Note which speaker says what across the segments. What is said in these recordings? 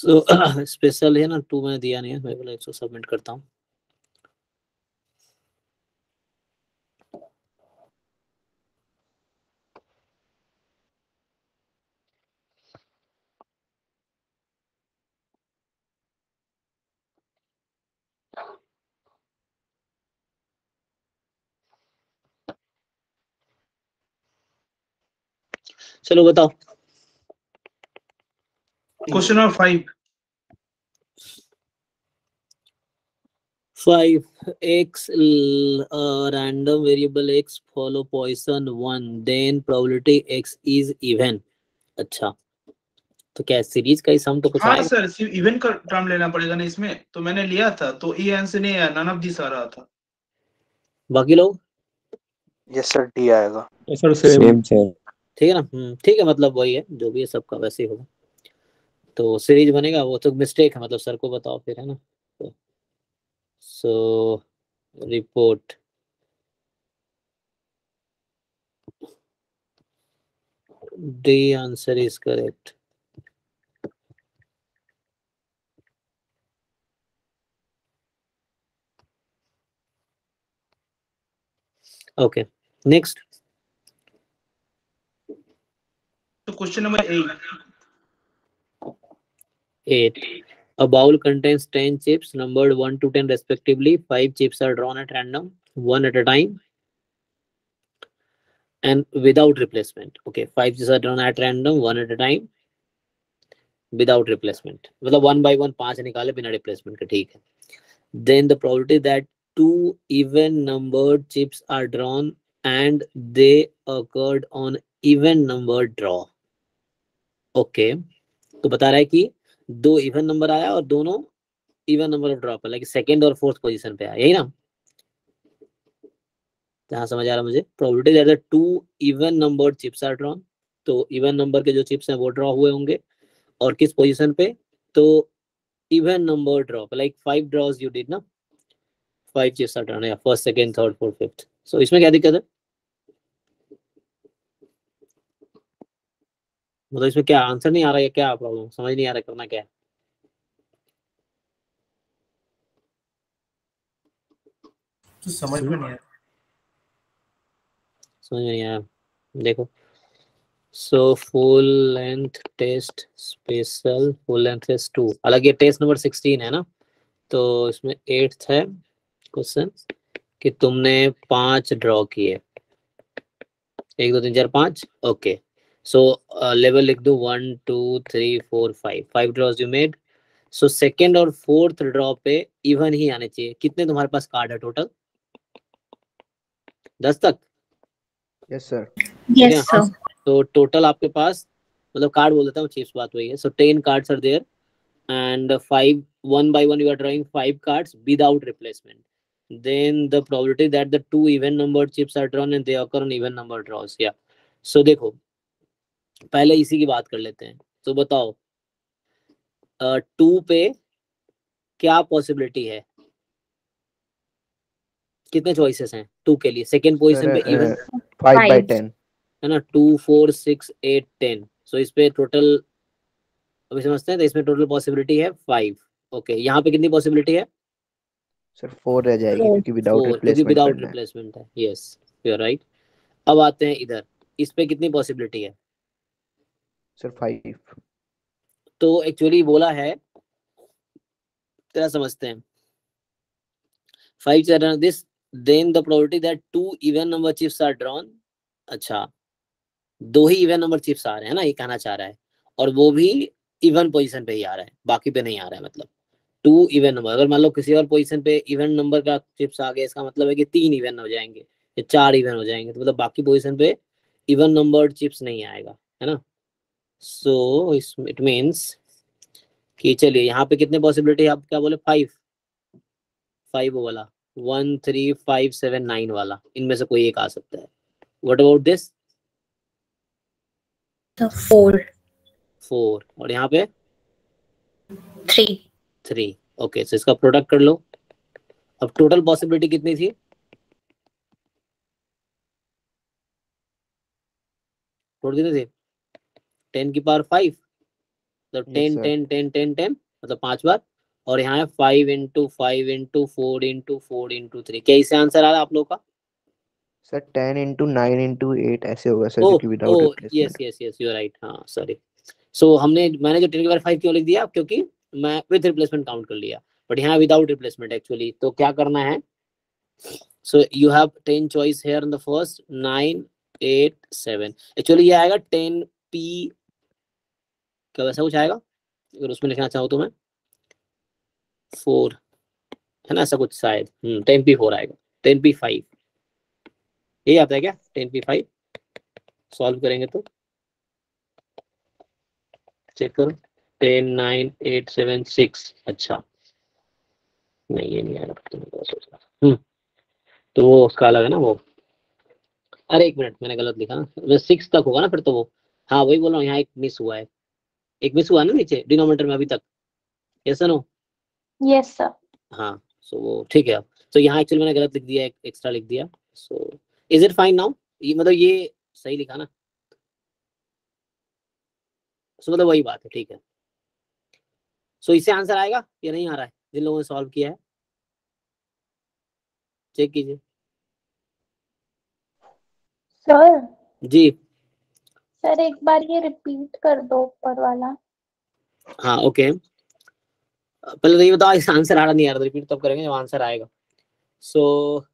Speaker 1: So special है ना, 2 मैंने दिया नहीं है, मैं बोला 100 सबमिट करता हूँ। चलो बताओ।
Speaker 2: Question number 5
Speaker 1: x random variable x follow Poisson 1 then probability x is even। अच्छा, तो क्या सीरीज का ही सम तो कुछ
Speaker 2: हाँ
Speaker 1: आएगा?
Speaker 2: सर, सिर्फ इवन का टर्म लेना पड़ेगा ना इसमें, तो मैंने लिया था, तो ई आंसर नहीं आया, नन ऑफ दिस आ रहा था।
Speaker 1: बाकी लोग
Speaker 3: यस सर, डी आएगा।
Speaker 4: Sir same.
Speaker 1: ठीक है ना? ठीक है, मतलब वही है, जो भी है सबका वैसे ही होगा, तो सीरीज बनेगा। वो तो मिस्टेक है, मतलब सर को बताओ फिर, है ना? So report D answer is correct. Okay, next.
Speaker 2: तो question number
Speaker 1: 8 a bowl contains 10 chips numbered 1 to 10 respectively. 5 chips are drawn at random, one at a time and without replacement. Okay, 5 chips are drawn at random, one at a time without replacement, मतलब 1 by 1 5 निकाले बिना replacement के, ठीक है। Then the probability that 2 even numbered chips are drawn and they occurred on even numbered draw. Okay, तो बता रहा है कि 2 इवन नंबर आया और दोनों इवन नंबर ऑफ ड्रॉ पर, लाइक सेकंड और फोर्थ पोजीशन पे आया, यही ना? जहाँ समझ आ रहा मुझे, probability that the 2 even numbered chips are drawn, तो इवन नंबर के जो चिप्स हैं वो ड्रॉ हुए होंगे, और किस पोजीशन पे? तो even number draw, like 5 draws you did ना, 5 चिप्स आर ड्रॉन, या first second third fourth fifth. So इसमें क्या दिक्कत है? मतलब इसमें क्या आंसर नहीं आ रहा है, क्या प्रॉब्लम, समझ नहीं आ रहा करना क्या है?
Speaker 2: तो समझ में नहीं आया।
Speaker 1: समझ में नहीं आया, देखो। So full length test special, full length test 2, हालांकि ये टेस्ट नंबर 16 है ना, तो इसमें 8th है क्वेश्चन कि तुमने 5 ड्रॉ किए, 1 2 3 4 5। ओके, सो लेवल लिख दो 1 2 3 4 5, 5 draws you made. So second और फोर्थ ड्रॉ पे इवन ही आने चाहिए। कितने तुम्हारे पास कार्ड है टोटल? 10 तक?
Speaker 3: Yes sir.
Speaker 5: Yes sir.
Speaker 1: तो टोटल आपके पास, मतलब कार्ड बोल देता हूँ, चिप्स बात वही है। So 10 cards are there and 5 one by one you are drawing 5 cards without replacement. Then the probability that the 2 even numbered chips are drawn and they occur on even number draws. Yeah, so देखो पहले इसी की बात कर लेते हैं। तो बताओ 2 पे क्या पॉसिबिलिटी है, कितने चॉइसेस हैं 2 के लिए? सेकेंड पोजीशन पे इवन
Speaker 3: 5 by 10
Speaker 1: है ना, 2 4 6 8 10। सो इस पे टोटल अभी समझते हैं, तो इसमें टोटल पॉसिबिलिटी है 5। ओके, यहाँ पे कितनी पॉसिबिलिटी है?
Speaker 3: सर 4 रह जाएगी क्योंकि विदाउट रिप्लेसमेंट
Speaker 1: विदाउट
Speaker 3: करना है।
Speaker 1: रिप्लेसमेंट है, यस यू आर राइट। अब आते हैं इधर, इस पे कितनी पॉसिबिलिटी है?
Speaker 3: सर 5।
Speaker 1: तो एक्चुअली बोला है, तेरा समझते हैं, 5 this then the probability that 2 even number chips are drawn. अच्छा, 2 ही इवन नंबर चिप्स आ रहे हैं ना, ये कहना चाह रहा है, और वो भी इवन पोजीशन पे ही आ रहा है, बाकी पे नहीं आ रहा है। मतलब 2 इवन नंबर, अगर मान लो किसी और पोजीशन पे इवन नंबर का चिप्स आ गया, इसका मतलब है कि 3 इवन हो जाएंगे या 4 इवन हो जाएंगे, तो मतलब बाकी पोजीशन पे इवन नंबर्ड चिप्स नहीं आएगा, है ना? सो इट मीन्स कि चलिए यहाँ पे कितने पॉसिबिलिटी है, आप क्या बोले? 5 वाला, 1 3 5 7 9 वाला, इनमें से कोई एक आ सकता है। What about this?
Speaker 5: 4
Speaker 1: और यहाँ पे
Speaker 5: 3
Speaker 1: ओके, सो इसका प्रोडक्ट कर लो। अब टोटल पॉसिबिलिटी कितनी थी? टोटल कितनी थी? 10 की पावर 5 मतलब
Speaker 3: Yes,
Speaker 1: 10
Speaker 3: sir.
Speaker 1: 10 10 10 10 मतलब 5 बार, और यहाँ है 5 into 5 into 4 into 4 into 3। क्या इससे आंसर आ रहा है आप लोग का?
Speaker 3: सर 10 into 9 into 8 ऐसे होगा सर,
Speaker 1: ओ
Speaker 3: क्योंकि विदाउट
Speaker 1: ओ
Speaker 3: replacement.
Speaker 1: Yes you are right, हाँ सॉरी। सो मैंने जो 10 की पावर 5 क्यों लिख दिया, क्योंकि मैं विद रिप्लेसमेंट काउंट कर लिया, बट यहाँ विदाउट रिप्लेसमेंट एक्चुअली। तो क्या करना है, so you have 10 choice here in the first, 9 8 7। Actually ये आएगा 10p, क्या वैसा कुछ आएगा अगर उसमें लिखना चाहो तो मैं, 4 है ना, ऐसा कुछ शायद। 10p4 आएगा, 10p5 यही आता है क्या, 10p5 सॉल्व करेंगे तो चेक करो, 10 9 8 7 6। अच्छा नहीं ये नहीं आएगा, तो मैं क्या सोच रहा। तो वो उसका अलग है ना वो, अरे एक मिनट मैंने गलत लिखा ना, 6 तक होगा ना फिर तो वो। हाँ वही बोल रहा हूँ, यहाँ एक मिस हुआ है, एक मिस हुआ है ना नीचे डिनोमिनेटर में अभी तक, यस नो?
Speaker 4: Yes sir.
Speaker 1: हाँ सो वो ठीक है। अब तो यहाँ एक्चुअली मैंने गलत लिख दिया, एक एक्स्ट्रा लिख दिया। So is it fine now, ये मतलब ये सही लिखा ना? सो मतलब वही बात है, ठीक है। सो इससे आंसर आएगा या नहीं आ रहा है जिन लोगों ने सॉल्व किया है, चेक कीजिए
Speaker 4: सर
Speaker 1: जी।
Speaker 4: सर एक बार ये रिपीट कर दो ऊपर वाला।
Speaker 1: हाँ ओके, पहले तो ये बताओ इस आंसर आ रहा नहीं आ रहा, रिपीट तब करेंगे जब आंसर आएगा। सो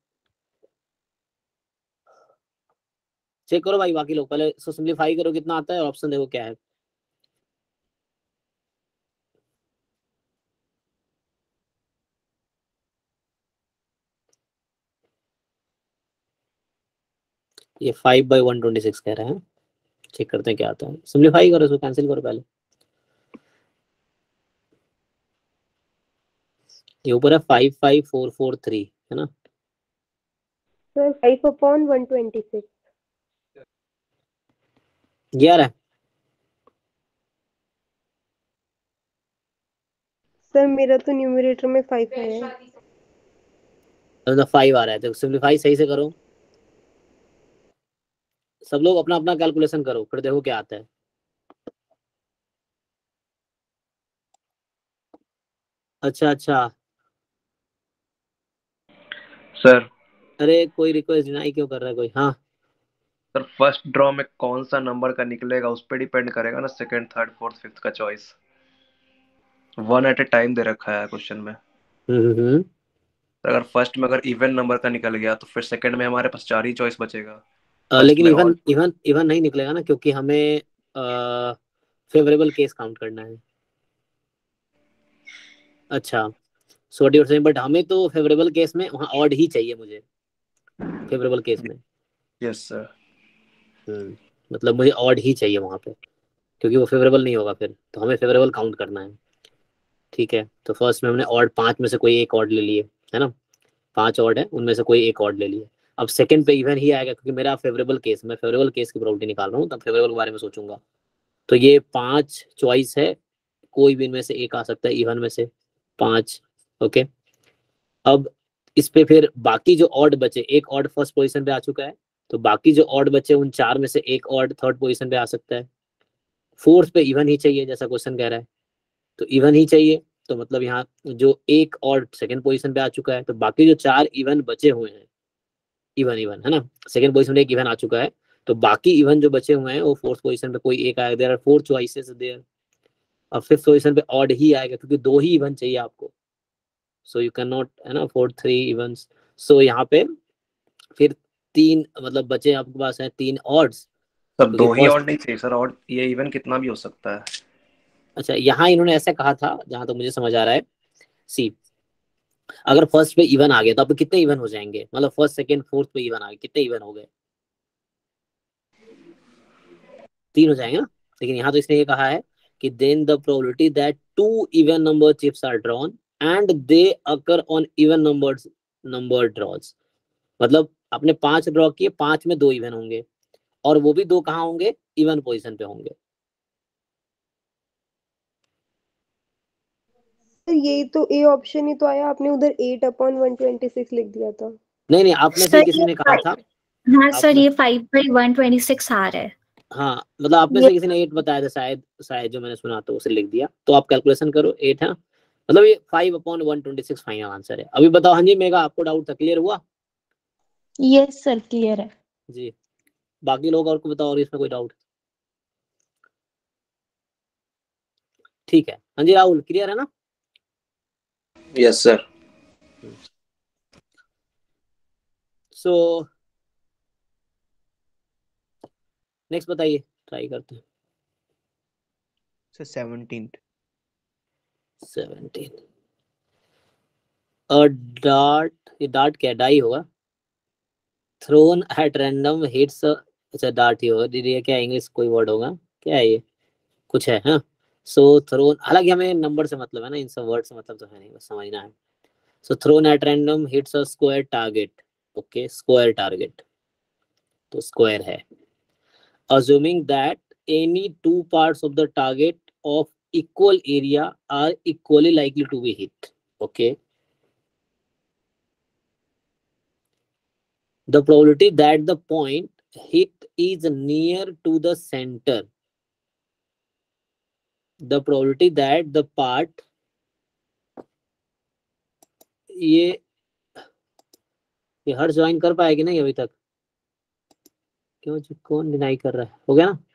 Speaker 1: चेक करो भाई बाकी लोग, पहले सो सिंप्लीफाई करो कितना आता है, ऑप्शन देखो क्या है। ये 5/126 कह रहे हैं, चेक करते हैं क्या आता है। सिंप्लीफाई करो, इसको कैंसिल करो पहले। ये ऊपर है 55443 है ना?
Speaker 5: सर 5/126
Speaker 1: ये आ रहा है।
Speaker 5: सर, मेरा तो न्यूमरेटर में 5 है।
Speaker 1: मतलब 5 आ रहा है, तो सिंप्लीफाई सही से करो सब लोग, अपना अपना कैलकुलेशन करो, फिर देखो क्या आता है। अच्छा अच्छा,
Speaker 6: सर
Speaker 1: अरे कोई रिक्वेस्ट डिनाई क्यों कर रहा है कोई? हाँ
Speaker 6: सर फर्स्ट ड्रॉ में कौन सा नंबर का निकलेगा उस पर डिपेंड करेगा ना, सेकंड थर्ड फोर्थ फिफ्थ का चॉइस। 1 एट ए टाइम दे रखा है क्वेश्चन में। अगर फर्स्ट में अगर इवन नंबर का निकल गया तो फिर सेकंड में हमारे पास 4 ही चॉइस बचेगा। फर्स्ट
Speaker 1: लेकिन
Speaker 6: में
Speaker 1: इवन
Speaker 6: और
Speaker 1: इवन इवन नहीं निकलेगा ना, क्योंकि हमें फेवरेबल केस काउंट करना है। अच्छा so what you are saying, but हमें तो फेवरेबल केस में वहाँ ऑड ही चाहिए मुझे, फेवरेबल केस में।
Speaker 6: Yes sir.
Speaker 1: मतलब मुझे ऑड ही चाहिए वहाँ पे, क्योंकि वो फेवरेबल नहीं होगा फिर, तो हमें फेवरेबल काउंट करना है। ठीक है, तो फर्स्ट में हमने ऑड 5 में से कोई एक ऑड ले लिए, है ना? 5 ऑड है, उनमें से कोई एक ऑड ले लिए। अब सेकंड पे इवन ही आएगा, क्योंकि मेरा फेवरेबल केस, मैं फेवरेबल केस की प्रॉपर्टी निकाल रहा हूँ, तब फेवरेबल के बारे में सोचूंगा। तो ये 5 चॉइस है, कोई भी इनमें से एक आ सकता है इवन में से 5। ओके, अब इस पे फिर बाकी जो ऑड बचे, एक ऑड फर्स्ट पोजीशन पे आ चुका है, तो बाकी जो ऑड बचे उन 4 में से एक ऑड थर्ड पोजीशन पे आ सकता है। फोर्थ पे इवन ही चाहिए जैसा क्वेश्चन कह रहा है, तो इवन ही चाहिए। तो मतलब यहाँ जो एक और सेकंड पोजीशन पे आ चुका है, तो बाकी जो 4 इवन बचे हुए हैं, इवन इवन है ना, सेकंड पोजीशन में एक इवन आ चुका है, तो बाकी इवन जो बचे हुए हैं वो फोर्थ पोजीशन पे कोई एक आएगा। There are 4 choices there. अब फिफ्थ पोजीशन पे ऑड ही आएगा, क्योंकि 2 ही इवन चाहिए आपको। सो यू कैन नॉट, है ना, 4 3 इवन्स। सो यहाँ पे फिर 3 मतलब बचे आपके पास है 3 ऑड्स,
Speaker 6: सर
Speaker 1: क्योंकि
Speaker 6: 2 ही
Speaker 1: फर्स्ट।
Speaker 6: ऑड नहीं चाहिए सर, ऑड ये इवन कितना भी हो सकता है।
Speaker 1: अच्छा यहाँ इन्होंने ऐसा कहा था जहां तक मुझे समझ आ रहा है, सी अगर फर्स्ट पे इवन आ गया तो अब कितने इवन हो जाएंगे, मतलब फर्स्ट सेकंड फोर्थ पे इवन आ गए, कितने इवन हो गए? 3 हो जाएंगे ना। लेकिन यहाँ तो इसने ये कहा है कि then the probability that 2 even number chips are drawn and they occur on even number draws. मतलब आपने 5 ड्रॉ किए, 5 में 2 इवन होंगे, और वो भी 2 कहाँ होंगे, इवन पोजीशन पे होंगे।
Speaker 5: सर ये तो ए ऑप्शन ही तो आया, आपने उधर 8/126 लिख दिया था।
Speaker 1: नहीं नहीं, आप में से
Speaker 4: सर
Speaker 1: किसी
Speaker 4: ये
Speaker 1: ने कहा था,
Speaker 4: हाँ
Speaker 1: आप
Speaker 4: सर
Speaker 1: में,
Speaker 4: ये 5/126 आ रहा है।
Speaker 1: हाँ मतलब आप में से
Speaker 4: ये
Speaker 1: किसी ने 8 बताया था शायद, जो मैंने सुना तो उसे लिख दिया। तो आप कैलकुलेशन करो, 8 है मतलब ये 5/126 फाइनल आंसर है। अभी बताओ हाँ जी मेगा, आपको डाउट था, क्लियर हुआ?
Speaker 4: यस सर क्लियर है।
Speaker 1: जी बाकी लोग और को बताओ और इसमें कोई डाउट? ठीक है हाँ जी राहुल, क्लियर है ना?
Speaker 6: Yes sir.
Speaker 1: सो नेक्स्ट बताइए, ट्राई करते हैं।
Speaker 3: सर 17th
Speaker 1: 17 अ डार्ट, ये डार्ट क्या है, डाई होगा। थ्रोन एट रैंडम हिट्स, अच्छा डार्ट ही होगा दीदी, ये क्या इंग्लिश कोई वर्ड होगा, क्या है ये, कुछ है हाँ। सो थ्रोन, हालांकि हमें नंबर से मतलब है ना, इन सब वर्ड से मतलब तो है नहीं, बस समझना है। So thrown at random hits a square target, okay square target, तो स्क्वायर है। assuming that any two parts of the target of equal area are equally likely to be hit, okay, the probability that the point hit is near to the center, the probability that the part, ये हर join कर पाएगी नहीं अभी तक, क्यों कौन deny कर रहा है, हो गया ना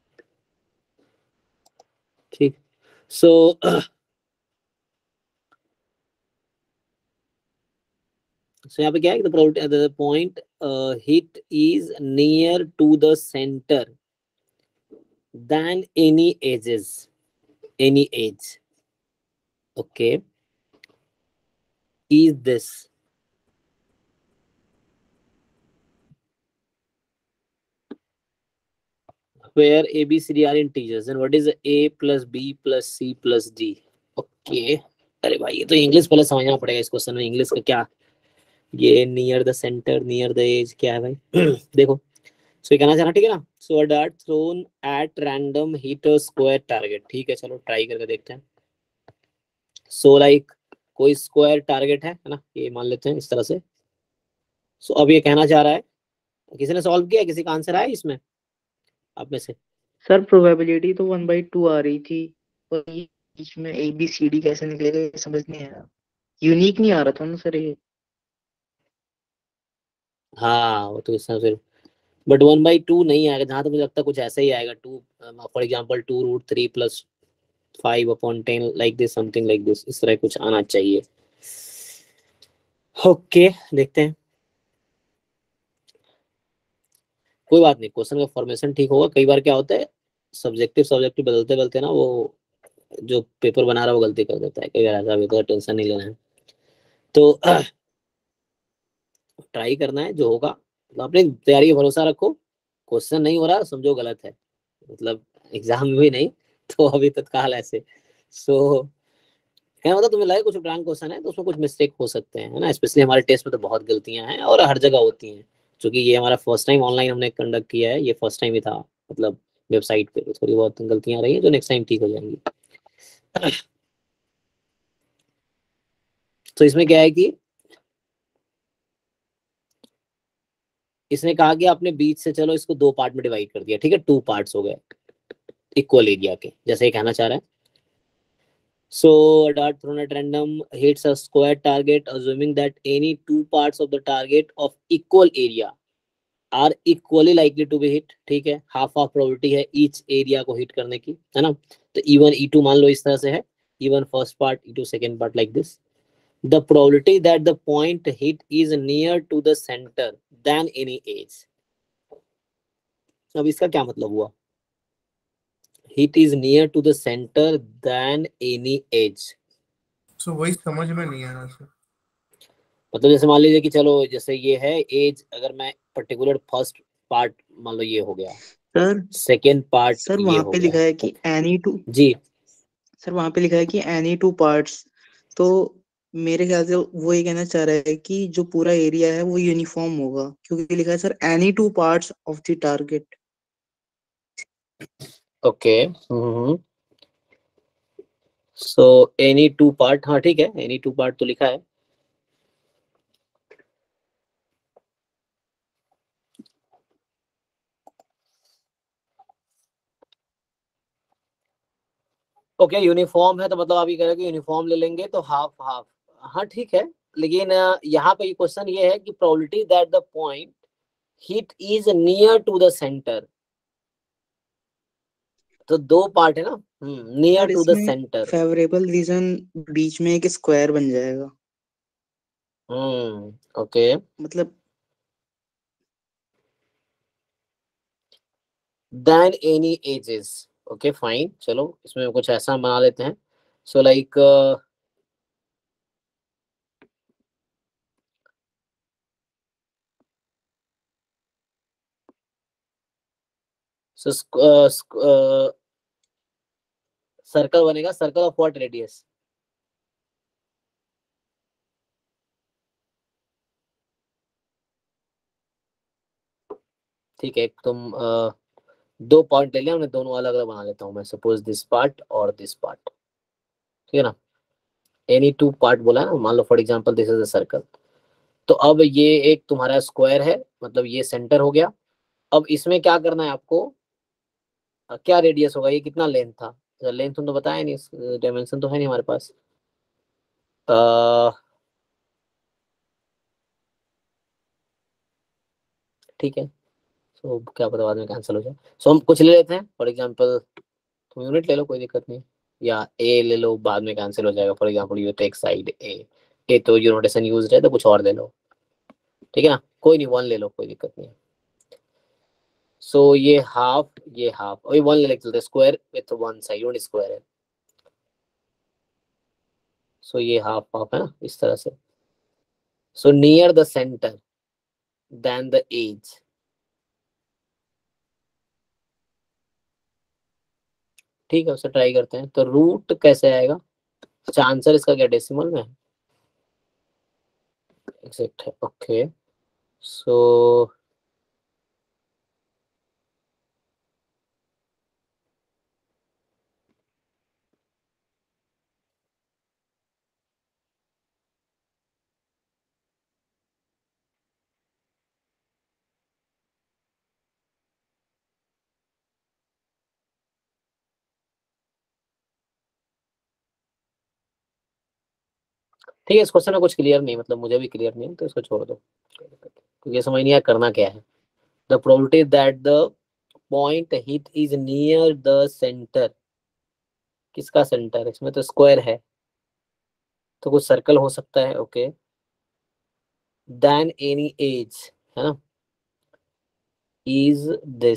Speaker 1: ठीक। सो सो यहाँ पे क्या है, the probability the point hit is near to the center than any edges, any edge, okay, is this, where a b c d are integers and what is a plus b plus c plus d, okay। अरे भाई ये तो English पहले समझना पड़ेगा इस question में, English का क्या, ये near the centre near the edge क्या है भाई देखो, सो ये कहना चाहना ठीक है ना। So a dart thrown at random hit a square target, ठीक है चलो ट्राई करके देखते हैं। सो लाइक कोई स्क्वायर टारगेट है ना, ये मान लेते हैं इस तरह से। सो अब ये कहना चाह रहा है, किसी ने सॉल्व किया, किसी का आंसर आया इसमें आप में से?
Speaker 7: सर प्रोबेबिलिटी तो 1/2 आ रही थी, और ये बीच में ABCD कैसे निकलेगा ये समझ नहीं आया, यूनिक नहीं आ रहा था ना सर ये।
Speaker 1: हाँ वो तो इस तरह से, बट 1/2 नहीं आएगा जहां तक मुझे लगता है, कुछ ऐसा ही आएगा। 2 for example 2√3 + 5/10 like this, something like this, इस तरह कुछ आना चाहिए। ओके देखते हैं, कोई बात नहीं, क्वेश्चन का फॉर्मेशन ठीक होगा। कई बार क्या होता है, सब्जेक्टिव सब्जेक्टिव बदलते बदलते ना वो जो पेपर बना रहा है वो गलती कर देता है, कई बार ऐसा भी होता है, टेंशन नहीं लेना है। तो ट्राई करना है, जो होगा तो अपनी तैयारी का भरोसा रखो। क्वेश्चन नहीं हो रहा समझो गलत है, मतलब एग्जाम में भी नहीं तो अभी तत्काल ऐसे। सो क्या मतलब तुम्हें लगे कुछ रैंक क्वेश्चन है तो उसमें कुछ मिस्टेक हो सकते हैं, है ना, स्पेशली हमारे टेस्ट में तो बहुत गलतियां हैं और हर जगह होती हैं। क्योंकि ये हमारा फर्स्ट टाइम ऑनलाइन हमने कंडक्ट किया है, ये फर्स्ट टाइम ही था, मतलब वेबसाइट पे, तो थोड़ी बहुत गलतियां रही हैं जो नेक्स्ट टाइम ठीक हो जाएंगी। तो इसमें क्या है कि इसने कहा कि आपने बीच से चलो इसको 2 पार्ट में डिवाइड कर दिया, ठीक है, 2 पार्ट्स हो गए इक्वल एरिया के, जैसे ये कहना चाह रहा है। So a dart thrown at random hits a square target, assuming that any 2 parts of the target of equal area are equally likely to be hit, ठीक है, हाफ हाफ प्रोबेबिलिटी है ईच एरिया को hit करने की, है ना। तो E1 E2 मान लो इस तरह से है, E1 first part E2 second part, like this. The probability that the point hit is near to the center than any edge, अब इसका क्या मतलब हुआ, hit is near to the center than any edge,
Speaker 2: सो वही समझ में नहीं आ रहा सर।
Speaker 1: मतलब जैसे मान लीजिए कि चलो जैसे ये है एज, अगर मैं पर्टिकुलर फर्स्ट पार्ट मान लो ये हो गया,
Speaker 7: सर
Speaker 1: सेकेंड पार्ट
Speaker 7: सर
Speaker 1: ये
Speaker 7: वहां
Speaker 1: हो
Speaker 7: पे
Speaker 1: गया
Speaker 7: लिखा है कि एनी टू,
Speaker 1: जी।
Speaker 7: सर वहां पे लिखा है कि एनी 2 पार्ट्स, तो मेरे ख्याल से वो ये कहना चाह रहा है कि जो पूरा एरिया है वो यूनिफॉर्म होगा, क्योंकि लिखा है sir any 2 parts of the target.
Speaker 1: Okay so any 2 part, हाँ ठीक है, एनी 2 पार्ट तो लिखा है। ओके यूनिफॉर्म है तो मतलब आप ये कह रहे हो कि यूनिफॉर्म ले लेंगे तो हाफ हाफ, हाँ ठीक है, लेकिन यहाँ पे क्वेश्चन ये है कि probability that the point hit is near to the centre, तो दो पार्ट है ना, नियर
Speaker 7: सर
Speaker 1: टू द
Speaker 7: इसमें
Speaker 1: सेंटर।
Speaker 7: फेवरेबल रीजन बीच में एक स्क्वायर बन जाएगा,
Speaker 1: ओके
Speaker 7: मतलब
Speaker 1: than any edges, okay fine, चलो इसमें कुछ ऐसा बना लेते हैं। सो लाइक सर्कल बनेगा, सर्कल ऑफ व्हाट रेडियस, ठीक है, तुम दो पॉइंट ले लिया हमने, दोनों अलग अलग बना लेता हूँ मैं, सपोज दिस पार्ट और दिस पार्ट, ठीक है ना, एनी टू पार्ट बोला है ना, मान लो for example this is a circle, तो अब ये एक तुम्हारा स्क्वायर है, मतलब ये सेंटर हो गया। अब इसमें क्या करना है आपको, क्या रेडियस होगा, ये कितना लेंथ था, लेंथ तो बताया नहीं, डायमेंशन तो है नहीं हमारे पास, ठीक है, सो क्या पता बाद में कैंसिल हो जाए, सो हम कुछ ले लेते हैं, फॉर एग्जांपल तुम यूनिट ले लो कोई दिक्कत नहीं, या ए ले लो, बाद में कैंसिल हो जाएगा, for example you take side A तो जो नोटेशन यूज है तो कुछ और ले लो, ठीक है ना, कोई नहीं, वन ले लो कोई दिक्कत नहीं। सो ये हाफ और ये वन ले लेके चलते, square with one side, unit square है, सो ये हाफ हाफ है ना इस तरह से। So near the centre than the edge, ठीक है, उसे ट्राई करते हैं, तो रूट कैसे आएगा, अच्छा आंसर इसका क्या डेसिमल में है, एग्जैक्ट है, ओके सो ठीक है, इस क्वेश्चन में कुछ क्लियर नहीं, मतलब मुझे भी क्लियर नहीं है, तो इसको छोड़ दो, क्योंकि समझ नहीं आया करना क्या है। The probability that the point hit is near the centre, किसका सेंटर, इसमें तो स्क्वायर है, तो कुछ सर्कल हो सकता है, ओके, देन एनी एज, है ना, इज दिस,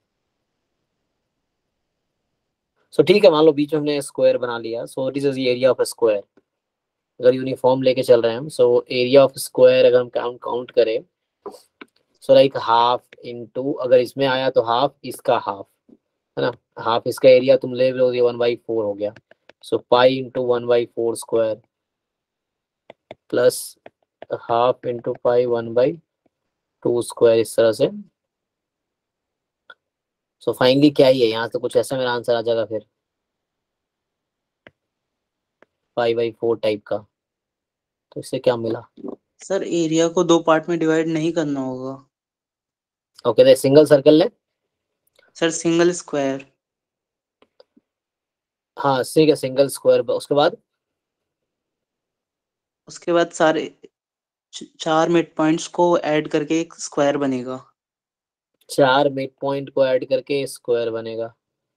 Speaker 1: सो ठीक है, मान लो बीच में हमने स्क्वायर बना लिया, so this is area of square, अगर यूनिफॉर्म लेके चल रहे हैं हम, सो एरिया ऑफ स्क्वायर अगर हम काउंट करें, सो लाइक हाफ इनटू, अगर इसमें आया तो हाफ इसका हाफ, है ना, हाफ इसका एरिया तुम ले लो, ये 1/4 हो गया, so pi into 1/4 square plus half into pi 1/2 square, इस तरह से। सो फाइनली क्या ही है यहाँ तो कुछ ऐसा मेरा आंसर आ जाएगा फिर, 5/4 टाइप का, तो इससे क्या मिला,
Speaker 7: सर एरिया को दो पार्ट में डिवाइड नहीं करना होगा,
Speaker 1: ओके तो सिंगल सर्कल ले,
Speaker 7: सर सिंगल स्क्वायर,
Speaker 1: हाँ ठीक है, सिंगल स्क्वायर,
Speaker 7: उसके बाद सारे चार मिड पॉइंट्स को ऐड करके एक स्क्वायर बनेगा।
Speaker 1: चार मिड पॉइंट को ऐड करके स्क्वायर बनेगा,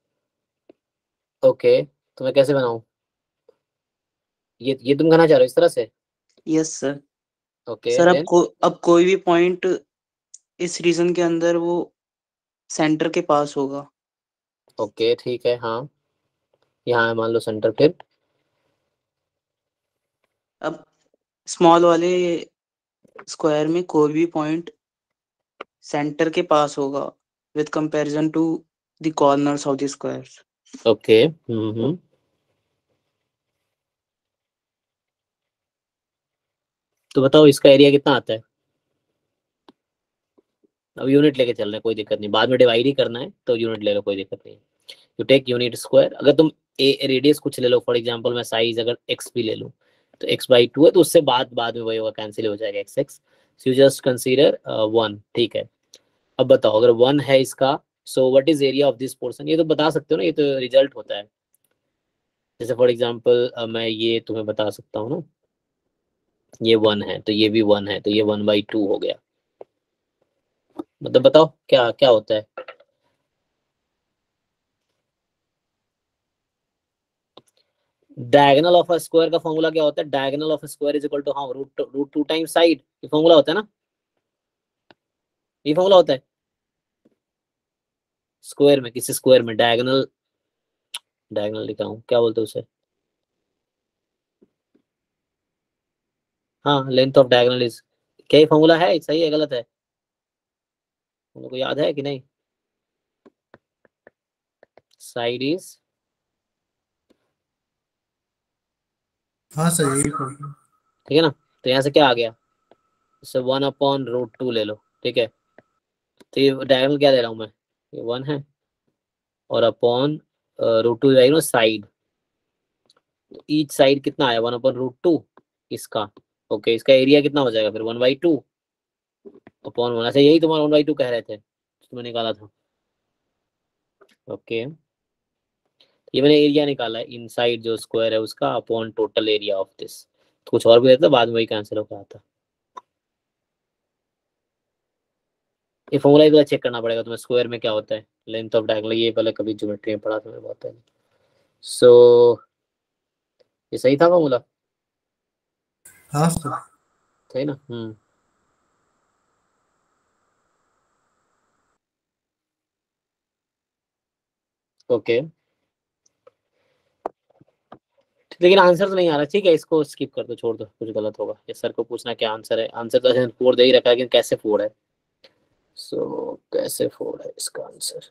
Speaker 1: ओके, तो मैं कैसे बनाऊं, ये तुम कहना चाह रहे हो इस तरह से,
Speaker 7: yes sir.
Speaker 1: Okay
Speaker 7: sir
Speaker 1: then,
Speaker 7: अब कोई भी पॉइंट इस रीजन के अंदर वो सेंटर के पास होगा।
Speaker 1: ओके ठीक है, हाँ यहाँ है मान लो सेंटर, फिर
Speaker 7: अब स्मॉल वाले स्क्वायर में कोई भी पॉइंट सेंटर के पास होगा with comparison to the corners of the squares.
Speaker 1: Okay, तो बताओ इसका एरिया कितना आता है, अब यूनिट लेके चल रहे हैं कोई दिक्कत नहीं, बाद में डिवाइड ही करना है तो यूनिट ले लो कोई दिक्कत नहीं, यू टेक यूनिट स्क्वायर, अगर तुम ए रेडियस कुछ ले लो, फॉर एग्जांपल मैं साइज अगर एक्स भी ले लूँ, तो x/2 है, तो उससे बाद में वही होगा, कैंसिल हो जाएगा x, यू जस्ट कंसीडर 1, ठीक है। अब बताओ अगर 1 है इसका, so what is area of this portion, ये तो बता सकते हो ना, ये तो रिजल्ट होता है, जैसे फॉर एग्जांपल मैं ये तुम्हें बता सकता हूँ ना, ये 1 है तो ये भी 1 है, तो ये 1/2 हो गया। मतलब बताओ क्या क्या होता है। डायगोनल ऑफ अ स्क्वायर का फॉर्मूला क्या होता है? Diagonal of a square is equal to how, root 2 times side. ये फॉर्मूला होता है ना, ये फॉर्मूला होता है स्क्वायर में, किसी स्क्वायर में डायगोनल, डायगोनल लिखा हूँ, क्या बोलते हैं उसे? हाँ, लेंथ ऑफ डायगोनल इज, क्या ये फॉर्मूला है? सही है गलत है? तुम लोग को याद है कि नहीं? साइड इज,
Speaker 8: हाँ सही है।
Speaker 1: ठीक है ना। तो यहाँ से क्या आ गया, इससे 1/√2 ले लो, ठीक है। तो ये डायगोनल क्या दे रहा हूँ मैं, ये 1 है, और अपॉन √2 जाएगी ना साइड, ईच साइड कितना आया 1/√2 इसका। ओके, इसका एरिया कितना हो जाएगा फिर 1/2 अपॉन 1। अच्छा यही तुम्हारा 1/2 कह रहे थे, तुम्हें निकाला था। ओके, ये मैंने एरिया निकाला है इनसाइड जो स्क्वायर है उसका upon total area of this. तो कुछ और भी रहता बाद में वही कैंसिल हो गया था। ये फॉर्मूला ही चेक करना पड़ेगा तुम्हें, स्क्वायर में क्या होता है, लेंथ ऑफ डायगोनल, ये पहले कभी ज्योमेट्री में पढ़ा था मैंने बहुत पहले। सो ये सही था फॉर्मूला,
Speaker 8: हाँ सर।
Speaker 1: सही ना। ओके, लेकिन आंसर तो नहीं आ रहा, ठीक है इसको स्किप कर दो, छोड़ दो, कुछ गलत होगा। ये सर को पूछना क्या आंसर है, आंसर तो 4 दे ही रखा है, लेकिन कैसे 4 है। सो कैसे 4 है इसका आंसर?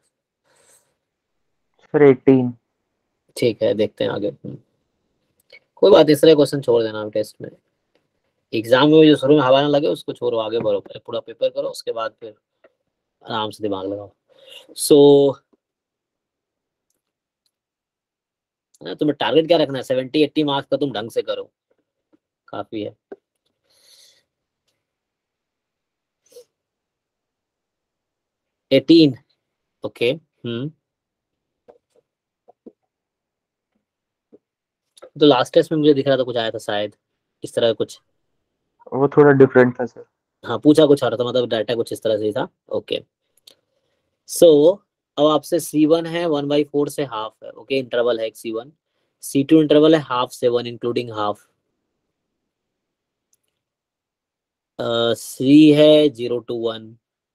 Speaker 3: सर 18।
Speaker 1: ठीक है, देखते हैं आगे। कोई बात, इस तरह क्वेश्चन छोड़ देना टेस्ट में, एग्जाम में जो शुरू में हवा ना लगे उसको छोड़ो, आगे बढ़ो, पहले पूरा पेपर करो, उसके बाद फिर आराम से दिमाग लगाओ। सो तुम्हें टारगेट क्या रखना है, 70-80 मार्क्स का तुम ढंग से करो, काफी है। Eighteen, okay. तो लास्ट टेस्ट में मुझे दिख रहा था कुछ आया था शायद इस तरह कुछ,
Speaker 3: वो थोड़ा डिफरेंट था सर।
Speaker 1: हाँ पूछा कुछ आ रहा था, मतलब डाटा कुछ इस तरह से ही था। ओके, सो अब आपसे C1 है 1/4 से हाफ है, ओके, इंटरवल है C1, C2 इंटरवल है हाफ से 1 इंक्लूडिंग हाफ, C है 0 to 1,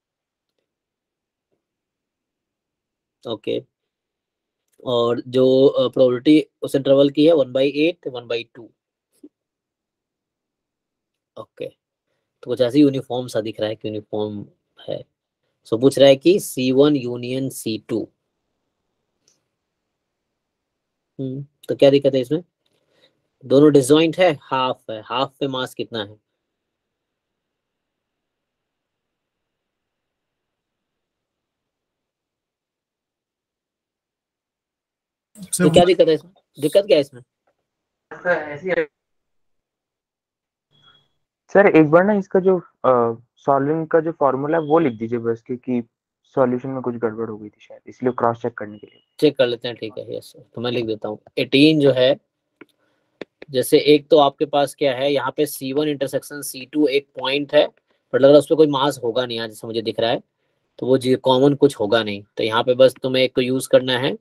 Speaker 1: ओके। और जो प्रोबेबिलिटी उस इंटरवल की है 1/8 1/2, ओके। तो कुछ ऐसे यूनिफॉर्म सा दिख रहा है कि यूनिफॉर्म है। सो पूछ रहा है कि C1 यूनियन C2, तो क्या दिक्कत है इसमें? दोनों डिसजॉइंट है, हाफ है, हाफ पे मास कितना है? तो क्या दिक्कत है इसमें, दिक्कत क्या है इसमें?
Speaker 3: सर एक बार ना इसका जो सॉल्विंग का जो फॉर्मूला है वो लिख दीजिए बस, क्योंकि सॉल्यूशन में कुछ गड़बड़ हो गई थी शायद, इसलिए क्रॉस चेक करने के लिए।
Speaker 1: चेक कर लेते हैं, ठीक है, यस। तो मैं लिख देता हूँ 18 जो है, जैसे एक तो आपके पास क्या है यहाँ पे C1 इंटरसेक्शन C2 एक पॉइंट है, बट लग रहा है उस पर कोई मास होगा नहीं, जैसे मुझे दिख रहा है, तो वो जी कॉमन कुछ होगा नहीं। तो यहाँ पे बस तुम्हें एक तो यूज करना है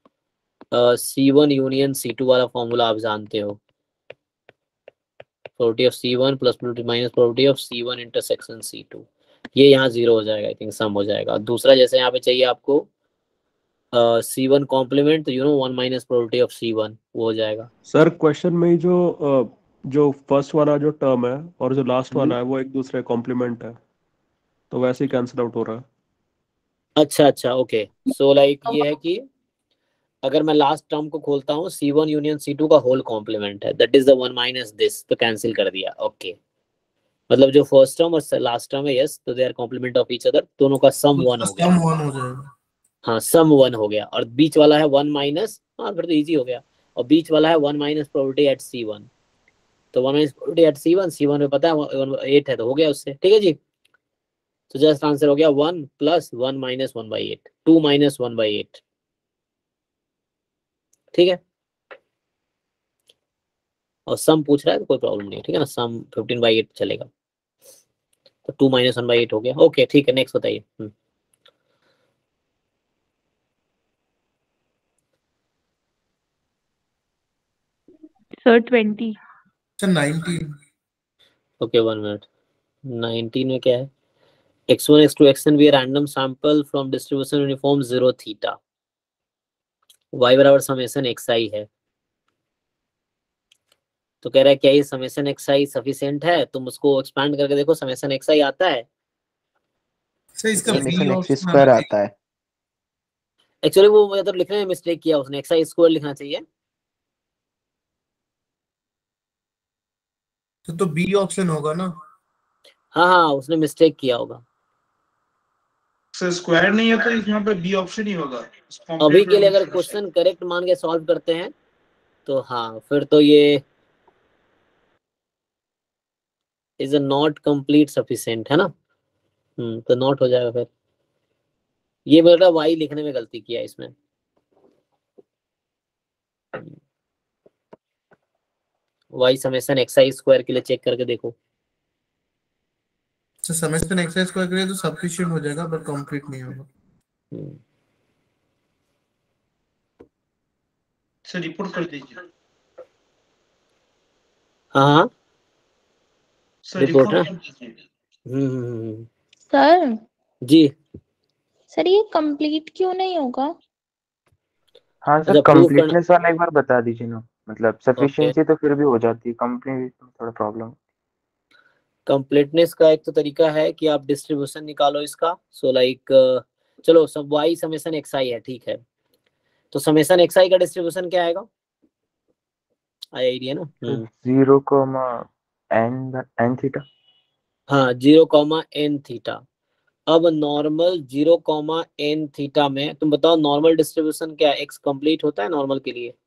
Speaker 1: C1 यूनियन C2 वाला फॉर्मूला, आप जानते हो, probability of C1 plus probability minus probability of C1 intersection C2, ये यहाँ 0 हो जाएगा, आई थिंक सम हो जाएगा। दूसरा जैसे यहाँ पे चाहिए आपको C1 कॉम्प्लीमेंट, तो 1 माइनस प्रोबेबिलिटी ऑफ C1, वो हो जाएगा।
Speaker 9: सर क्वेश्चन में ही जो फर्स्ट वाला जो टर्म है और जो लास्ट वाला है वो एक दूसरे कॉम्प्लीमेंट है, तो वैसे ही कैंसिल आउट हो रहा है।
Speaker 1: अच्छा, ओके। सो लाइक ये है कि अगर मैं लास्ट टर्म को खोलता हूँ, C1 यूनियन C2 का होल कॉम्प्लीमेंट है, that is the 1 minus this, तो कैंसिल कर दिया, ओके। मतलब जो फर्स्ट टर्म और लास्ट टर्म है, यस, तो they are complement of each other, दोनों का सम 1 हो गया।
Speaker 8: सम 1 हो जाएगा।
Speaker 1: हाँ, सम 1 हो गया, और बीच वाला है 1 माइनस, हाँ फिर तो इजी हो गया, और बीच वाला है 1 माइनस प्रोबेबिलिटी एट C1, तो 1 माइनस प्रोबेबिलिटी एट C1 में पता है 8 है, तो हो गया उससे, ठीक है जी। तो जस्ट आंसर हो गया 1 प्लस 1 माइनस 1/8, 2 माइनस 1/8, ठीक है। और सम पूछ रहा है तो कोई प्रॉब्लम नहीं है, ठीक है ना, सम 15/8 चलेगा, तो 2 - 1/8 हो गया। ओके ठीक है, नेक्स्ट बताइए।
Speaker 10: सर 20।
Speaker 8: सर 19।
Speaker 1: Okay 1 minute. 19 में क्या है? x1 x2 xn be a random sample from distribution uniform 0 theta, y बराबर समेशन xi है। तो कह रहा है क्या ये समेशन xi सफिशिएंट है? तुम उसको एक्सपैंड करके देखो, समेशन xi आता है।
Speaker 8: सर इसका बी
Speaker 3: समेशन एक्स
Speaker 8: ऑप्शन आना
Speaker 3: स्क्वायर
Speaker 8: चाहिए।
Speaker 3: आता है।
Speaker 1: एक्चुअली वो मतलब लिखने में मिस्टेक किया उसने, xi स्क्वायर लिखना चाहिए।
Speaker 8: तो बी ऑप्शन होगा ना।
Speaker 1: हाँ उसने मिस्टेक किया होगा।
Speaker 2: सर स्क्वायर नहीं है तो यहाँ पे बी ऑप्शन ही होगा।
Speaker 1: अभी के लिए अगर क्वेश्चन करेक्ट मान के सॉल्व करते हैं तो हाँ, फिर तो ये is a not complete sufficient है ना। तो नॉट हो जाएगा फिर। ये मेरा वाई लिखने में गलती किया इसमें। वाई समेशन xi स्क्वायर के लिए चेक करके देखो।
Speaker 8: सर समेशन एक्स स्क्वायर करें तो सफिशिएंट हो जाएगा पर कंप्लीट नहीं होगा।
Speaker 2: सर रिपोर्ट कर दीजिए।
Speaker 1: हाँ
Speaker 2: सर
Speaker 1: रिपोर्ट ना।
Speaker 2: रिपोर्ट कर दीजिए।
Speaker 4: सर
Speaker 1: जी
Speaker 4: सर ये कंप्लीट क्यों नहीं होगा?
Speaker 3: हाँ सर,
Speaker 1: अच्छा प्रूफ करना।
Speaker 3: कंप्लीटनेस वाला एक बार बता दीजिए ना, मतलब
Speaker 1: ओके
Speaker 3: सफिशिएंसी तो फिर भी हो जाती है, कंप्लीट में थोड़ा प्रॉब्लम।
Speaker 1: कंप्लीटनेस का एक तो तरीका है कि आप डिस्ट्रीब्यूशन निकालो इसका। सो लाइक चलो सब वाई समेशन xi है, ठीक है, तो समेशन xi का डिस्ट्रीब्यूशन क्या आएगा? आइडिया ना।
Speaker 3: 0, n थीटा।
Speaker 1: हाँ 0, n थीटा। अब नॉर्मल 0, n थीटा में तुम बताओ नॉर्मल डिस्ट्रीब्यूशन क्या है? x कंप्लीट होता है नॉर्मल के लिए?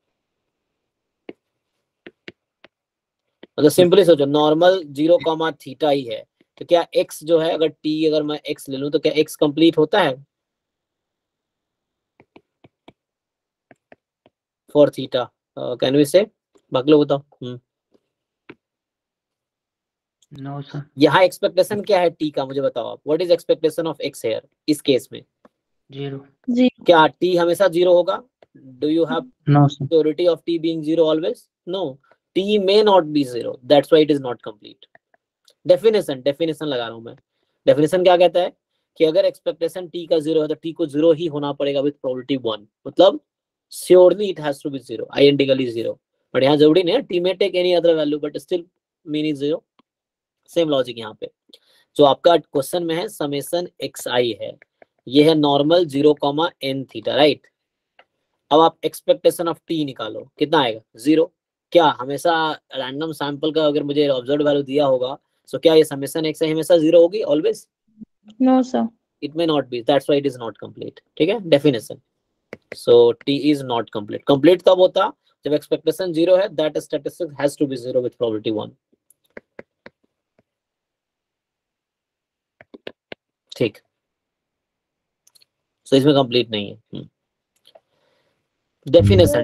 Speaker 1: मतलब सिंपली सोचो, नॉर्मल 0, थीटा ही है, तो क्या x जो है, अगर t अगर मैं x ले लूं तो क्या x कंप्लीट होता है फॉर थीटा? कैन वी से? बाकी लोग बताओ।
Speaker 11: No sir.
Speaker 1: यहाँ एक्सपेक्टेशन क्या है t का, मुझे बताओ आप। What is expectation of x here इस केस में?
Speaker 11: 0।
Speaker 1: क्या t हमेशा 0 होगा? Do you have
Speaker 11: no sir.
Speaker 1: surety of t being 0 always? No, t may not be 0, that's why it is not complete. definition लगा रहा हूं मैं। definition क्या कहता है कि अगर एक्सपेक्टेशन t का 0 है तो t को 0 ही होना पड़ेगा with probability 1, मतलब surely it has to be 0, identically 0। But यहाँ जरूरी नहीं है, t may take any other value but still mean is 0। Same logic यहाँ पे जो आपका क्वेश्चन में है, समेशन xi है, ये है नॉर्मल 0, n थीटा, राइट। अब आप एक्सपेक्टेशन ऑफ t निकालो, कितना आएगा? 0। क्या हमेशा रैंडम सैंपल का अगर मुझे ऑब्जर्व्ड वैल्यू दिया होगा तो क्या ये समेशन x हमेशा 0 होगी always?
Speaker 4: No sir.
Speaker 1: It may not be, that's why it is not complete. ठीक है, definition. So t is not complete. Complete तब होता जब एक्सपेक्टेशन 0 है, that statistic has to be 0 with probability 1। ठीक, सो इसमें कंप्लीट नहीं है। डेफिनेशन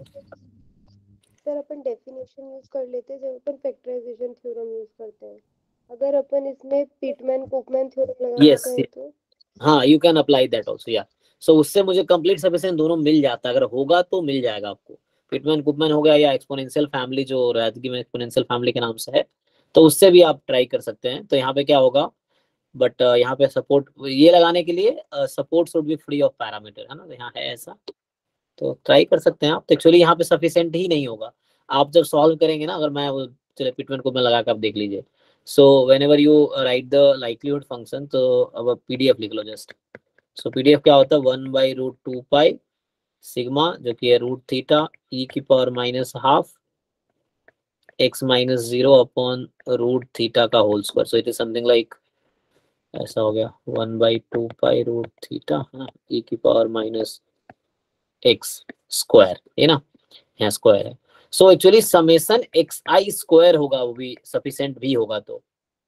Speaker 5: सर अपन डेफिनेशन यूज कर लेते हैं जब अपन फैक्टराइजेशन थ्योरम यूज करते हैं। अगर अपन इसमें पिटमैन कोपमैन थ्योरम लगाना
Speaker 1: Yes,
Speaker 5: चाहे तो
Speaker 1: हाँ you can apply that also या। सो उससे मुझे कंप्लीट सफिशिएंट दोनों मिल जाता है, अगर होगा तो मिल जाएगा आपको। पिटमैन कुपमैन हो गया या एक्सपोनेंशियल फैमिली जो रैदगी में एक्सपोनेंशियल फैमिली के नाम से है, तो उससे भी आप ट्राई कर सकते हैं। तो यहाँ पे क्या होगा, बट यहाँ पे सपोर्ट ये लगाने के लिए support should be free of parameter, है ना, तो यहाँ है ऐसा, तो ट्राई कर सकते हैं आप। तो एक्चुअली यहाँ पे सफिशिएंट ही नहीं होगा। आप जब सॉल्व करेंगे ना, अगर मैं वो चलिए पिटमैन कुपमैन लगा कर आप देख लीजिए। So whenever you write the likelihood function, तो अब पीडीएफ लिख लो जस्ट। सो पीडीएफ क्या होता है, 1/√2 पाई सिग्मा, जो कि है रूट थीटा e की power -12 x - 0 upon root theta का whole square. So it is something like ऐसा हो गया 1/2 पाई रूट थीटा e की पावर -x स्क्वायर, है ना, यहाँ स्क्वायर है। So actually summation xi square होगा, वो भी सफिशिएंट भी होगा तो,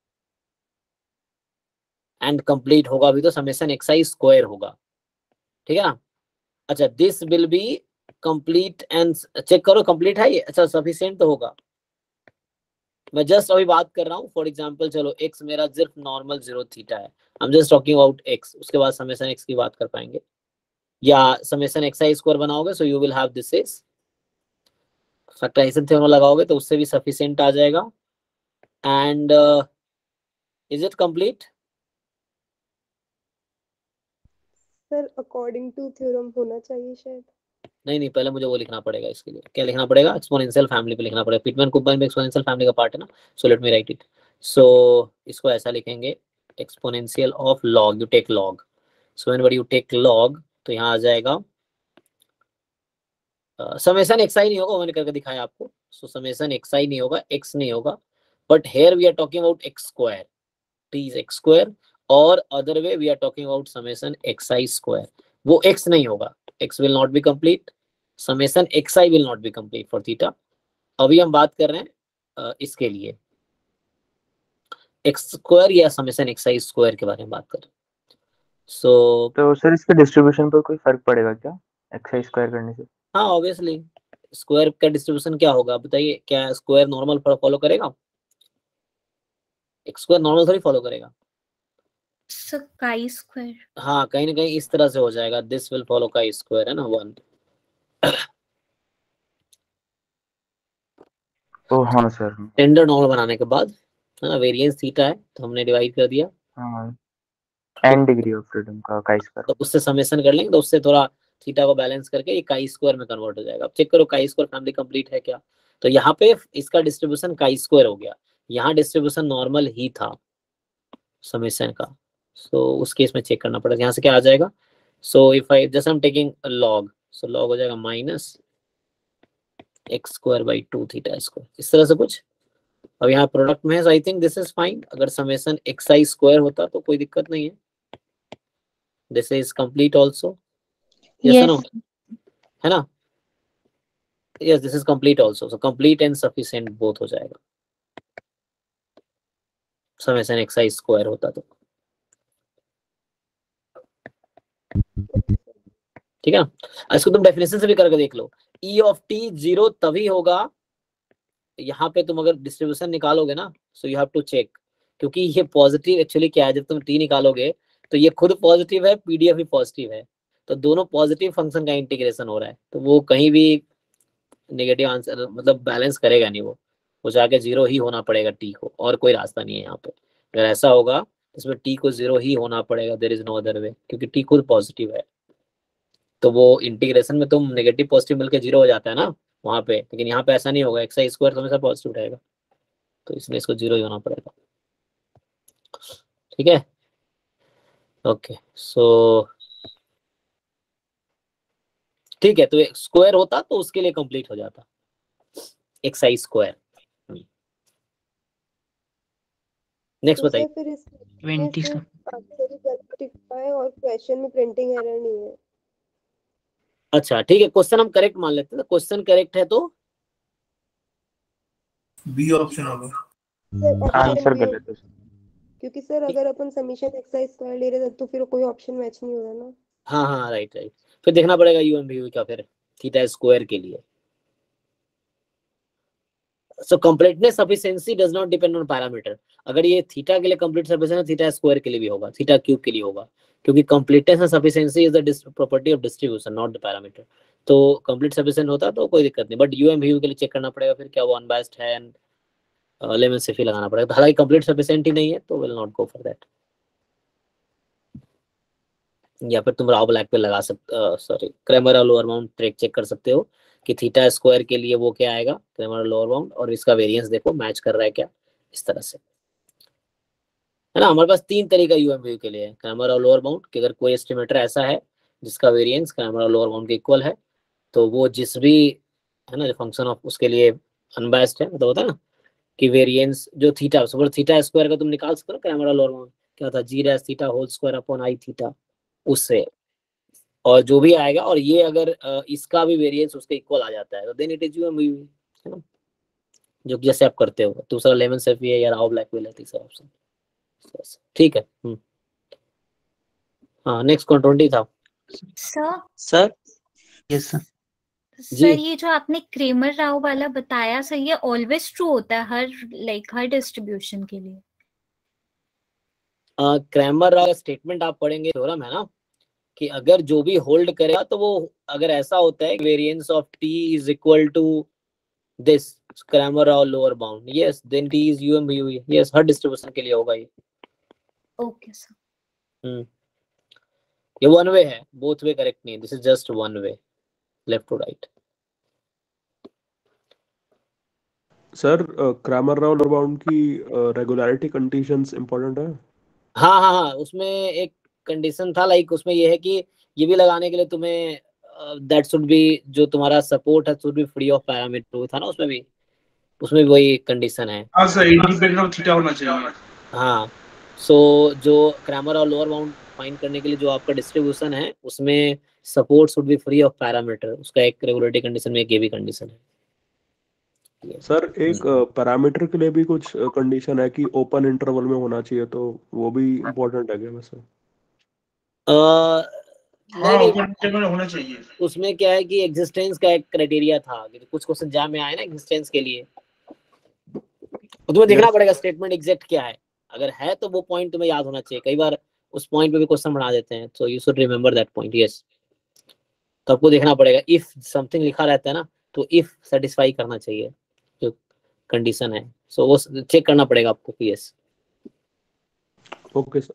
Speaker 1: एंड कंप्लीट होगा भी तो समेशन xi स्क्वायर होगा। ठीक है ना। अच्छा, this will be complete and check करो कंप्लीट है ये। अच्छा सफिशिएंट तो होगा, मैं जस्ट अभी बात कर रहा हूँ फॉर एग्जांपल, चलो x मेरा सिर्फ नॉर्मल 0 थीटा है, I am just talking about x, उसके बाद समेशन x की बात कर पाएंगे, या समेशन xi स्क्वायर बनाओगे, so you will have this is factorisation theorem लगाओगे तो उससे भी सफिशिएंट आ जाएगा। And is it complete?
Speaker 5: Sir according to theorem होना चाहिए शायद।
Speaker 1: नहीं, पहले मुझे वो लिखना पड़ेगा, इसके लिए क्या लिखना पड़ेगा, एक्सपोनेंशियल फैमिली पे लिखना पड़ेगा। पिटमैन कुपन में एक्सपोनेंशियल फैमिली का पार्ट है ना, so let me write it. So इसको ऐसा लिखेंगे, exponential of log, you take log, so when you take log तो यहाँ आ जाएगा समेशन xi नहीं होगा, मैंने करके दिखाया आपको, सो समेशन xi नहीं होगा, x नहीं होगा, but here we are talking about x square, t is x square, और other way we are talking about summation xi square, वो x नहीं होगा, x will not be complete, summation xi will not be complete for theta. अभी हम बात कर रहे हैं इसके लिए x स्क्वायर या समेशन xi स्क्वायर के बारे में बात कर रहे हैं। सो
Speaker 3: तो सर इसके डिस्ट्रीब्यूशन पर कोई फर्क पड़ेगा क्या एक्स स्क्वायर करने से?
Speaker 1: हाँ ऑब्वियसली, स्क्वायर का डिस्ट्रीब्यूशन क्या होगा बताइए, क्या स्क्वायर नॉर्मल फॉलो करेगा? एक्स स्क्वायर नॉर्मल थोड़ी फॉलो करेगा।
Speaker 12: काई स्क्वायर,
Speaker 1: हाँ कहीं ना कहीं इस तरह से हो जाएगा, this will follow chi square, है ना 1।
Speaker 3: ओ हाँ सर।
Speaker 1: स्टैंडर्ड नॉर्मल बनाने के बाद, है ना, वेरिएंस थीटा है तो हमने डिवाइड कर दिया,
Speaker 3: हाँ एन डिग्री ऑफ फ्रीडम का काई स्क्वायर,
Speaker 1: तो उससे समेशन कर लेंगे, तो उससे थोड़ा थीटा को बैलेंस करके ये काई स्क्वायर में कन्वर्ट हो जाएगा। अब चेक करो काई स्क्वायर फैमिली कंप्लीट है क्या, तो यहाँ पे इसका डिस्ट्रीब्यूशन काई स्क्वायर हो गया, यहाँ डिस्ट्रीब्यूशन नॉर्मल ही था समेशन का, सो उस केस में चेक करना पड़ेगा, यहाँ से क्या आ जाएगा, so if I just I am taking log, so log हो जाएगा minus x square by 2 theta square, इस तरह से कुछ। अब यहाँ प्रोडक्ट में है, so I think this is fine, अगर समेशन xi स्क्वायर होता तो कोई दिक्कत नहीं है, this is complete also, yes no, है ना, yes this is complete also, so complete and sufficient both हो जाएगा समेशन xi स्क्वायर होता तो, ठीक है ना। इसको तुम डेफिनेशन से भी करके देख लो, e ऑफ t 0 तभी होगा, यहाँ पे तुम अगर डिस्ट्रीब्यूशन निकालोगे ना, so you have to check, क्योंकि ये पॉजिटिव एक्चुअली क्या है, जब तुम t निकालोगे तो ये खुद पॉजिटिव है, पीडीएफ भी पॉजिटिव है, तो दोनों पॉजिटिव फंक्शन का इंटीग्रेशन हो रहा है, तो वो कहीं भी नेगेटिव आंसर मतलब बैलेंस करेगा नहीं, वो जाके 0 ही होना पड़ेगा t को, और कोई रास्ता नहीं है यहाँ पे। अगर ऐसा होगा इसमें t को 0 ही होना पड़ेगा, there is no other way, क्योंकि t खुद पॉजिटिव है, तो वो इंटीग्रेशन में तुम नेगेटिव पॉजिटिव मिलके 0 हो जाता है ना वहाँ पे, लेकिन यहाँ पे ऐसा नहीं होगा, xi स्क्वायर तो हमेशा पॉजिटिव रहेगा, तो इसलिए इसको 0 ही होना पड़ेगा, ठीक है। ओके सो ठीक है, तो स्क्वायर होता तो उसके लिए कंप्लीट हो जाता xi स्क्वायर। नेक्स्ट
Speaker 5: तो
Speaker 1: बताइए।
Speaker 5: सर फिर इस
Speaker 11: 20 सर।
Speaker 5: आंसर ही गलत लिखा है और क्वेश्चन में प्रिंटिंग एरर नहीं है।
Speaker 1: अच्छा ठीक है, क्वेश्चन हम करेक्ट मान लेते हैं, क्वेश्चन करेक्ट है तो
Speaker 8: बी ऑप्शन होगा,
Speaker 5: सर ऑप्शन
Speaker 3: आंसर
Speaker 5: भी
Speaker 3: गलत है।
Speaker 5: क्योंकि सर अगर अपन समीशन एक्स स्क्वायर ले रहे थे तो फिर कोई ऑप्शन मैच नहीं हो रहा ना।
Speaker 1: हाँ राइट, फिर देखना पड़ेगा यूएमवी का फिर थीटा स्क्वायर के लिए। So completeness sufficiency does not depend on parameter, अगर ये थीटा के लिए कंप्लीट सफिशिएंसी, थीटा स्क्वायर के लिए भी होगा, थीटा क्यूब के लिए होगा, क्योंकि completeness and sufficiency is the property of distribution not the parameter, तो कंप्लीट सफिशिएंट होता तो कोई दिक्कत नहीं, बट यूएमवी के लिए चेक करना पड़ेगा फिर क्या वो अनबायस्ड है, एंड लेमन सिर्फ ही लगाना पड़ेगा, हालांकि कंप्लीट सफिशिएंट ही नहीं है तो will not go for that, या फिर तुम राव ब्लैक पे लगा सकते, सॉरी क्रैमर लोअर बाउंड ट्रेक चेक कर सकते हो कि थीटा स्क्वायर के लिए वो क्या आएगा, क्रैमर लोअर बाउंड, और इसका वेरिएंस देखो मैच कर रहा है क्या, इस तरह से, है ना। हमारे पास 3 तरीका यूएमवी के लिए है, क्रैमर और लोअर बाउंड, कि अगर कोई एस्टिमेटर ऐसा है जिसका वेरिएंस क्रैमर और लोअर बाउंड के इक्वल है, तो वो जिस भी, है ना, फंक्शन ऑफ उसके लिए अनबायस्ड है, मतलब होता है ना कि वेरिएंस जो थीटा, सपोज थीटा स्क्वायर का तुम निकाल सकते हो क्रैमर और लोअर बाउंड, क्या था g dash theta whole square upon I theta, उससे, और जो भी आएगा, और ये अगर इसका भी वेरिएंस उसके इक्वल आ जाता है तो देन इट इज यूएमवी, है ना, जो जैसे आप करते हो। दूसरा लेमन सेफ है या राव ब्लैक विल है, तीसरा ऑप्शन, ठीक है। हाँ नेक्स्ट कौन 20 था
Speaker 12: sir
Speaker 11: sir yes sir.
Speaker 12: Sir ये जो आपने क्रेमर राव वाला बताया सर, ये ऑलवेज ट्रू होता है हर डिस्ट्रीब्यूशन के लिए?
Speaker 1: क्रैमर राव स्टेटमेंट आप पढ़ेंगे, थ्योरम है ना कि अगर जो भी होल्ड करेगा तो वो, अगर ऐसा होता है variance of T is equal to this Cramer Rao lower bound, yes then T is UM U, yes हर डिस्ट्रीब्यूशन के लिए होगा ये।
Speaker 12: Okay sir.
Speaker 1: ये वन वे है, बोथ वे करेक्ट नहीं है, this is just one way, left to right.
Speaker 9: Sir Cramer Rao lower bound की रेगुलरिटी कंडीशंस इंपॉर्टेंट है?
Speaker 1: हाँ, उसमें एक कंडीशन था, लाइक उसमें ये है कि ये भी लगाने के लिए तुम्हें दैट शुड बी, जो तुम्हारा सपोर्ट है should be free of parameter था ना, उसमें भी वही कंडीशन है।
Speaker 2: हाँ सर, इंडिपेंडेंट ऑफ थीटा होना चाहिए।
Speaker 1: हाँ, सो जो क्रैमर और लोअर बाउंड फाइंड करने के लिए जो आपका डिस्ट्रीब्यूशन है उसमें support should be free of parameter, उसका एक रेगुलरिटी कंडीशन में एक ये भी कंडीशन है।
Speaker 9: सर एक पैरामीटर के लिए भी कुछ कंडीशन है कि ओपन इंटरवल में होना चाहिए, तो वो भी इम्पोर्टेंट है क्या वैसे?
Speaker 1: नहीं,
Speaker 2: होना चाहिए।
Speaker 1: उसमें क्या है कि एग्जिस्टेंस का एक क्राइटेरिया था, कुछ क्वेश्चन एग्जाम में आए ना एग्जिस्टेंस के लिए, तो तुम्हें देखना पड़ेगा स्टेटमेंट एग्जैक्ट क्या है, अगर है तो वो पॉइंट तुम्हें याद होना चाहिए, कई बार उस पॉइंट पे भी क्वेश्चन बना देते हैं, so you should remember that point, yes. तो आपको देखना पड़ेगा, इफ समथिंग लिखा रहता है ना तो इफ सेटिस्फाई करना चाहिए जो कंडीशन है, सो वो चेक करना पड़ेगा आपको, यस।
Speaker 9: Okay sir.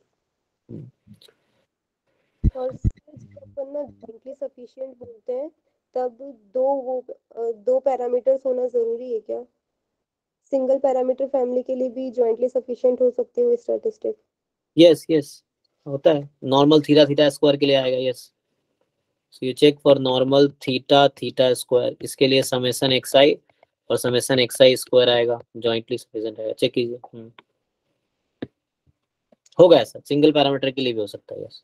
Speaker 5: और जब अपन ना जॉइंटली सफिशिएंट बोलते हैं तब दो पैरामीटर्स होना जरूरी है क्या? सिंगल पैरामीटर फैमिली के लिए भी जॉइंटली सफिशिएंट हो सकते हो स्टैटिस्टिक?
Speaker 1: यस होता है, नॉर्मल थीटा स्क्वायर के लिए आएगा, yes. So you check for normal theta square, इसके लिए समेशन xi और समेशन xi स्क्वायर आएगा, जॉइंटली सफिशिएंट है, चेक कीजिए। होगा ऐसा, सिंगल पैरामीटर के लिए भी हो सकता है, यस।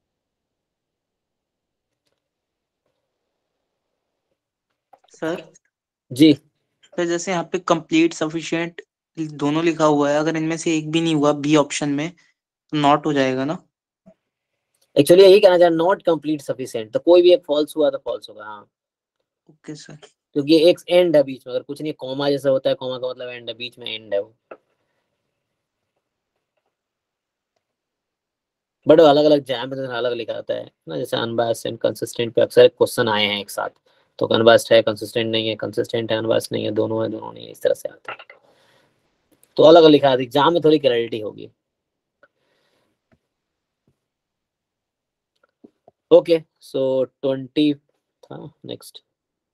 Speaker 7: सर
Speaker 1: जी
Speaker 7: सर जैसे यहाँ पे कंप्लीट सफिशिएंट दोनों लिखा हुआ है, अगर इनमें से एक भी नहीं हुआ बी ऑप्शन में तो नॉट हो जाएगा ना?
Speaker 1: एक्चुअली यही कहना चाह रहा, नॉट कंप्लीट सफिशिएंट, तो कोई भी एक फॉल्स हुआ तो फॉल्स होगा। हाँ
Speaker 7: ओके सर।
Speaker 1: क्योंकि एक एंड है बीच में, अगर कुछ नहीं, कॉमा जैसा होता है, कॉमा का मतलब एंड है, बीच में एंड है वो, बट अलग अलग जैम में अलग लिखा रहता है ना, जैसे अनबायस्ड एंड कंसिस्टेंट पे अक्सर क्वेश्चन आए हैं एक साथ, तो अनबायस्ड है कंसिस्टेंट नहीं है, कंसिस्टेंट है अनबायस्ड नहीं है, दोनों है दोनों नहीं है, इस तरह से आता है, तो अलग लिखा है, एग्जाम में थोड़ी क्लैरिटी होगी। ओके सो 20 था, नेक्स्ट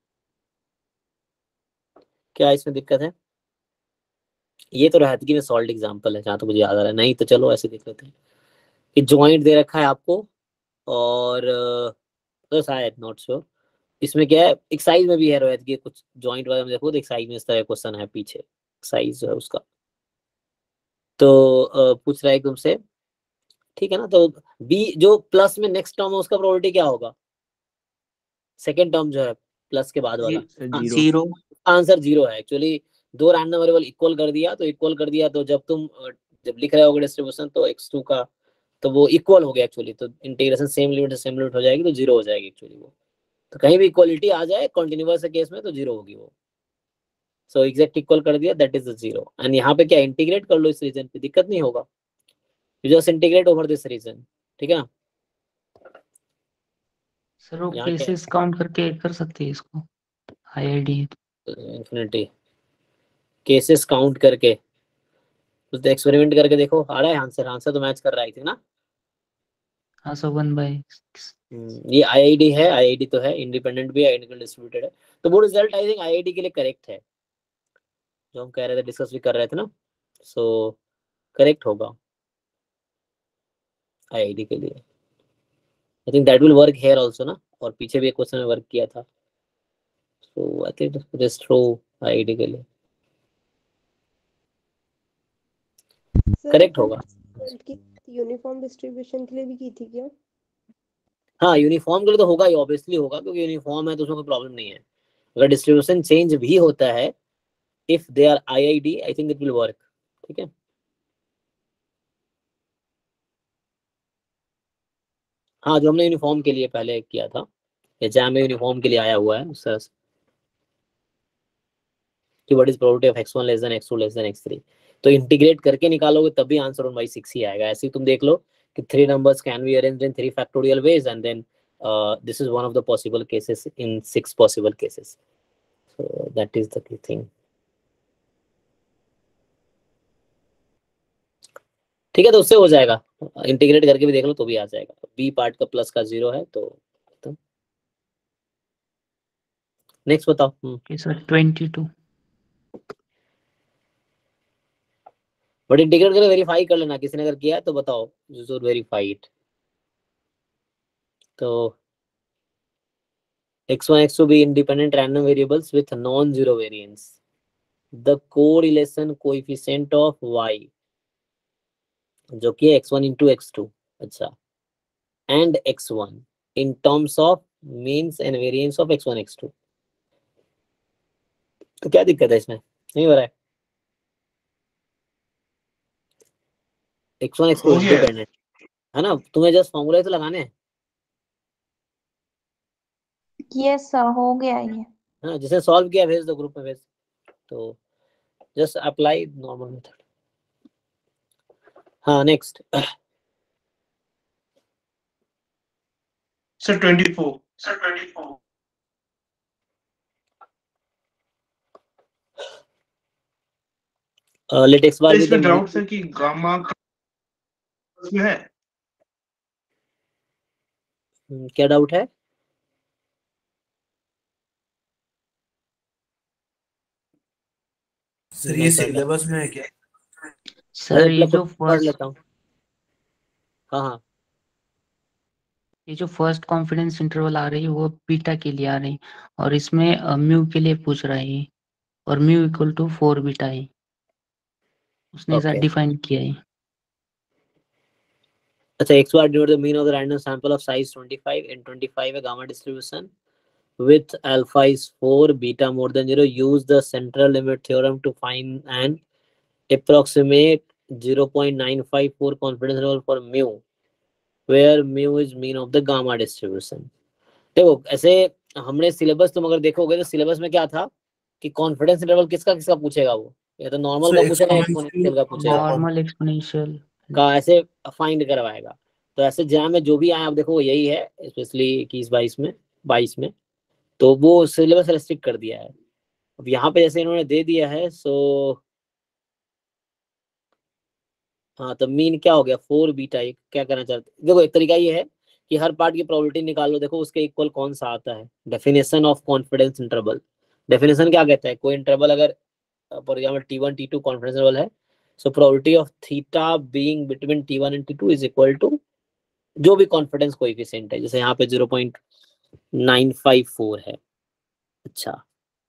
Speaker 1: क्या इसमें दिक्कत है? ये तो रहतगी में सॉल्व एग्जांपल है जहाँ तो मुझे याद आ रहा है, नहीं तो चलो ऐसे देख लेते हैं कि जॉइंट दे रखा है आपको, और तो शायद नॉट श्योर, इसमें क्या है एक साइज में भी है रोहित की, कुछ जॉइंट वाले में देखो तो एक साइज में इस तरह क्वेश्चन है पीछे, साइज जो है उसका, तो पूछ रहा है तुमसे, ठीक है ना, तो बी जो प्लस में नेक्स्ट टर्म है उसका प्रोबेबिलिटी क्या होगा, सेकेंड टर्म जो है प्लस के बाद वाला,
Speaker 7: जीरो।
Speaker 1: आंसर 0 है। एक्चुअली दो रैंडम वेरिएबल इक्वल कर दिया तो जब तुम जब लिख रहे होगे डिस्ट्रीब्यूशन तो x2 का तो वो इक्वल हो गया एक्चुअली, तो इंटीग्रेशन सेम लिमिट से सेम लिमिट हो जाएगी तो 0 हो जाएगी एक्चुअली वो, तो कहीं भी इक्वलिटी आ जाए कॉन्टिन्यूअस केस में तो 0 होगी वो, सो एग्जैक्ट इक्वल कर दिया दैट इज 0, एंड यहाँ पे क्या इंटीग्रेट कर लो इस रीजन पे, दिक्कत नहीं होगा, you just integrate over this region, ठीक है ना।
Speaker 11: सर वो केसेस काउंट करके कर सकते हैं इसको, आईआईडी
Speaker 1: इंफिनिटी केसेस काउंट करके कुछ एक्सपेरिमेंट करके देखो, आ रहा है आंसर तो मैच कर रहा है ना।
Speaker 11: हाँ सर 1/6
Speaker 1: ये आईआईडी है, आईआईडी तो है, इंडिपेंडेंट भी है, आइडेंटिकल डिस्ट्रीब्यूटेड है, तो वो रिजल्ट आई थिंक आईआईडी के लिए करेक्ट है, जो हम कह रहे थे डिस्कस भी कर रहे थे ना, सो करेक्ट होगा आईआईडी के लिए, I think that will work here also ना, और पीछे भी एक क्वेश्चन में वर्क किया था, so I think just through IID के लिए करेक्ट होगा।
Speaker 5: यूनिफॉर्म डिस्ट्रीब्यूशन के लिए भी की थी क्या?
Speaker 1: हाँ यूनिफॉर्म के लिए तो होगा ही, ऑब्वियसली होगा, क्योंकि यूनिफॉर्म है तो उसमें कोई प्रॉब्लम नहीं है, अगर डिस्ट्रीब्यूशन चेंज भी होता है if they are IID I think it will work, ठीक है। हाँ जो हमने यूनिफॉर्म के लिए पहले किया था, एग्जाम में यूनिफॉर्म के लिए आया हुआ है उस तरह से। कि what is probability of x1 less than x2 less than x3। तो इंटीग्रेट करके निकालोगे तभी आंसर 1/6 ही आएगा। ऐसे ही तुम देख लो कि 3 numbers can be arranged in 3 factorial ways and then this is one of the possible cases in 6 possible cases. So that is the key thing. ठीक है, तो उससे हो जाएगा, इंटीग्रेट करके भी देख लो तो भी आ जाएगा। बी पार्ट का प्लस का 0 है तो नेक्स्ट बताओ।
Speaker 11: सर 22।
Speaker 1: बट इंटीग्रेट करके वेरीफाई कर लेना, किसी ने अगर किया है तो बताओ, जरूर वेरीफाई इट। तो x1 x2 be independent random variables with non-zero variance. The correlation coefficient of y जो कि है x1 into x2, अच्छा, and x1 in terms of means and variance of x1 x2। तो क्या दिक्कत है इसमें, नहीं हो रहा है? x1 x2 इंडिपेंडेंट है ना, तुम्हें जस्ट फॉर्मूला तो लगाने हैं।
Speaker 4: यस सर, हो गया ये।
Speaker 1: हाँ, जिसे सॉल्व किया भेज दो ग्रुप में, भेज। तो जस्ट अप्लाई नॉर्मल मेथड। हाँ next
Speaker 2: sir 24।
Speaker 1: Let x bar
Speaker 2: इसमें डाउट सर कि गामा इसमें है।
Speaker 1: क्या डाउट है?
Speaker 8: सर ये सिलेबस में है क्या?
Speaker 11: सर ये जो
Speaker 1: पढ़ लेता हूँ। हाँ
Speaker 11: ये जो फर्स्ट कॉन्फिडेंस इंटरवल आ रही है वो बीटा के लिए आ रही है, और इसमें म्यू के लिए पूछ रहा है, और म्यू इक्वल टू 4 बीटा है, उसने ऐसा डिफाइन किया है।
Speaker 1: अच्छा, x bar denote the mean of the random sample of size 25 and 25 है gamma distribution with alpha is 4 beta more than 0। use the central limit theorem to find an approximate 0.954 confidence interval for mu where mu is mean of the gamma distribution। देखो ऐसे हमने syllabus, तुम अगर देखोगे तो syllabus में क्या था कि कॉन्फिडेंस इंटरवल किसका किसका पूछेगा, वो या तो नॉर्मल का पूछेगा, एक्सपोनेंशियल का पूछेगा,
Speaker 11: नॉर्मल एक्सपोनेंशियल
Speaker 1: का ऐसे फाइंड करवाएगा। तो ऐसे जहाँ में जो भी आया आप देखो यही है, स्पेशली 21-22 में तो वो सिलेबस रेस्ट्रिक्ट कर दिया है। अब यहाँ पे जैसे इन्होंने दे दिया है, सो हाँ, तो मीन क्या हो गया 4 बीटा। क्या करना चाहते, देखो एक तरीका ये है कि हर पार्ट की प्रोबेबिलिटी निकाल लो, देखो उसके इक्वल कौन सा आता है। Definition of confidence interval, definition क्या कहता है, कोई इंटरवल अगर for example T1 T2 confidence interval है, so probability of theta being between T1 and T2 is equal to जो भी कॉन्फिडेंस कोएफिशिएंट है, जैसे यहाँ पे 0.954 है। अच्छा,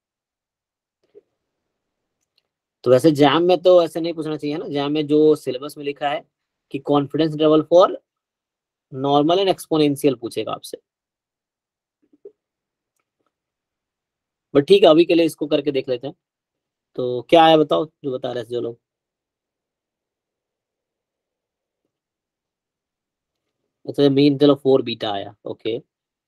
Speaker 1: तो वैसे जैम में तो ऐसे नहीं पूछना चाहिए ना, जैम में जो सिलेबस में लिखा है कि confidence interval for normal and exponential पूछेगा आपसे। बट ठीक है, अभी के लिए इसको करके देख लेते हैं। तो क्या आया बताओ, जो बता रहे थे जो लोग। अच्छा, मीन चलो 4 बीटा आया, okay.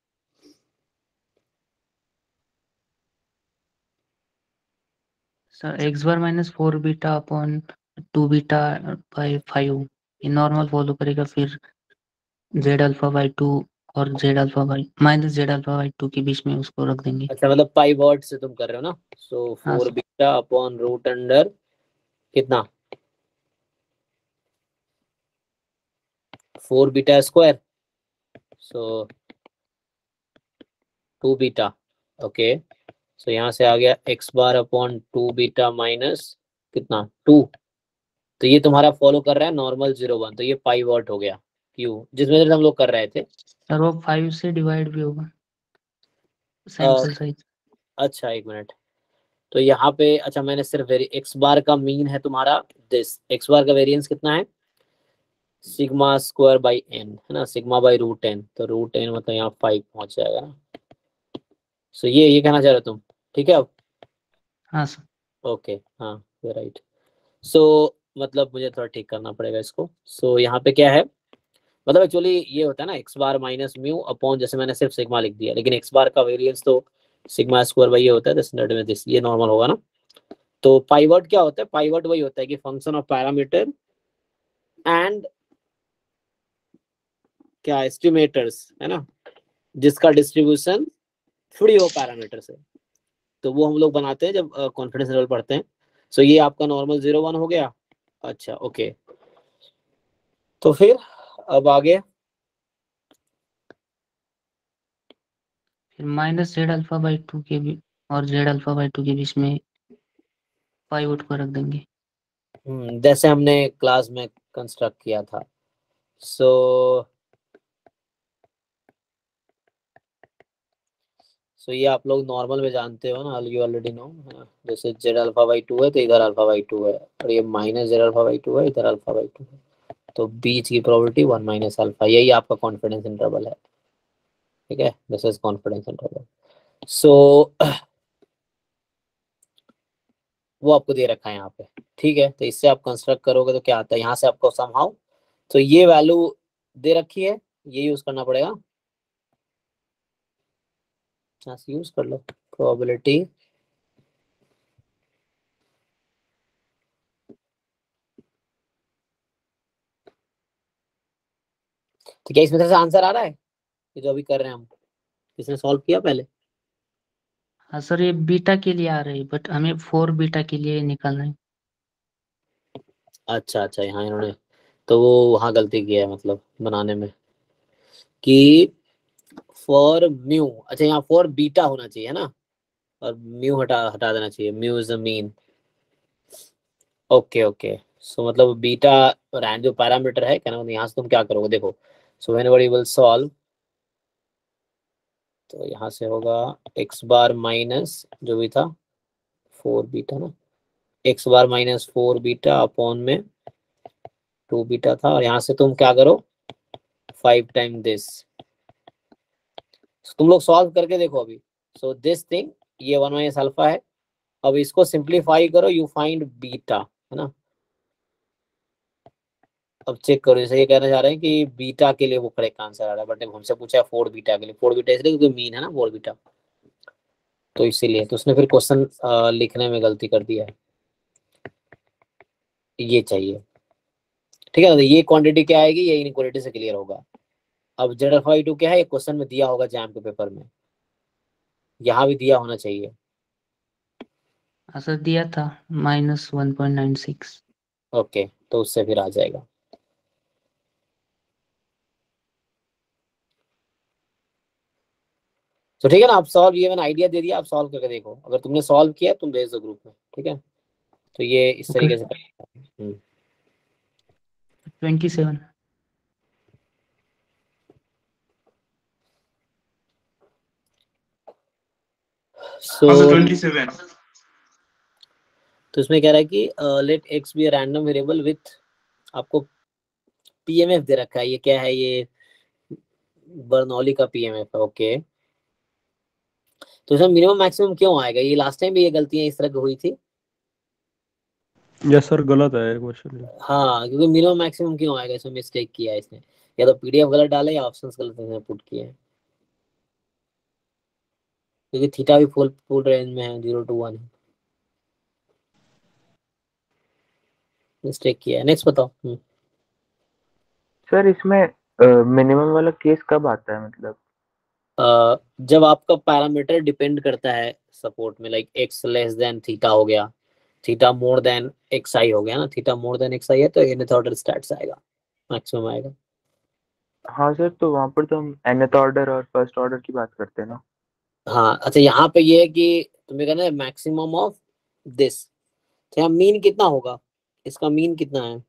Speaker 11: Sir x bar minus 4 beta upon 2 beta by 5 ये नॉर्मल फॉलो करेगा, फिर z अल्फा बाई 2 और z alpha by minus z alpha by 2 के बीच में उसको रख देंगे।
Speaker 1: अच्छा, मतलब पाइवॉट से तुम कर रहे हो ना, so 4 beta upon root under कितना 4 beta square, so 2 beta, okay. So यहाँ से आ गया x bar upon 2 beta minus कितना 2। तो ये तुम्हारा फॉलो कर रहा है नॉर्मल 0-1, तो ये पाइवॉट हो गया क्यू, जिसमें हम लोग कर रहे थे।
Speaker 11: सर वो 5 से डिवाइड भी होगा सैंपल साइज।
Speaker 1: अच्छा एक मिनट, तो यहाँ पे अच्छा मैंने सिर्फ x बार का मीन है तुम्हारा दिस, x बार का वेरिएंस कितना है सिग्मा स्क्वायर बाई n है ना, सिग्मा बाई रूट n, तो रूट n मतलब यहाँ 5 पहुंच जाएगा ना। सो ये कहना चाह रहे हो तुम, ठीक है अब?
Speaker 11: हाँ सर,
Speaker 1: ओके, हाँ राइट। सो मतलब मुझे थोड़ा ठीक करना पड़ेगा इसको। सो यहाँ पे क्या है, मतलब एक्चुअली ये होता है ना x bar minus mu upon, जैसे मैंने सिर्फ सिग्मा लिख दिया, लेकिन x बार का वेरिएंस तो सिग्मा स्क्वायर बाई ये होता है, दिस में दिस, ये नॉर्मल होगा ना। तो पाइवट क्या होता है? पाइवट वही होता है कि फंक्शन ऑफ पैरामीटर एंड क्या एस्टिमेटर्स, है ना, जिसका डिस्ट्रीब्यूशन फ्री हो पैरामीटर से। तो वो हम लोग बनाते हैं जब कॉन्फिडेंस इंटरवल पढ़ते हैं। सो ये आपका नॉर्मल 0 1 हो गया। अच्छा ओके, तो फिर अब आगे
Speaker 11: फिर माइनस जेड अल्फा बाई 2 के भी और जेड अल्फा बाई 2 के बीच में पाइवट को रख देंगे।
Speaker 1: जैसे हमने क्लास में कंस्ट्रक्ट किया था। सो ये आप लोग नॉर्मल में जानते हो ना, यू ऑलरेडी नो, है ना। जैसे जेड अल्फा बाई 2 है तो इधर अल्फा बाई 2 है, और ये माइनस जेड अल्फा बाई 2 है, इधर अल्फा बाई 2 है, तो बीच की प्रोबेबिलिटी 1 माइनस अल्फा, यही आपका कॉन्फिडेंस इंटरवल है। ठीक है, this is confidence interval. So वो आपको दे रखा है यहाँ पे। ठीक है, तो इससे आप कंस्ट्रक्ट करोगे तो क्या आता है, यहाँ से आपको समहाउ तो ये वैल्यू दे रखी है, ये यूज करना पड़ेगा, यहाँ से यूज कर लो प्रोबेबिलिटी तो क्या इसमें से आंसर आ रहा है ये जो अभी कर रहे हैं हम? किसने सॉल्व किया पहले?
Speaker 11: हाँ सर, ये बीटा के लिए आ रही है, बट हमें 4 बीटा के लिए निकालना है।
Speaker 1: अच्छा अच्छा, यहाँ इन्होंने तो वो वहाँ गलती किया है मतलब बनाने में कि फॉर म्यू, अच्छा यहाँ फॉर बीटा होना चाहिए, है ना, और म्यू हटा देना चाहिए, mu is the mean. Okay okay, so मतलब बीटा रैंड जो पैरामीटर है, कहना मतलब यहाँ से तुम क्या करोगे, देखो। So whenever you will solve, तो यहाँ से होगा एक्स बार माइनस जो भी था 4 बीटा ना, x bar minus 4 beta upon में 2 बीटा था, और यहाँ से तुम क्या करो 5 टाइम दिस। तुम लोग सॉल्व करके देखो अभी। सो दिस थिंग, ये 1 माइनस अल्फा है, अब इसको सिंप्लीफाई करो, यू फाइंड बीटा, है ना। अब चेक करो, जैसे ये कहना चाह रहे हैं कि बीटा के लिए वो करेक्ट आंसर आ रहा है, बट हमसे पूछा है 4 बीटा के लिए। 4 बीटा इसलिए क्योंकि मीन है ना 4 बीटा, तो इसीलिए तो उसने फिर क्वेश्चन लिखने में गलती कर दिया है, ये चाहिए। ठीक है, तो ये क्वांटिटी क्या आएगी, ये इनक्वालिटी से क्लियर होगा। अब जेड अल्फा बाई 2 क्या है, ये क्वेश्चन में दिया होगा जैम के पेपर में, यहाँ भी दिया होना चाहिए।
Speaker 11: सर दिया था माइनस 1.96।
Speaker 1: ओके, तो उससे फिर आ जाएगा। तो ठीक है ना, आप सॉल्व, ये मैंने आइडिया दे दिया, आप सॉल्व करके देखो, अगर तुमने सॉल्व किया तुम भेज दो ग्रुप में। ठीक है, तो ये इस तरीके से
Speaker 11: 27।
Speaker 1: सो
Speaker 2: 27।
Speaker 1: तो इसमें कह रहा है कि let x be random variable with, आपको पीएमएफ दे रखा है, ये क्या है, ये बर्नौली का पीएमएफ है। ओके, तो इसमें मिनिमम मैक्सिमम क्यों आएगा, ये लास्ट टाइम भी ये गलतियां इस तरह की हुई थी।
Speaker 9: यस सर, गलत है क्वेश्चन।
Speaker 1: हाँ, क्योंकि मिनिमम मैक्सिमम क्यों आएगा, इसमें मिस्टेक किया है इसने, या तो पीडीएफ गलत डाला या ऑप्शंस गलत इसने पुट किए हैं, क्योंकि थीटा भी फुल रेंज में है, 0 to 1 है, मिस्टेक किया है। नेक्स्ट बताओ।
Speaker 3: सर इसमें मिनिमम वाला केस कब आता है, मतलब
Speaker 1: जब आपका पैरामीटर डिपेंड करता है सपोर्ट में, like x less than theta हो गया, theta more than x I हो गया ना, theta more than x I है तो nth ऑर्डर स्टैट्स आएगा, मैक्सिमम आएगा।
Speaker 3: हाँ सर, तो वहाँ पर तो हम nth ऑर्डर और फर्स्ट ऑर्डर की बात करते हैं ना।
Speaker 1: हाँ अच्छा, यहाँ पे ये है कि तुम्हें कहना है मैक्सिमम ऑफ दिस, तो यहाँ मीन कितना होगा, इसका मीन कितना है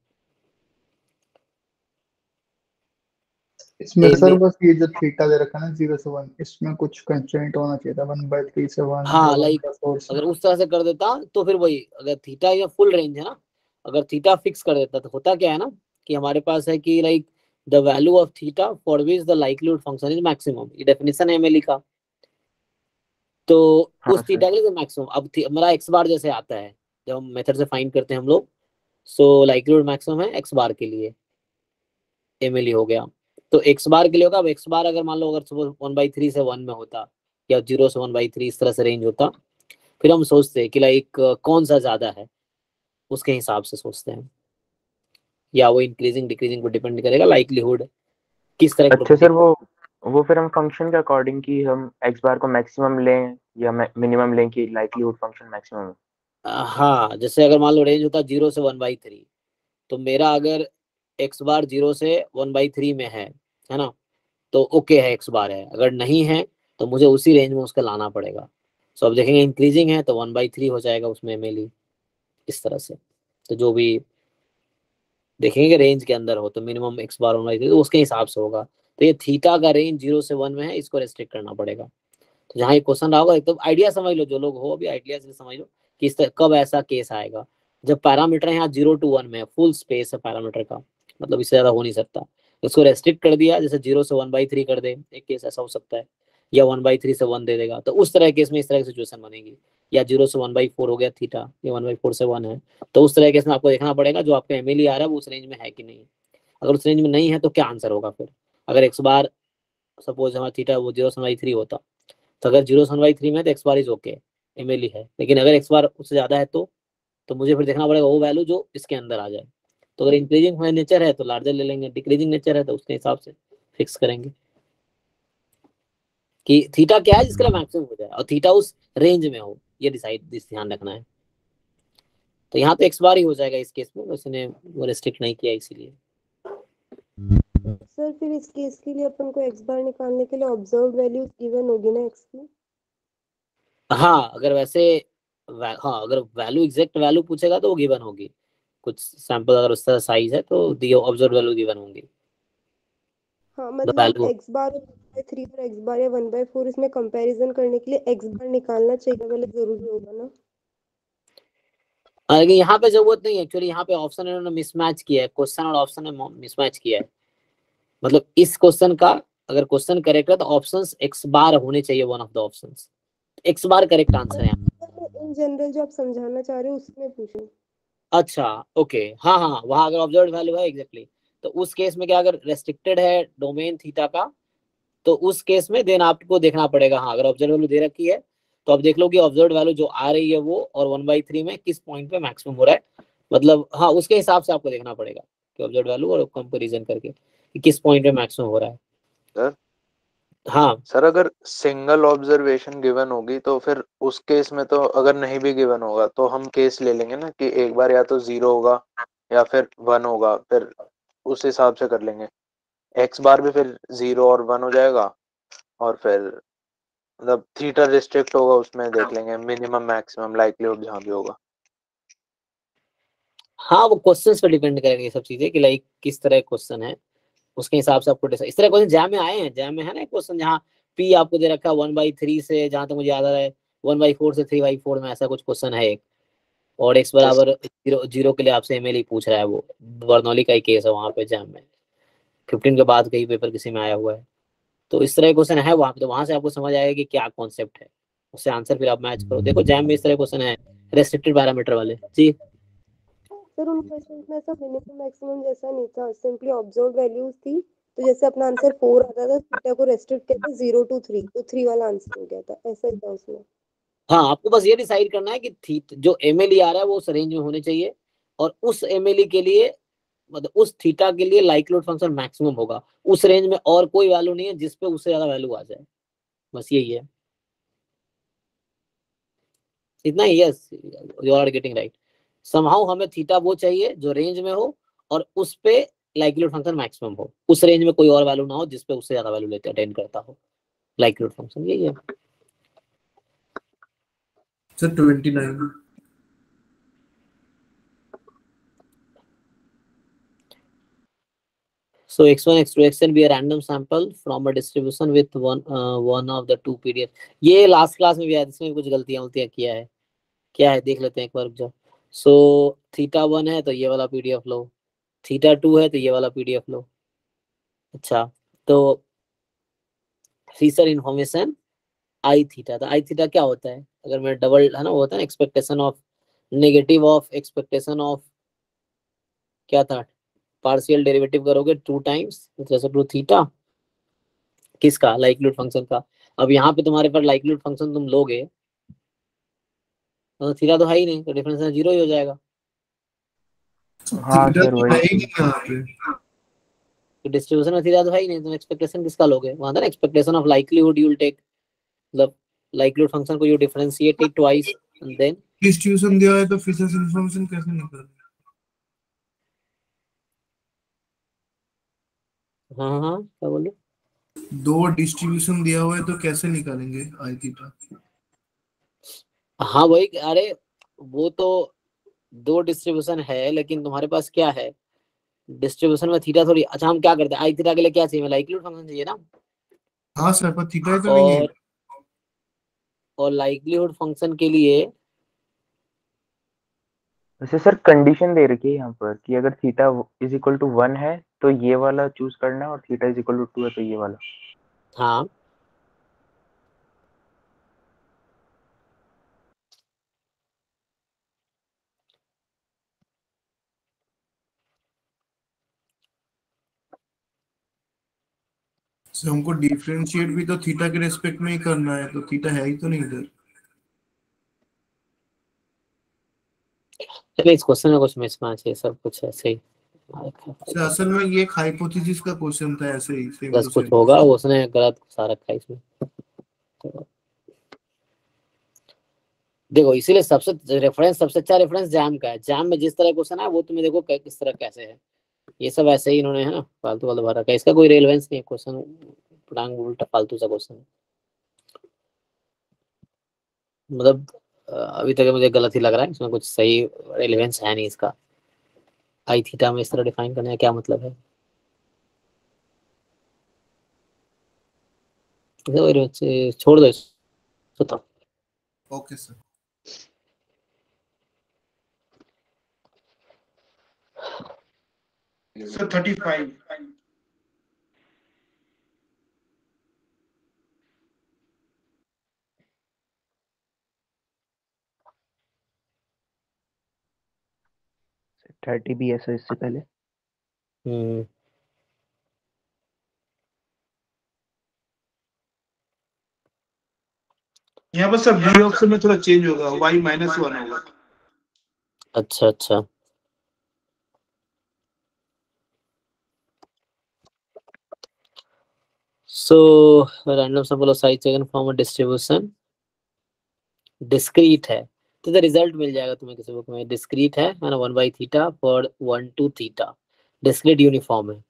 Speaker 13: इसमें सर बस ये जो थीटा दे रखा है ना 0 से 1, इसमें कुछ कंस्ट्रेंट होना चाहिए था 1/3 से 1 या
Speaker 1: हाँ
Speaker 13: 1/4 से।
Speaker 1: अगर उस तरह से कर देता तो फिर वही, अगर थीटा या फुल रेंज है ना, अगर थीटा फिक्स कर देता तो होता क्या है ना कि हमारे पास है कि like the value of theta for which the likelihood function is maximum, ये डेफिनेशन है, मैं लिखा तो उस थीटा के लिए मैक्सिमम। अब हमारा एक्स बार जैसे आता है जब हम मेथड से फाइंड करते हैं हम लोग, सो लाइक्लीहुड मैक्सिमम है एक्स बार के लिए, एमएलई हो गया, तो एक्स बार के लिए होगा। अब एक्स बार अगर मान लो अगर सपोज 1/3 से 1 में होता या 0 से 1/3 इस तरह से रेंज होता, फिर हम सोचते हैं कि लाइक कौन सा ज्यादा है, उसके हिसाब से सोचते हैं, या वो इंक्रीजिंग डिक्रीजिंग को डिपेंड करेगा, लाइक्लीहुड किस तरह की
Speaker 3: अच्छा सर,
Speaker 1: probability।
Speaker 3: वो फिर हम फंक्शन के अकॉर्डिंग की हम एक्स बार को मैक्सिमम लें या मिनिमम लें कि लाइक्लीहुड फंक्शन मैक्सिमम है?
Speaker 1: हाँ, जैसे अगर मान लो रेंज होता 0 से 1/3, तो मेरा अगर एक्स बार 0 से 1/3 में है ना, तो ओके है, एक्स बार है। अगर नहीं है तो मुझे उसी रेंज में उसका लाना पड़ेगा। सो अब देखेंगे इंक्रीजिंग है तो 1/3 हो जाएगा उसमें MLE, इस तरह से। तो जो भी देखेंगे रेंज के अंदर हो तो मिनिमम एक्स बार 1/3, तो उसके हिसाब से होगा। तो ये थीटा का रेंज 0 से 1 में है, इसको रेस्ट्रिक्ट करना पड़ेगा। तो जहाँ ये क्वेश्चन रहा होगा एकदम आइडिया समझ लो, जो लोग हो अभी आइडिया से समझ लो कि कब ऐसा केस आएगा जब पैरामीटर यहाँ 0 to 1 में है, फुल स्पेस है पैरामीटर का, मतलब इससे ज्यादा हो नहीं सकता। इसको रेस्ट्रिक्ट कर दिया, जैसे 0 से 1/3 कर दे, एक केस ऐसा हो सकता है, या 1/3 से 1 दे देगा, तो उस तरह के केस में इस तरह की सिचुएशन बनेगी। या 0 से 1/4 हो गया थीटा, या 1/4 से 1 है, तो उस तरह के केस में आपको देखना पड़ेगा जो आपका MLE आ रहा है वो उस रेंज में है कि नहीं। अगर उस रेंज में नहीं है तो क्या आंसर होगा फिर। अगर एक्स बार सपोज हमारा थीटा वो 0 से 1/3 होता, तो अगर 0 से 1/3 में तो x bar is okay, MLE है। लेकिन अगर एक्स बार उससे ज्यादा है तो मुझे फिर देखना पड़ेगा वो वैल्यू जो इसके अंदर आ जाए। तो अगर इंक्रीजिंग नेचर है तो लार्जर ले लेंगे, डिक्रीजिंग नेचर है तो उसके हिसाब से फिक्स करेंगे कि थीटा क्या है जिसके लिए मैक्सिमम हो जाए, और थीटा उस रेंज में हो, ये ध्यान रखना है। तो यहाँ तो एक्स बार ही हो जाएगा इस केस में, उसने वो रेस्ट्रिक्ट नहीं किया इसीलिए।
Speaker 5: सर फिर इस केस के लिए अपन को एक्स बार निकालने के लिए ऑब्जर्व्ड वैल्यू गिवन होगी ना एक्स की?
Speaker 1: हाँ, अगर वैसे हाँ, अगर वैल्यू एग्जैक्ट वैल्यू पूछेगा तो वो गिवन होगी। कुछ सैंपल अगर उसका साइज है तो दी ऑब्जर्व वैल्यू गिवन होंगी।
Speaker 5: हाँ
Speaker 1: द
Speaker 5: मतलब
Speaker 1: वैल्यू
Speaker 5: एक्स बार 1/3 और एक्स बार या 1/4 इसमें कंपैरिजन करने के लिए एक्स बार निकालना चाहिए वाला जरूरी होगा ना?
Speaker 1: लेकिन यहाँ पे जरूरत नहीं है एक्चुअली, यहाँ पे ऑप्शन इन्होंने मिसमैच किया है, क्वेश्चन और ऑप्शन ने मिसमैच किया है। मतलब इस क्वेश्चन का अगर क्वेश्चन करेक्ट है तो ऑप्शंस एक्स बार होने चाहिए, one of the options. X bar correct answer है यहाँ।
Speaker 5: इन जनरल जो आप समझाना चाह रहे हो उसमें पूछो।
Speaker 1: अच्छा ओके, हाँ हाँ, वहां अगर ऑब्जर्व वैल्यू है एग्जैक्टली, तो उस केस में क्या, अगर रेस्ट्रिक्टेड है डोमेन थीटा का, तो उस केस में देन आपको देखना पड़ेगा। हाँ, अगर ऑब्जर्व वैल्यू दे रखी है तो आप देख लो कि ऑब्जर्व वैल्यू जो आ रही है वो और 1/3 में किस पॉइंट पे मैक्सिमम हो रहा है। मतलब हाँ, उसके हिसाब से आपको देखना पड़ेगा कि ऑब्जर्व वैल्यू और कंपैरिजन करके कि किस पॉइंट पे मैक्सिमम हो रहा है।
Speaker 14: सर
Speaker 1: हाँ
Speaker 14: सर, अगर सिंगल ऑब्जर्वेशन गिवन होगी तो फिर उस केस में, तो अगर नहीं भी गिवन होगा तो हम केस ले लेंगे ना कि एक बार या तो 0 होगा या फिर 1 होगा, फिर उस हिसाब से कर लेंगे। एक्स बार भी फिर 0 और 1 हो जाएगा, और फिर मतलब थीटा रिस्ट्रिक्ट होगा, उसमें देख लेंगे मिनिमम मैक्सिमम लाइक्लीहुड जहाँ भी होगा।
Speaker 1: हाँ, वो क्वेश्चंस पे डिपेंड करेगा ये सब चीजें कि लाइक किस तरह क्वेश्चन है, उसके हिसाब से आपको इस तरह क्वेश्चन जैम में आए हैं। जैम में है ना क्वेश्चन जहाँ P आपको दे रखा है 1/3 से, जहां तक मुझे याद आ रहा है 1/4 से 3/4 में, ऐसा कुछ क्वेश्चन है एक, और x बराबर 0 के लिए आपसे MLE पूछ रहा है। वो बर्नौली का ही केस है वहां पे जैम में, 15 के बाद कई पेपर किसी में आया हुआ है। तो इस तरह क्वेश्चन है वहां पे, तो वहां से आपको समझ आएगा कि क्या कॉन्सेप्ट है, उससे आंसर फिर आप मैच करो। देखो जैम में इस तरह क्वेश्चन है रेस्ट्रिक्टेड पैरामीटर वाले जी।
Speaker 5: सर उन क्वेश्चंस में ऐसा मिनिमम मैक्सिमम जैसा नहीं था, सिंपली ऑब्जर्व्ड वैल्यूज थी। तो जैसे अपना आंसर 4 आता था, थीटा को रेस्ट्रिक्ट करके 0 to 3, तो 3 वाला आंसर हो गया था, ऐसा ही था उसमें।
Speaker 1: हाँ, आपको बस ये डिसाइड करना है कि जो MLE आ रहा है वो उस रेंज में होने चाहिए, और उस MLE के लिए मतलब उस थीटा के लिए लाइक्लीहुड फंक्शन मैक्सिमम होगा उस रेंज में, और कोई वैल्यू नहीं है जिसपे उससे ज्यादा वैल्यू आ जाए, बस यही है, इतना ही। Yes, you are getting right. Somehow हमें थीटा वो चाहिए जो रेंज में हो और उस पे लाइक्लीहुड फंक्शन मैक्सिमम हो, उस रेंज में कोई और वैल्यू ना हो जिसपे उससे ज्यादा वैल्यू लेते अटेंड करता हो लाइक्लीहुड फंक्शन, यही है।
Speaker 8: Sir 29।
Speaker 1: So x1, x2, xn be a random sample from a distribution with one of the two PDF। ये लास्ट क्लास में भी आया, इसमें कुछ गलतियां किया है, क्या है देख लेते हैं एक बार जो। सो थीटा 1 है तो ये वाला PDF लो, थीटा 2 है तो ये वाला PDF लो। अच्छा, तो फीचर इन्फॉर्मेशन आई थीटा, तो आई थीटा क्या होता है, अगर मैं डबल है ना, वो होता है expectation of negative of expectation of क्या था, पार्शियल डेरिवेटिव करोगे 2 टाइम्स टू थीटा किसका, लाइक्लीहुड फंक्शन का। अब यहाँ पे तुम्हारे पास लाइक्लीहुड फंक्शन तुम लोगे तो थीटा तो है ही नहीं, तो डिफरेंस 0 ही हो जाएगा।
Speaker 3: हाँ
Speaker 8: थीटा
Speaker 3: सर
Speaker 8: तो
Speaker 3: वही
Speaker 8: है ही
Speaker 3: चीज।
Speaker 8: नहीं यहाँ पे।
Speaker 1: तो डिस्ट्रीब्यूशन में थीटा तो है ही नहीं, तो एक्सपेक्टेशन किसका लोगे? वहां था ना expectation of likelihood, you will take मतलब लाइक्लीहुड फंक्शन को you differentiate it twice and then
Speaker 8: distribution दिया है तो फिर से इन्फॉर्मेशन कैसे निकालेंगे?
Speaker 1: हाँ हाँ क्या बोले?
Speaker 8: दो डिस्ट्रीब्यूशन दिया हुआ है तो कैसे निकालेंगे आई थीटा?
Speaker 1: हाँ वही, अरे वो तो दो डिस्ट्रीब्यूशन है, लेकिन तुम्हारे पास क्या है डिस्ट्रीब्यूशन में थीटा थोड़ी। अच्छा हम क्या करते हैं, आई थीटा के लिए क्या चाहिए, लाइक्लीहुड फंक्शन चाहिए ना।
Speaker 8: हाँ सर, पर थीटा तो नहीं है।
Speaker 1: और लाइक्लीहुड फंक्शन के लिए
Speaker 3: वैसे सर कंडीशन दे रखी है यहाँ पर कि अगर थीटा इज इक्वल टू 1 है तो ये वाला चूज करना है, और थीटा इज इक्वल टू 2 है तो ये वाला।
Speaker 1: हाँ
Speaker 8: सर हमको डिफरेंशिएट भी तो थीटा के रेस्पेक्ट में ही करना है, तो थीटा है ही तो नहीं इधर।
Speaker 1: चलिए इस क्वेश्चन में कुछ मिसमैच है, सब कुछ ऐसे ही
Speaker 8: सर असल में ये एक हाइपोथेसिस का क्वेश्चन था, ऐसे ही सेम
Speaker 1: बस
Speaker 8: टू
Speaker 1: कुछ
Speaker 8: सेम।
Speaker 1: होगा, उसने गलत घुसा रखा है इसमें। तो देखो इसीलिए सबसे रेफरेंस, सबसे अच्छा रेफरेंस जैम का है। जैम में जिस तरह क्वेश्चन है वो तुम्हें देखो किस तरह कैसे है, ये सब ऐसे ही इन्होंने है ना फालतू वाला भर रखा है, इसका कोई रेलेवेंस नहीं है क्वेश्चन, पटांग उल्टा फालतू सा क्वेश्चन है। मतलब अभी तक मुझे गलत ही लग रहा है, इसमें कुछ सही रेलेवेंस है नहीं इसका। आई थीटा में इस तरह डिफाइन करने का क्या मतलब है? छोड़ दो इसको तो।
Speaker 8: Okay sir.
Speaker 2: सर 35।
Speaker 3: थर्टी भी ऐसा इससे पहले।
Speaker 2: यहाँ पर सर बी ऑप्शन में थोड़ा चेंज होगा, y-1 होगा।
Speaker 1: अच्छा अच्छा so random sample of size taken from a distribution discrete है, तो रिजल्ट मिल जाएगा तुम्हें किसी बुक में। डिस्क्रीट है ना, 1 by theta for 1 to theta, discrete uniform है।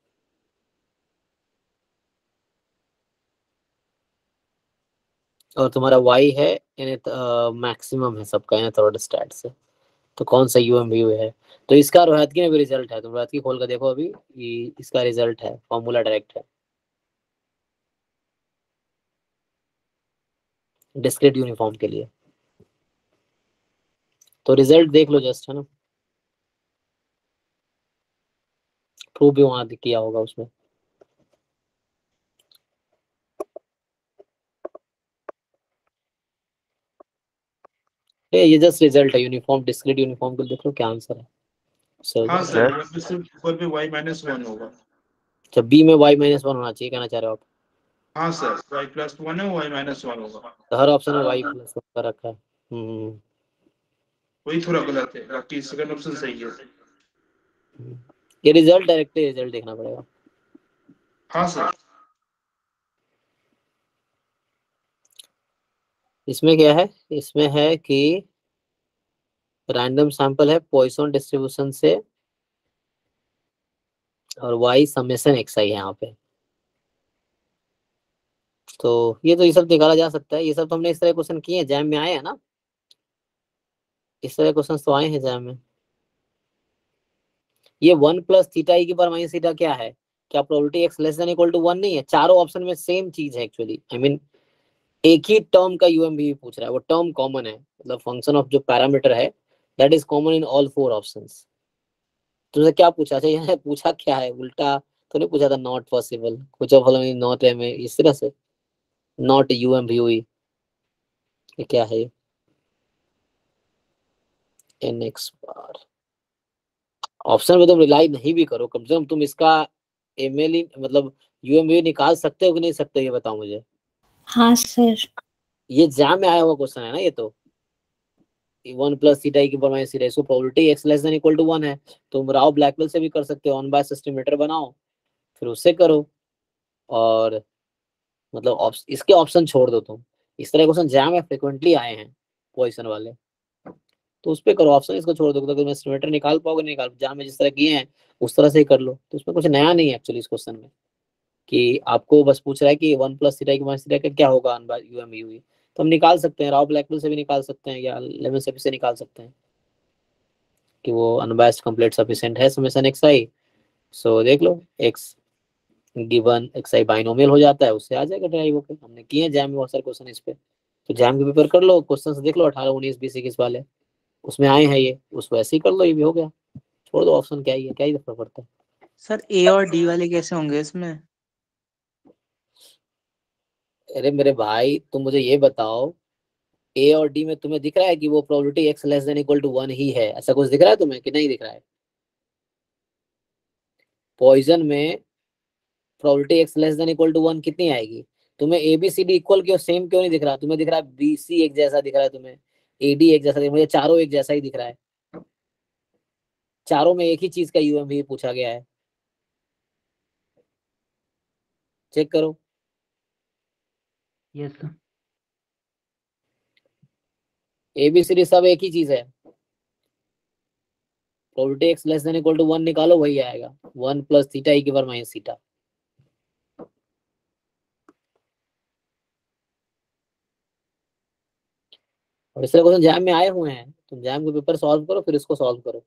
Speaker 1: और तुम्हारा y है मैक्सिमम है सबका इन थर्ड स्टैट से, तो कौन सा यूएमवीयू है? तो इसका रोहतगी में भी रिजल्ट है, तुम रोहतगी खोल कर देखो अभी, इसका रिजल्ट है, फॉर्मूला डायरेक्ट है डिस्क्रीट यूनिफॉर्म के लिए। तो रिजल्ट देख लो जस्ट, है ना, प्रूव भी वहां किया होगा उसमें। ये जस्ट रिजल्ट है यूनिफॉर्म डिस्क्रीट यूनिफॉर्म को, देख लो क्या आंसर है।
Speaker 2: हाँ सर, यहाँ पे सिर्फ ऊपर पे y-1 होगा।
Speaker 1: अच्छा बी में y-1 होना चाहिए, कहना चाह रहे हो आप?
Speaker 2: हाँ सर, y+1 है, y-1 होगा।
Speaker 1: तो हर ऑप्शन में y+1 का रखा है।
Speaker 2: वही थोड़ा गलत है, बाकी सेकंड ऑप्शन सही है।
Speaker 1: ये रिजल्ट डायरेक्ट रिजल्ट देखना पड़ेगा।
Speaker 2: हाँ सर।
Speaker 1: इसमें क्या है, इसमें है कि रैंडम सैंपल है पॉइसन डिस्ट्रीब्यूशन से, और y समेशन xi है यहाँ पे। तो ये सब निकाला जा सकता है, ये सब तो हमने इस तरह क्वेश्चन किए हैं, जैम में आए हैं ना, इस तरह क्वेश्चन तो आए हैं जैम में। ये 1 + थीटा e की पावर माइनस थीटा क्या है, क्या probability x less than equal to 1 नहीं है? चारों ऑप्शन में सेम चीज है एक्चुअली, आई मीन एक ही टर्म का यूएमवी पूछ रहा है, वो टर्म कॉमन है, मतलब फंक्शन ऑफ जो पैरामीटर है that is common in all 4 options. तुमसे क्या पूछा? अच्छा यहाँ पूछा क्या है, उल्टा तो नहीं पूछा था, नॉट पॉसिबल कुछ ऑफ फॉलोइंग नॉट है में, इस तरह से नॉट यूएमवी, ये क्या है nx बार। ऑप्शन में तुम रिलाई नहीं भी करो, कम से कम तुम इसका एमएल मतलब यूएमवी निकाल सकते हो कि नहीं सकते, ये बताओ मुझे।
Speaker 12: हाँ सर।
Speaker 1: ये जैम में आया हुआ क्वेश्चन है ना ये तो। 1 प्लस थीटा की माइनस थीटा, इसको probability x less than equal to 1 है। तुम राव ब्लैकवेल से भी कर सकते हो, ऑन बायस एस्टिमेटर बनाओ फिर उससे करो, और मतलब इसके ऑप्शन छोड़ दो तुम। इस तरह क्वेश्चन जैम में फ्रिक्वेंटली आए हैं पॉइसन वाले, तो उस पर करो ऑप्शन, इसको छोड़ दो। तो तुम एस्टिमेटर निकाल पाओगे निकाल, जहाँ में जिस तरह किए हैं उस तरह से ही कर लो। तो उसमें कुछ नया नहीं है एक्चुअली इस क्वेश्चन में, कि आपको बस पूछ रहा है कि 1 प्लस थीटा की माइनस थीटा का क्या होगा ऑन बाय यूएम यूवी। तो हम निकाल सकते हैं, राव ब्लैकवेल से भी निकाल सकते हैं, या लेमन से निकाल सकते हैं कि वो अनबायस्ड कंप्लीट सफिशिएंट है समेशन xi। सो देख लो x गिवन xi बाइनोमियल हो जाता है, उससे आ जाएगा ड्राइव होकर। हमने किए जैम में बहुत सारे क्वेश्चन इस पे, तो जैम के पेपर कर लो, क्वेश्चन देख लो 18 19 20 21 वाले उसमें आए हैं, ये उसको ऐसे ही कर लो, ये भी हो गया। छोड़ दो ऑप्शन, क्या ही है, क्या ही फर्क पड़ता है।
Speaker 7: सर ए और डी वाले कैसे होंगे इसमें?
Speaker 1: अरे मेरे भाई तुम मुझे ये बताओ, ए और डी में तुम्हें दिख रहा है कि वो probability x less than equal to 1 ही है, ऐसा कुछ दिख रहा है तुम्हें कि नहीं दिख रहा है? पॉइजन में probability x less than equal to 1 कितनी आएगी? तुम्हें A B C D equal क्यों, सेम क्यों नहीं दिख रहा? तुम्हें दिख रहा है बी सी एक जैसा दिख रहा है, तुम्हें ए डी एक जैसा दिख रहा है, मुझे चारों एक जैसा ही दिख रहा है। चारों में एक ही चीज का यूएम भी पूछा गया है, चेक करो।
Speaker 11: Yes sir.
Speaker 1: A B C D सब एक ही चीज है। Probability x less than equal to 1 निकालो, वही आएगा 1 प्लस थीटा ई की पावर माइनस थीटा। और इस तरह क्वेश्चन जैम में आए हुए हैं, तुम जैम के पेपर सॉल्व करो फिर इसको सॉल्व करो।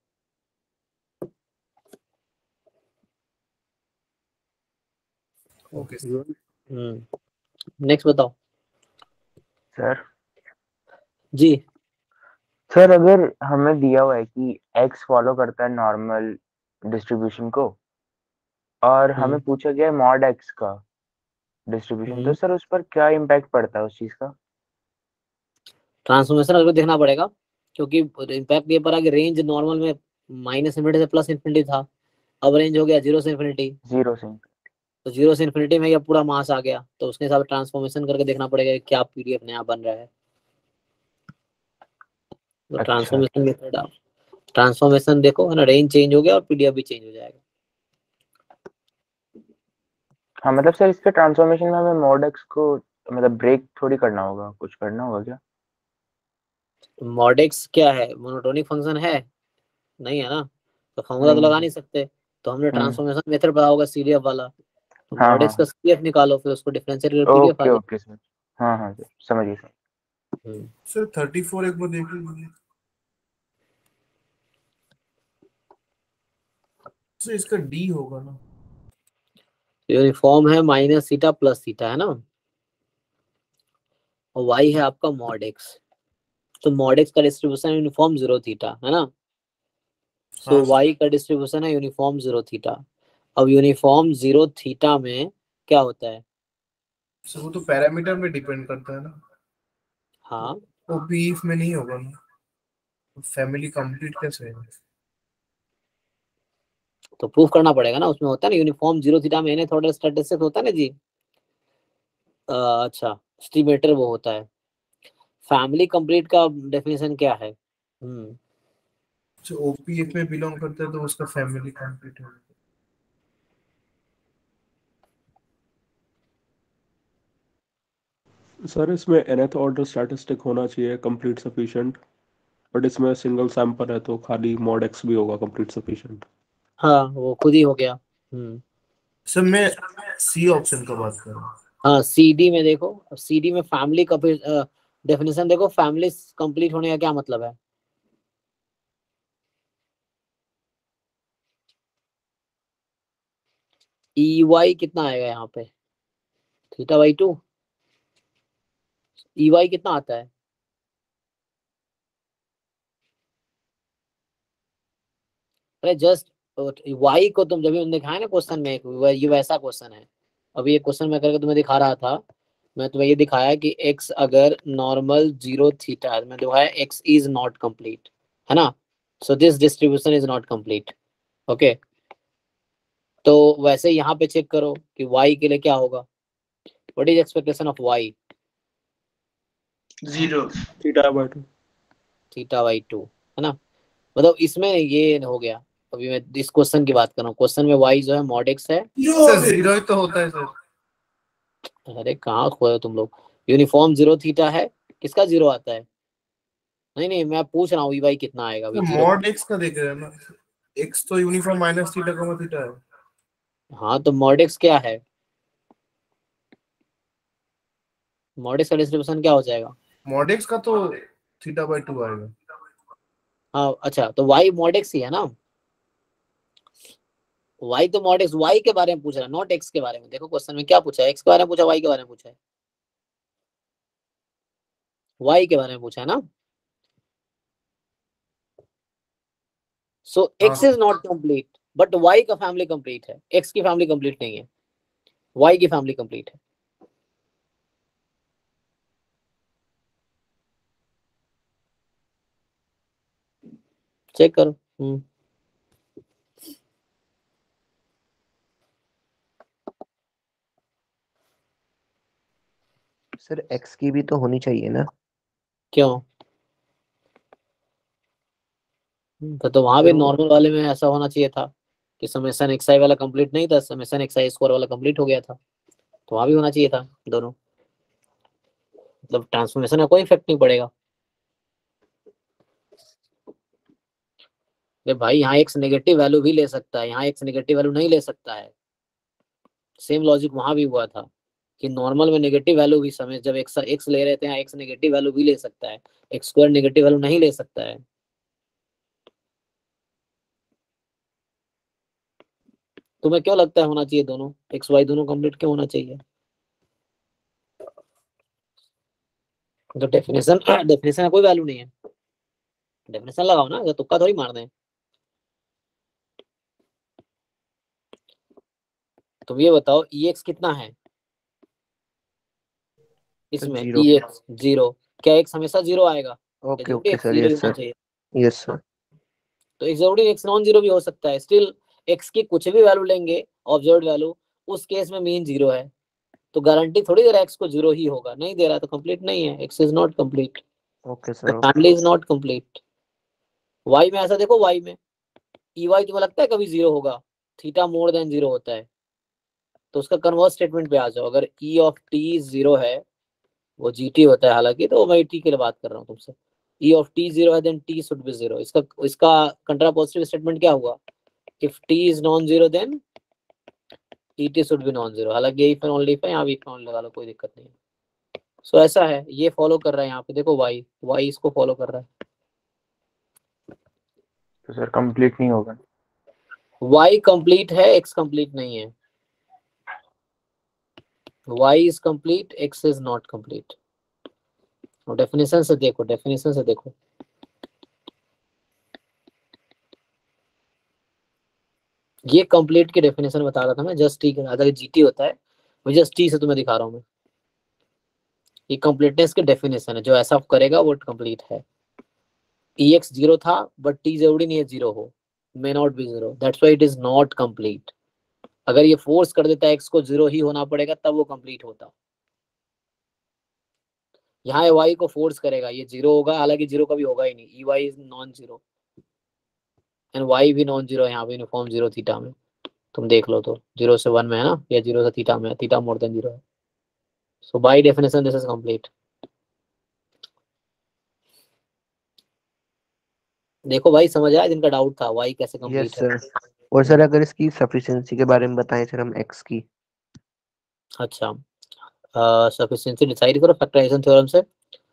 Speaker 8: ओके
Speaker 1: नेक्स्ट बताओ
Speaker 3: सर।
Speaker 1: जी।
Speaker 3: सर अगर हमें दिया हुआ है कि x फॉलो करता है नॉर्मल डिस्ट्रीब्यूशन को, और हमें पूछा गया है मॉड x का डिस्ट्रीब्यूशन, तो सर उस पर क्या इम्पैक्ट पड़ता है उस चीज का?
Speaker 1: ट्रांसफॉर्मेशन अगर देखना पड़ेगा, क्योंकि इम्पैक्ट ये पड़ा कि रेंज नॉर्मल में माइनस इन्फिनिटी से प्लस इन्फिनिटी था, अब रेंज हो गया 0 से इन्फिनिटी।
Speaker 3: 0 से,
Speaker 1: तो 0 से इन्फिनिटी में ये पूरा मास आ गया, तो उसके हिसाब से ट्रांसफॉर्मेशन करके देखना पड़ेगा कि क्या पीडीएफ नया बन रहा है। तो ट्रांसफॉर्मेशन मेथड, ट्रांसफॉर्मेशन देखो है ना, रेंज चेंज हो गया और पीडीएफ भी चेंज हो जाएगा।
Speaker 3: हाँ मतलब सर इसके ट्रांसफॉर्मेशन में हमें मॉड x को मतलब ब्रेक थोड़ी करना होगा, कुछ करना होगा क्या?
Speaker 1: मॉड x क्या है, मोनोटोनिक फंक्शन है? नहीं है ना, तो फॉर्मूला तो लगा नहीं सकते। तो हमने ट्रांसफॉर्मेशन मेथड पढ़ा होगा सीडीएफ वाला, तो मॉड x का सीडीएफ निकालो फिर उसको डिफरेंशिएट करके पीडीएफ आ जाएगा।
Speaker 3: ओके सर, हाँ सर समझ गए सर।
Speaker 8: सर 34 एक बार देख लीजिए सर, इसका डी होगा ना?
Speaker 1: यूनिफॉर्म है माइनस थीटा प्लस थीटा है ना, और y है आपका मॉड x। तो मॉड x का डिस्ट्रीब्यूशन है यूनिफॉर्म 0 थीटा है ना, सो y का डिस्ट्रीब्यूशन है यूनिफॉर्म 0 थीटा। अब यूनिफॉर्म 0 थीटा में क्या होता है?
Speaker 8: सर वो तो पैरामीटर में डिपेंड करता है ना।
Speaker 1: हाँ
Speaker 8: वो पीएफ में नहीं होगा ना, फैमिली कंप्लीट कैसे है?
Speaker 1: तो प्रूफ करना पड़ेगा ना, उसमें होता है ना यूनिफॉर्म 0 थीटा में nth ऑर्डर स्टैटिस्टिक्स होता है ना जी। अच्छा एस्टिमेटर वो होता है। फैमिली कंप्लीट का डेफिनेशन क्या है?
Speaker 8: जो ओपीएफ में बिलोंग करता है तो उसका फैमिली कंप्लीट होगा।
Speaker 9: सर इसमें nth ऑर्डर स्टैटिस्टिक होना चाहिए कंप्लीट सफिशिएंट, बट इसमें सिंगल सैंपल है तो खाली मॉड x भी होगा कंप्लीट सफिशिएंट।
Speaker 1: हाँ वो खुद ही हो गया।
Speaker 8: सर मैं सी ऑप्शन का बात कर रहा हूँ।
Speaker 1: हाँ सीडी में देखो, सीडी में फैमिली का डेफिनेशन देखो, फैमिली कंप्लीट होने का क्या मतलब है? EY कितना आएगा यहाँ पे, थीटा बाई 2। EY कितना आता है? अरे जस्ट y को तुम जब भी दिखाया ना क्वेश्चन में, ये वैसा क्वेश्चन है। अभी ये क्वेश्चन मैं करके तुम्हें दिखा रहा था, मैं तुम्हें ये दिखाया कि x अगर नॉर्मल 0 थीटा, मैं दिखाया x इज नॉट कंप्लीट है ना, so this distribution is not complete. Okay, तो वैसे यहाँ पे चेक करो कि y के लिए क्या होगा, what is expectation of y?
Speaker 2: 0
Speaker 9: theta by 2।
Speaker 1: Theta by 2, है ना। मतलब इसमें ये हो गया। अभी मैं इस क्वेश्चन की बात कर रहा हूँ। क्वेश्चन में y जो है मॉड x है।
Speaker 8: सर जीरो ही तो होता है सर।
Speaker 1: अरे कहाँ खोए तुम लोग। यूनिफॉर्म 0 थीटा है। किसका 0 आता है? नहीं नहीं, मैं पूछ रहा हूँ y कितना आएगा अभी।
Speaker 8: मॉड x का देख रहे हैं ना, x तो uniform minus theta comma theta है।
Speaker 1: हाँ तो मॉड x क्या है? मॉड x का डिस्ट्रीब्यूशन क्या हो जाएगा?
Speaker 8: मॉड x का तो थीटा बाई 2 आएगा।
Speaker 1: हाँ अच्छा, तो y मॉड x ही है ना। y तो मॉड x, y के बारे में पूछ रहा है, नॉट x के बारे में। देखो क्वेश्चन में क्या पूछा है, x के बारे में पूछा, y के बारे में पूछा है। y के बारे में पूछा है ना। So x is not complete but y का फैमिली कंप्लीट है। x की फैमिली कंप्लीट नहीं है, y की फैमिली कंप्लीट है। चेक करो।
Speaker 15: सर x की भी तो होनी चाहिए ना।
Speaker 1: क्यों? तो वहां भी नॉर्मल वाले में ऐसा होना चाहिए था कि समेशन एक्स आई वाला कंप्लीट नहीं था, समेशन एक्स आई स्क्वायर वाला कंप्लीट हो गया था। तो वहां भी होना चाहिए था दोनों। मतलब ट्रांसफॉर्मेशन का कोई इफेक्ट नहीं पड़ेगा। अरे भाई यहाँ एक्स नेगेटिव वैल्यू भी ले सकता है, यहाँ एक्स नेगेटिव वैल्यू नहीं ले सकता है। सेम लॉजिक वहां भी हुआ था कि नॉर्मल में नेगेटिव वैल्यू भी समय जब एक्स ले रहे थे, यहाँ एक्स नेगेटिव वैल्यू भी ले सकता है, एक्स स्क्वायर नेगेटिव वैल्यू नहीं ले सकता है। तुम्हें क्यों लगता है होना चाहिए दोनों, एक्स वाई दोनों कंप्लीट क्यों होना चाहिए? तो डेफिनेशन का कोई वैल्यू नहीं है। डेफिनेशन लगाओ ना, तुक्का थोड़ी मारना है। तुम ये बताओ EX कितना है इसमें? EX 0। क्या x हमेशा 0 आएगा?
Speaker 15: Okay okay sir, yes sir, yes sir.
Speaker 1: तो एक जरूरी x नॉन 0 भी हो सकता है। स्टिल x की कुछ भी वैल्यू लेंगे, ऑब्जर्व्ड वैल्यू, उस केस में मीन 0 है। तो गारंटी थोड़ी दे रहा है x को 0 ही होगा, नहीं दे रहा तो कंप्लीट नहीं है। x is not complete,
Speaker 15: okay sir.
Speaker 1: Family is not complete. y में ऐसा देखो, y में EY तुम्हें लगता है कभी 0 होगा? थीटा मोर देन 0 होता है। तो उसका कन्वर्स स्टेटमेंट पे आ जाओ। अगर E ऑफ t 0 है, वो GT होता है हालांकि, तो मैं t के लिए बात कर रहा हूँ तुमसे। E ऑफ t 0 है देन t शुड बी 0। इसका कंट्रापोजिटिव स्टेटमेंट क्या हुआ? If t is non 0 then ET should be non 0। हालांकि यही फिर ओनली पे, यहाँ भी ऑन लगा लो, कोई दिक्कत नहीं है। सो ऐसा है, ये फॉलो कर रहा है यहाँ पे। देखो y इसको फॉलो कर रहा है।
Speaker 3: तो सर कंप्लीट नहीं होगा।
Speaker 1: y कंप्लीट है, x कंप्लीट नहीं है। y is complete, x is not complete. Definition से देखो, डेफिनेशन से देखो। ये कंप्लीट की डेफिनेशन बता रहा था मैं, जस्ट टी कह रहा था कि जीटी होता है, मैं जस्ट टी से तुम्हें दिखा रहा हूँ मैं। ये कंप्लीटनेस की डेफिनेशन है, जो ऐसा करेगा वो कंप्लीट है। EX 0 था बट T जरूरी नहीं है 0 हो, may not be 0, that's why it is not complete. अगर ये फोर्स कर देता है X को 0 ही होना पड़ेगा तब वो कंप्लीट होता। यहाँ Y को फोर्स करेगा, ये 0 होगा, हालांकि 0 कभी होगा ही नहीं। EY is non 0 and Y भी नॉन 0 है यहाँ पे यूनिफॉर्म 0 थीटा में। तुम देख लो तो 0 से 1 में है ना, या 0 से थीटा में, थीटा मोर देन 0 है। So by definition this is complete. देखो भाई, समझ आया जिनका डाउट था y कैसे कंप्लीट है।
Speaker 15: सर, और सर अगर इसकी सफिशिएंसी के बारे में बताएं सर हम x की।
Speaker 1: अच्छा, सफिशिएंसी डिसाइड करो फैक्टराइजेशन थ्योरम से।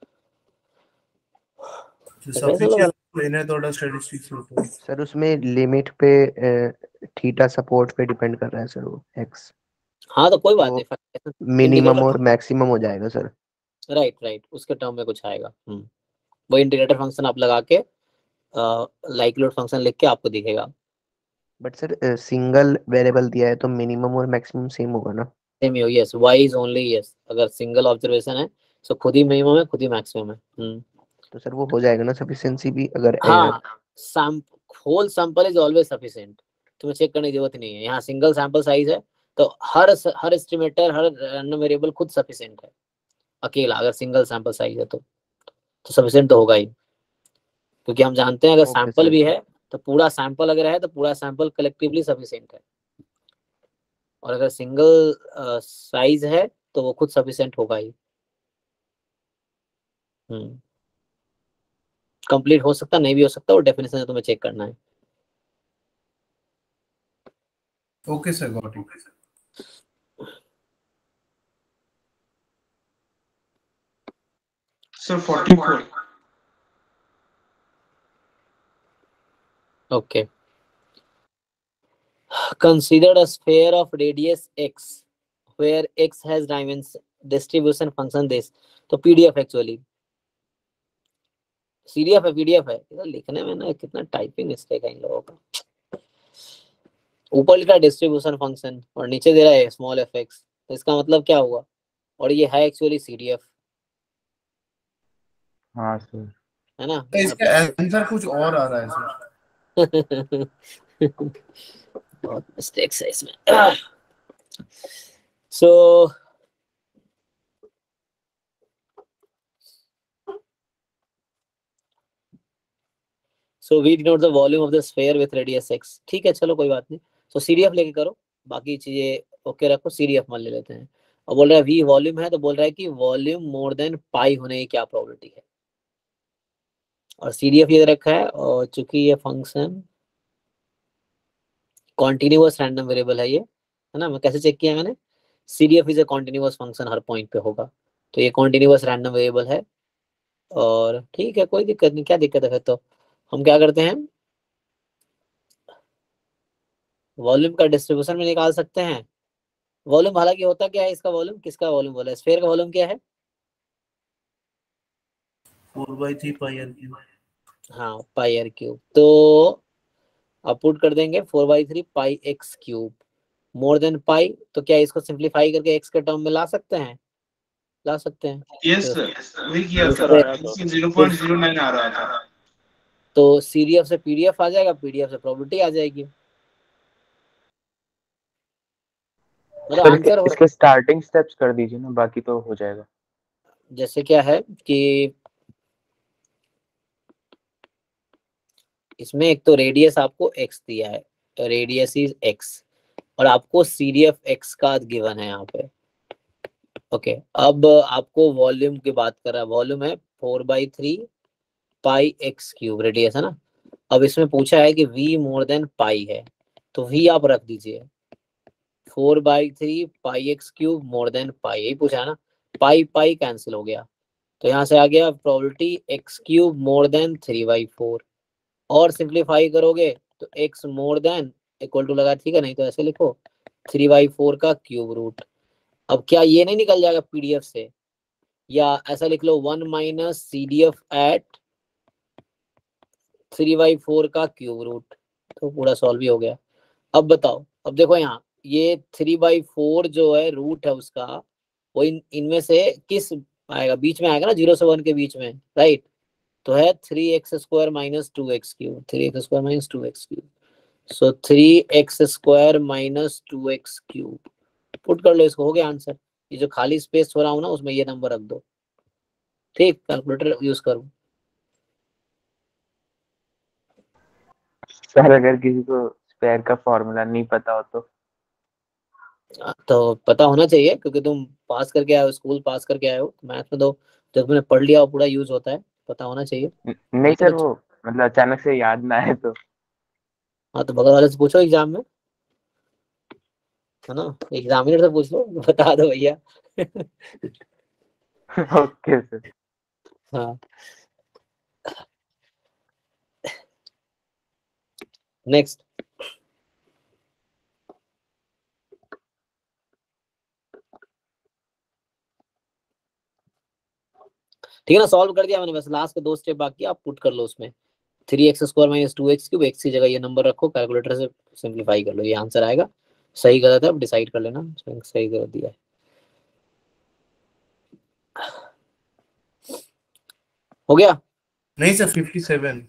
Speaker 15: सर उसमें लिमिट पे थीटा सपोर्ट पे डिपेंड कर रहा है सर वो x।
Speaker 1: हाँ तो कोई बात नहीं,
Speaker 15: मिनिमम और मैक्सिमम हो जाएगा सर।
Speaker 1: राइट, उसके टर्म में कुछ आएगा। वो इंटीग्रेटर फंक्शन आप लगा के लाइक्लीहुड फंक्शन लिख के आपको दिखेगा।
Speaker 15: बट सर सिंगल वेरिएबल दिया है तो मिनिमम और मैक्सिमम सेम होगा ना?
Speaker 1: सेम ही हो, yes, y is only yes. अगर सिंगल ऑब्जर्वेशन है तो खुद ही मिनिमम है, खुद ही मैक्सिमम है।
Speaker 15: तो सर वो हो जाएगा ना सफिशिएंसी भी अगर
Speaker 1: हाँ, whole sample is always sufficient, तुम्हें चेक करने की जरूरत नहीं है। यहाँ सिंगल सैंपल साइज है तो हर एस्टिमेटर, हर रैंडम वेरिएबल खुद सफिशिएंट है अकेला। अगर सिंगल सैंपल साइज है तो सफिशिएंट तो होगा ही। क्योंकि हम जानते हैं अगर
Speaker 3: ओके
Speaker 1: सैंपल
Speaker 3: सर।
Speaker 1: भी है तो पूरा सैंपल अगर है तो पूरा सैंपल कलेक्टिवली सफिशिएंट है, और अगर सिंगल साइज है तो वो खुद सफिशिएंट होगा ही। कंप्लीट हो सकता नहीं भी हो सकता, वो डेफिनेशन है, तुम्हें चेक करना है।
Speaker 8: Okay sir, got it.
Speaker 2: Sir 44।
Speaker 1: Okay. Consider a sphere of radius x, where x has distribution function this. तो PDF actually, CDF है, PDF है। इधर लिखने में ना कितना टाइपिंग मिस्टेक है इन लोगों का। ऊपर लिखा डिस्ट्रीब्यूशन फंक्शन और नीचे दे रहा है स्मॉल एफ एक्स, तो इसका मतलब क्या हुआ? और ये है एक्चुअली CDF,
Speaker 3: हाँ सर।
Speaker 1: है ना?
Speaker 8: तो इसका आंसर कुछ और आ रहा है सर।
Speaker 1: बहुत मिस्टेक्स है इसमें। So we denote the volume of the sphere with radius x। ठीक है, चलो कोई बात नहीं। So CDF लेके करो, बाकी चीजें ओके रखो, CDF मान ले लेते हैं। और बोल रहा है V वॉल्यूम है, तो बोल रहा है कि वॉल्यूम मोर देन पाई होने की क्या प्रोबेबिलिटी है, और CDF ये रखा है। और चूंकि ये फंक्शन कॉन्टिन्यूअस रैंडम वेरिएबल है, ये है ना, मैं कैसे चेक किया मैंने, CDF is a continuous function, हर पॉइंट पे होगा, तो ये कॉन्टिन्यूअस रैंडम वेरिएबल है। और ठीक है, कोई दिक्कत नहीं, क्या दिक्कत है फिर? तो हम क्या करते हैं, वॉल्यूम का डिस्ट्रीब्यूशन में निकाल सकते हैं। वॉल्यूम हालांकि होता क्या है, इसका वॉल्यूम, किसका वॉल्यूम बोला है, स्फीयर का वॉल्यूम क्या है?
Speaker 8: 4/3 पाई आर क्यूब।
Speaker 1: हाँ, पाई आर क्यूब। तो अब पुट कर देंगे 4/3 pi x cube more than pi. तो क्या इसको सिंप्लीफाई करके एक्स के टर्म में ला सकते हैं? ला सकते हैं।
Speaker 2: यस
Speaker 1: तो
Speaker 2: सर, वही किया
Speaker 1: तो
Speaker 2: सर, 0.09 आ रहा था।
Speaker 1: तो CDF से PDF आ जाएगा, PDF से प्रोबेबिलिटी आ जाएगी। मतलब
Speaker 3: सर
Speaker 1: आंसर
Speaker 3: इसके स्टार्टिंग स्टेप्स कर दीजिए ना, बाकी तो हो जाएगा।
Speaker 1: जैसे क्या है कि इसमें एक तो रेडियस आपको x दिया है, रेडियस इज x, और आपको CDF x का गिवन है यहाँ पे। ओके, अब आपको वॉल्यूम की बात कर रहा है, वॉल्यूम है 4/3 पाई एक्स क्यूब, रेडियस है ना। अब इसमें पूछा है कि v मोर देन पाई है, तो v आप रख दीजिए 4/3 pi x cube more than pi, यही पूछा है ना। पाई पाई कैंसिल हो गया, तो यहाँ से आ गया probability x cube more than 3/4, और सिंप्लीफाई करोगे तो x more than equal to लगा, ठीक है, नहीं तो ऐसे लिखो 3/4 का क्यूब रूट। अब क्या ये नहीं निकल जाएगा PDF से, या ऐसा लिख लो 1 माइनस CDF एट 3/4 का क्यूब रूट, तो पूरा सॉल्व भी हो गया। अब बताओ, अब देखो यहाँ ये 3/4 जो है रूट है उसका, वो इनमें से किस आएगा, बीच में आएगा ना, 0 से 1 के बीच में, राइट। तो है 3x² minus 2x cube, 3x² minus 2x cube, so 3x² minus 2x cube. Put कर लो इसको, हो गया आंसर। ये जो खाली स्पेस छोड़ा हूं ना, उसमें ये नंबर रख दो, ठीक। कैलकुलेटर यूज करो।
Speaker 3: सर अगर किसी को स्पेयर का फॉर्मूला नहीं पता हो
Speaker 1: तो पता होना चाहिए, क्योंकि तुम पास करके आए हो, स्कूल पास करके आए हो, मैथ में तो जब तुमने पढ़ लिया वो पूरा यूज होता है, पता होना चाहिए।
Speaker 3: नहीं सर, वो मतलब अचानक से याद ना आए तो।
Speaker 1: हाँ, तो बगल वाले से पूछो एग्जाम में, है ना, एग्जामिनर से पूछ लो, बता दो भैया।
Speaker 3: Okay sir.
Speaker 1: हाँ, नेक्स्ट। ठीक है ना, सॉल्व कर दिया मैंने, बस लास्ट के 2 स्टेप बाकी, आप पुट कर लो उसमें 3x² minus 2x cube, x की जगह ये नंबर रखो, कैलकुलेटर से सिंप्लीफाई कर लो, ये आंसर आएगा। सही गलत है अब डिसाइड कर लेना, सही गलत दिया है। हो गया?
Speaker 8: नहीं सर, 57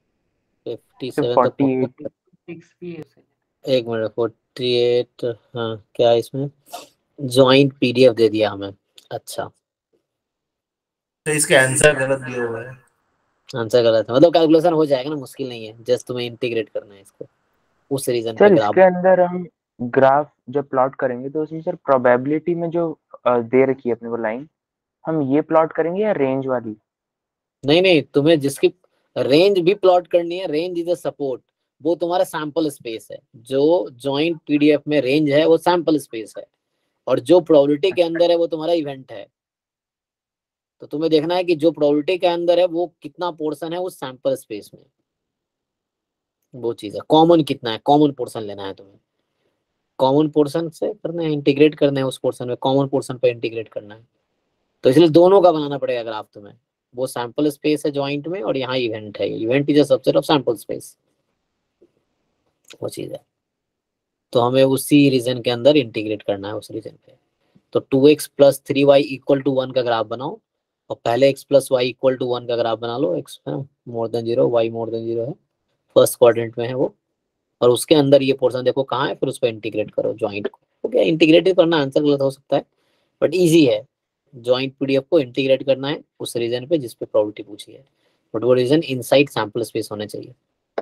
Speaker 1: तो एक मिनट, 48, हाँ क्या इसमें ज्वाइंट PDF दे दिया हमें, अच्छा।
Speaker 8: तो इसका आंसर गलत दिया हुआ है।
Speaker 1: आंसर गलत है, मतलब कैलकुलेशन हो जाएगा ना, मुश्किल नहीं है, जस्ट तुम्हें इंटीग्रेट करना है इसको उस रीजन पे
Speaker 3: सर
Speaker 1: ग्राफ।
Speaker 3: इसके अंदर हम ग्राफ जब प्लॉट करेंगे तो उसमें सर प्रोबेबिलिटी में जो दे रखी है अपने को लाइन, हम ये प्लॉट करेंगे या रेंज वाली?
Speaker 1: नहीं नहीं, तुम्हें जिसकी रेंज भी प्लॉट करनी है, रेंज इज अ सपोर्ट, वो तुम्हारा सैंपल स्पेस है। जो जॉइंट पीडीएफ में रेंज है वो सैंपल स्पेस है, और जो प्रोबेबिलिटी के अंदर है वो तुम्हारा इवेंट है। तो तुम्हें देखना है कि जो प्रोबेबिलिटी के अंदर है वो कितना पोर्शन है उस सैंपल स्पेस में, वो चीज है। कॉमन कितना है, कॉमन पोर्शन लेना है तुम्हें, कॉमन पोर्शन से करना है, इंटीग्रेट करना है उस पोर्शन में, कॉमन पोर्शन पे इंटीग्रेट करना है। तो इसलिए दोनों का बनाना पड़ेगा ग्राफ तुम्हें, वो सैंपल स्पेस है जॉइंट में और यहाँ इवेंट है, event is a subset of sample space, वो चीज है। तो हमें उसी रीजन के अंदर इंटीग्रेट करना है उस रीजन पे। तो 2x + 3y = 1 का ग्राफ बनाओ, और पहले x + y = 1 का ग्राफ बना लो। x more than 0, y more than 0 है, फर्स्ट क्वाड्रेंट में है वो, और उसके अंदर ये पोर्शन देखो कहाँ है, फिर उस पर इंटीग्रेट करो जॉइंट को। ओके, इंटीग्रेट करना, आंसर गलत हो सकता है बट इजी है। जॉइंट पीडीएफ को इंटीग्रेट करना है उस रीजन पे जिस पे प्रोबेबिलिटी पूछी है, बट वो रीजन इनसाइड सैंपल स्पेस होना चाहिए।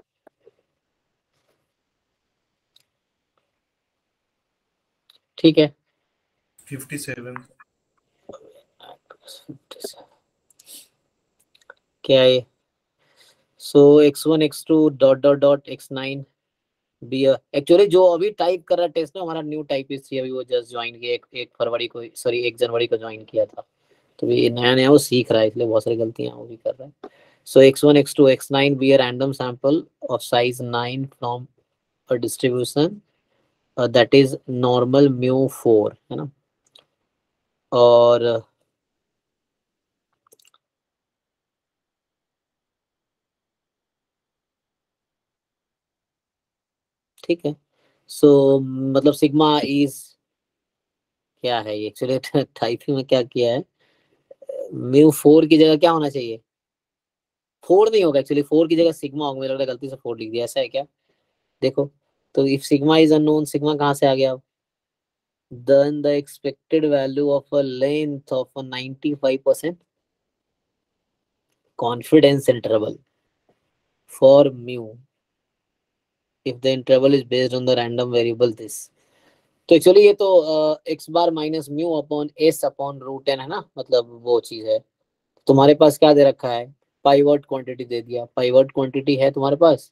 Speaker 1: ठीक है,
Speaker 8: 57
Speaker 1: क्या है? So x1 x2 ... x9 B actually जो अभी टाइप कर रहा टेस्ट ना, हमारा न्यू टाइपिस्ट है अभी, वो जस्ट ज्वाइन किया 1 फरवरी को, सॉरी 1 जनवरी को ज्वाइन किया था, तो ये नया नया वो सीख रहा है, इसलिए बहुत सारी गलतियां वो भी कर रहा है। So x1 x2 x9 be random sample of size 9 from a distribution that is normal μ4, है ना। और ठीक है, सो मतलब सिग्मा इज क्या है, एक्चुअली टाइपिंग में क्या किया है, μ4 की जगह क्या होना चाहिए, 4 नहीं होगा एक्चुअली, 4 की जगह सिग्मा होगा, मेरे लग रहा है गलती से 4 लिख दिया, ऐसा है क्या? देखो, तो if sigma is unknown, sigma कहाँ से आ गया, then the expected value of a length of a 95% confidence interval for mu if the interval is based on the random variable this। तो एक्चुअली ये तो x bar minus mu upon s upon √n है ना, मतलब वो चीज है। तुम्हारे पास क्या दे रखा है, पाइवट क्वांटिटी दे दिया, पाइवट क्वांटिटी है तुम्हारे पास,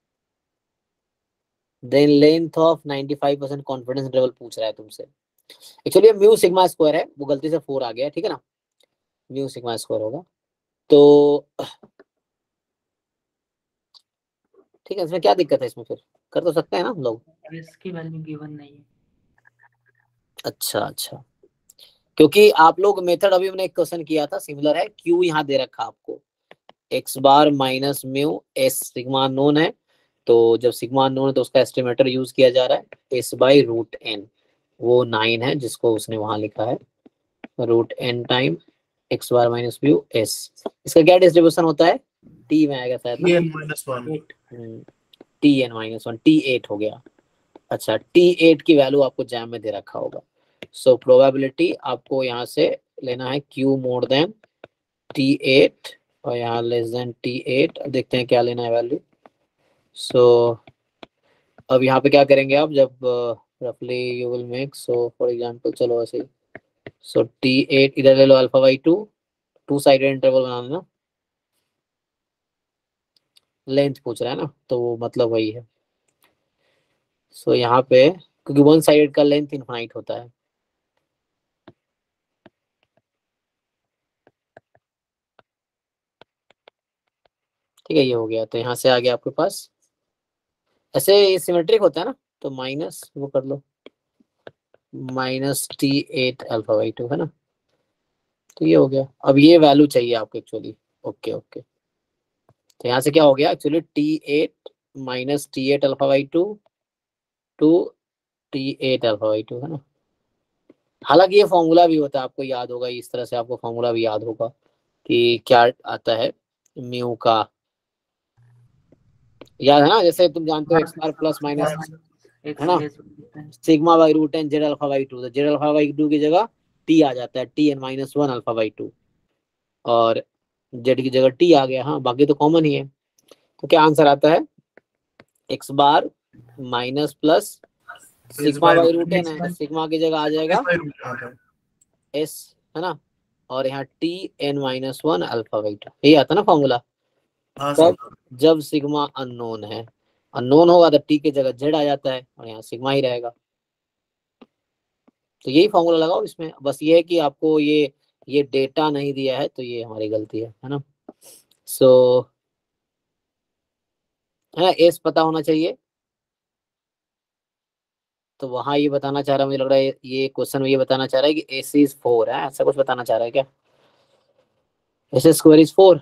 Speaker 1: then length of 95% confidence interval पूछ रहा है तुमसे। एक्चुअली म्यू सिग्मा स्क्वायर है, वो गलती से 4 आ गया, ठीक है ना, म्यू सिग्मा स्क्वायर होगा। तो ठीक है, इसमें क्या दिक्कत है, इसमें फिर कर तो सकते हैं ना हम लोग।
Speaker 11: इसकी वैल्यू गिवन नहीं है।
Speaker 1: अच्छा अच्छा, क्योंकि आप लोग मेथड अभी हमने एक क्वेश्चन किया था सिमिलर है, क्यू यहाँ दे रखा आपको, x bar minus mu s sigma known है, तो जब सिग्मा नोन है तो उसका एस्टिमेटर यूज किया जा रहा है s/√n, वो 9 है जिसको उसने वहां लिखा है √n time x bar minus mu s। इसका क्या डिस्ट्रीब्यूशन होता है, t में आएगा शायद ना, tn-1 t8 हो गया। अच्छा, t8 की वैल्यू आपको जैम में दे रखा होगा। सो प्रोबेबिलिटी आपको यहाँ से लेना है q मोर देन t8 और यहाँ लेस देन t8, देखते हैं क्या लेना है वैल्यू। सो अब यहाँ पे क्या करेंगे आप, जब रफली you will make, so for example चलो ऐसे ही, सो t8 इधर ले लो α/2, 2 साइडेड इंटरवल बना लेना, लेंथ पूछ रहा है ना, तो वो मतलब वही है। सो यहाँ पे क्योंकि 1 साइडेड का लेंथ इनफाइनाइट होता है, ठीक है, ये हो गया। तो यहाँ से आ गया आपके पास, ऐसे सिमेट्रिक होता है ना, तो माइनस वो कर लो, -t8 α/2 है ना, तो ये हो गया। अब ये वैल्यू चाहिए आपको एक्चुअली, ओके ओके, तो यहाँ से क्या हो गया actually, t8 -t8 α/2 to t8 α/2 है ना। हालांकि ये फॉर्मूला भी होता है, आपको याद होगा, इस तरह से आपको फॉर्मूला भी याद होगा कि क्या आता है म्यू का, याद है ना, जैसे तुम जानते हो x बार प्लस माइनस है ना, सिग्मा/√n z α/2, तो z α/2 की जगह t आ जाता है tn-1 α/2, और जेड की जगह टी आ गया, हाँ बाकी तो कॉमन ही है। तो क्या आंसर आता है, x bar minus plus sigma by root n है, तो सिग्मा की जगह आ जाएगा एस, है ना, और यहाँ t N minus one alpha beta, यही आता ना फॉर्मूला। तब जब सिग्मा अननोन है, अननोन होगा तो टी की जगह जेड आ जाता है और यहाँ सिग्मा ही रहेगा। तो यही फॉर्मूला लगाओ इसमें, बस ये है कि आपको ये डेटा नहीं दिया है, तो ये हमारी गलती है ना। सो है ना, एस पता होना चाहिए। तो वहां ये बताना चाह रहा है, मुझे लग रहा है ये क्वेश्चन में ये बताना चाह रहा है कि एस इज 4 है, ऐसा कुछ बताना चाह रहा है क्या, एस स्क्वायर इज 4,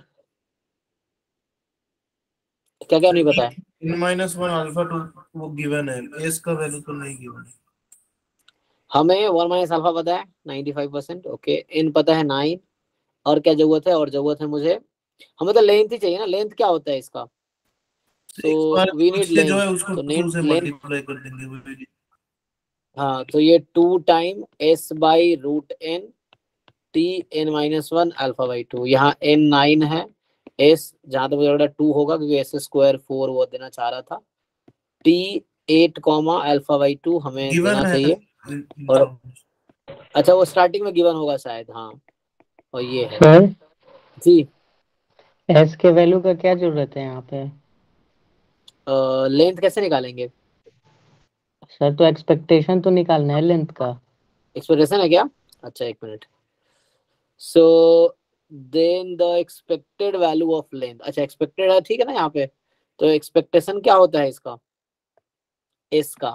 Speaker 1: क्या क्या नहीं पता है।
Speaker 8: n-1 अल्फा 2 वो गिवन है, एस का वैल्यू तो नहीं गिवन है।
Speaker 1: हमें 1 माइनस अल्फा पता है 95%, ओके, एन पता है 9, और क्या जरूरत है, और जरूरत है मुझे, हमें तो लेंथ ही चाहिए ना, लेंथ क्या होता है इसका, सो वी नीड
Speaker 8: जो है
Speaker 1: लेंथ,
Speaker 8: उसको
Speaker 1: तो
Speaker 8: 2 से
Speaker 1: लेंथ,
Speaker 8: मल्टीप्लाई कर देंगे।
Speaker 1: हाँ तो ये 2 time S by root N T N minus 1 alpha by 2, यहाँ एन 9 है, एस जहां तक मुझे लग रहा है 2 होगा क्योंकि एस स्क्वायर 4 वो देना चाह रहा था, टी 8 कॉमा अल्फा बाई 2 हमें देना चाहिए, और अच्छा वो स्टार्टिंग में गिवन होगा शायद, हाँ और ये है
Speaker 11: सर
Speaker 1: जी।
Speaker 11: एस के वैल्यू का क्या जरूरत है यहाँ पे?
Speaker 1: लेंथ कैसे निकालेंगे
Speaker 11: सर तो एक्सपेक्टेशन तो निकालना है लेंथ का।
Speaker 1: एक्सपेक्टेशन है क्या, अच्छा एक minute, so then the expected value of length, अच्छा एक्सपेक्टेड है ठीक है ना यहाँ पे, तो एक्सपेक्टेशन क्या होता है इसका, एस का,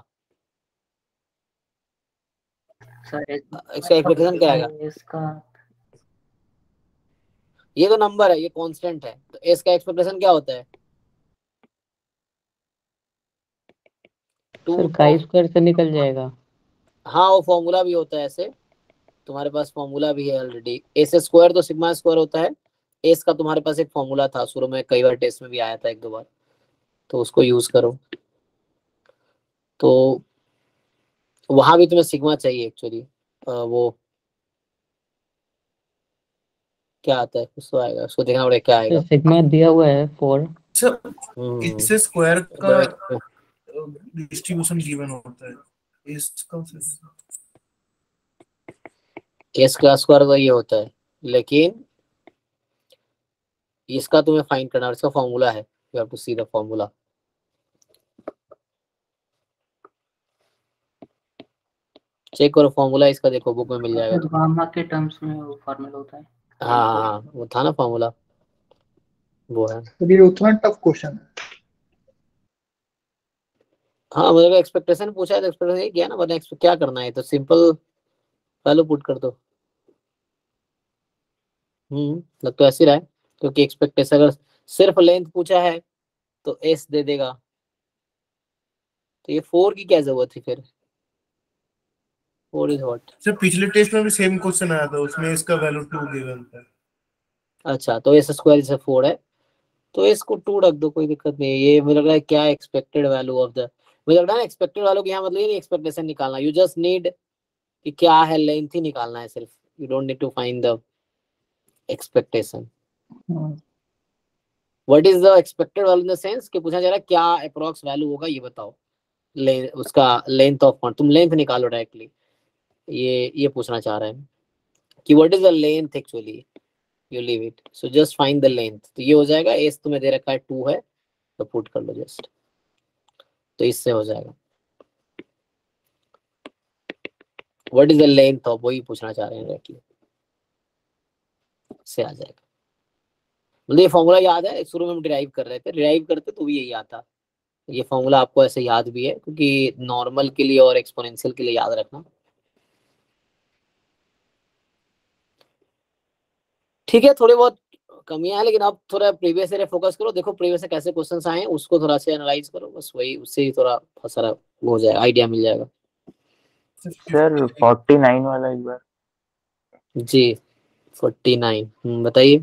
Speaker 1: इसका एक्सपेक्टेशन क्या आएगा,
Speaker 11: इसका
Speaker 1: ये तो नंबर है, ये कांस्टेंट है, तो एस का एक्सपेक्टेशन क्या होता है,
Speaker 11: सर काई स्क्वायर से निकल जाएगा।
Speaker 1: हाँ वो फॉर्मूला भी होता है ऐसे, तुम्हारे पास फॉर्मूला भी है ऑलरेडी, एस स्क्वायर तो सिग्मा स्क्वायर होता है, एस का तुम्हारे पास एक फॉर्मूला था शुरू में, कई बार टेस्ट में भी आया था 1-2 बार, तो उसको यूज करो। तो वहां भी तुम्हें सिग्मा चाहिए एक्चुअली, वो क्या आता है उसको आएगा, उसको देखना पड़ेगा क्या आएगा।
Speaker 11: सिग्मा दिया हुआ है 4।
Speaker 8: इससे स्क्वायर का डिस्ट्रीब्यूशन गिवन होता है, इसका
Speaker 1: एस का स्क्वायर तो ये होता है, लेकिन इसका तुम्हें फाइंड करना है, इसका फॉर्मूला है, you have to see the formula. Check करो फॉर्मूला इसका, देखो बुक में मिल जाएगा तुम्हें।
Speaker 11: गामा के टर्म्स में वो फॉर्मूला होता है।
Speaker 1: हाँ वो था ना फॉर्मूला, वो है।
Speaker 13: तो ये उतना टफ क्वेश्चन है।
Speaker 1: हाँ मतलब एक्सपेक्टेशन पूछा है तो एक्सपेक्टेशन ये किया ना, बट क्या करना है, तो सिंपल वैल्यू पुट कर दो। लग तो ऐसे रहा है, क्योंकि एक्सपेक्टेशन अगर सिर्फ लेंथ पूछा है तो एस दे देगा, तो ये 4 की क्या जरूरत थी फिर, 4 इज व्हाट।
Speaker 8: सर पिछले टेस्ट में भी सेम क्वेश्चन आया था, उसमें इसका वैल्यू 2 गिवन था।
Speaker 1: अच्छा तो एस स्क्वायर से 4 है, तो इसको 2 रख दो, कोई दिक्कत नहीं है। ये मुझे लग रहा है क्या एक्सपेक्टेड वैल्यू ऑफ द, मुझे लग रहा है एक्सपेक्टेड वैल्यू की यहाँ मतलब ये नहीं एक्सपेक्टेशन निकालना, यू जस्ट नीड कि क्या है लेंथ ही निकालना है सिर्फ, you don't need to find the expectation. What is the expected value in the sense कि पूछा जा रहा है क्या अप्रोक्स वैल्यू होगा ये बताओ, उसका लेंथ ऑफ पॉइंट, तुम लेंथ निकालो डायरेक्टली, ये पूछना चाह रहा है कि what is the length actually, you leave it, so just find the length, तो ये हो जाएगा, एस तुम्हें दे रखा है 2 है तो पुट कर लो जस्ट, तो इससे हो जाएगा। What is the length of, वही पूछना चाह रहे हैं डायरेक्टली, से आ जाएगा। मतलब ये फॉर्मूला याद है, शुरू में हम डिराइव कर रहे थे, डिराइव करते तो भी यही आता, ये फॉर्मूला आपको ऐसे याद भी है क्योंकि नॉर्मल के लिए और एक्सपोनेंशियल के लिए याद रखना। ठीक है, थोड़ी बहुत कमियां हैं, लेकिन आप थोड़ा प्रीवियस ईयर फोकस करो, देखो प्रीवियस से कैसे क्वेश्चंस आए हैं उसको थोड़ा सा एनालाइज करो, बस वही, उससे ही थोड़ा सारा हो जाएगा, आइडिया मिल जाएगा।
Speaker 3: सर 49 वाला एक बार
Speaker 1: जी 49 बताइए।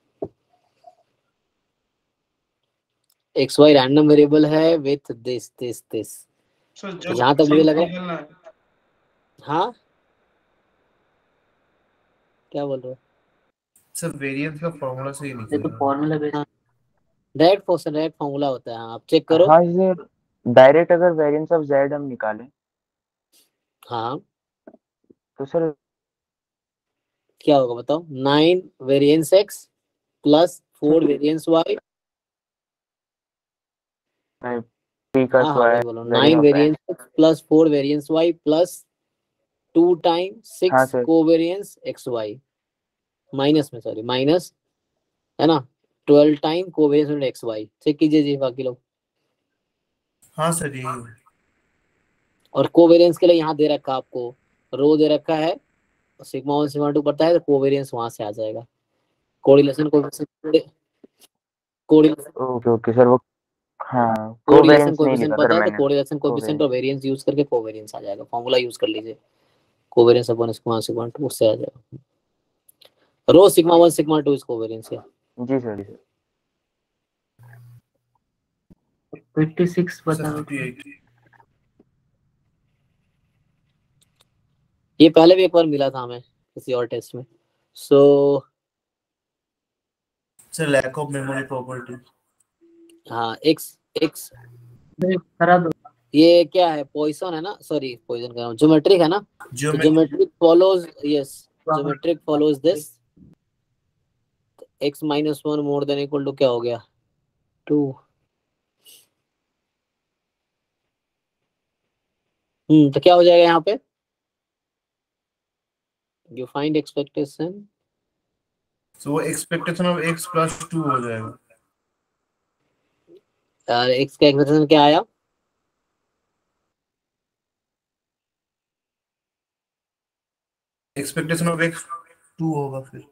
Speaker 1: एक्स वाई रैंडम वेरिएबल है विथ दिस, तो जहां तक मुझे लगा, हाँ क्या बोल रहे हो,
Speaker 8: सर वेरिएंस का फॉर्मूला से ही
Speaker 11: ये तो
Speaker 8: निकलेगा।
Speaker 11: फॉर्मूला बेस
Speaker 1: डायरेक्ट फॉर्मूला होता है, आप चेक करो।
Speaker 3: हाँ सर, डायरेक्ट अगर वेरिएंस ऑफ जेड हम निकालें
Speaker 1: हाँ
Speaker 3: तो सर
Speaker 1: क्या होगा बताओ। 9 variance X plus 4 variance Y.
Speaker 3: P का
Speaker 1: हाँ हाँ
Speaker 3: स्क्वायर
Speaker 1: वही बोलो,
Speaker 3: variance
Speaker 1: 9
Speaker 3: of
Speaker 1: variance X plus 4 variance Y plus 2 times
Speaker 3: हाँ
Speaker 1: 6
Speaker 3: sir
Speaker 1: covariance X Y, minus में सॉरी माइनस है ना 12 time covariance X Y. Check कीजिए जी बाकी लोग।
Speaker 8: हाँ सर यही है।
Speaker 1: और कोवेरिएंस के लिए यहाँ दे रखा आपको, रो दे रखा है, सिग्मा 1 सिग्मा 2 पड़ता है, तो कोवेरिएंस वहां से आ जाएगा। Correlation coefficient
Speaker 3: okay okay sir, वो हाँ
Speaker 1: कोरिलेशन
Speaker 3: कोवेरिएंस नहीं
Speaker 1: कोएफिशिएंट
Speaker 3: लिखा सर
Speaker 1: पता है तो
Speaker 3: मैंने,
Speaker 1: कोरिलेशन कोएफिशिएंट और
Speaker 3: कोवेरिएंस।
Speaker 1: वेरिएंस यूज करके कोवेरिएंस आ जाएगा। फॉर्मूला यूज कर लीजिए, कोवेरिएंस अपॉन सिग्मा 1 सिग्मा 2 उससे आ जाएगा। Rho sigma 1 sigma 2 is covariance है।
Speaker 3: जी सर जी सर।
Speaker 11: 56
Speaker 8: सर
Speaker 11: बताओ।
Speaker 8: 58।
Speaker 1: ये पहले भी एक बार मिला था हमें किसी और टेस्ट में। So
Speaker 8: sir lack of memory property.
Speaker 1: हाँ एक्स एक्स
Speaker 11: करा दो।
Speaker 1: ये क्या है, पॉइसन है ना, सॉरी पॉइसन कह रहा हूँ, ज्योमेट्रिक है ना। तो geometric follows, yes geometric follows this. x minus 1 more than equal to क्या हो गया 2। तो क्या हो जाएगा यहाँ पे, यू फाइंड एक्सपेक्टेशन।
Speaker 8: सो वो एक्सपेक्टेशन ऑफ x प्लस 2 हो जाएगा।
Speaker 1: x का एक्सपेक्टेशन क्या आया,
Speaker 8: एक्सपेक्टेशन ऑफ x 2 होगा फिर।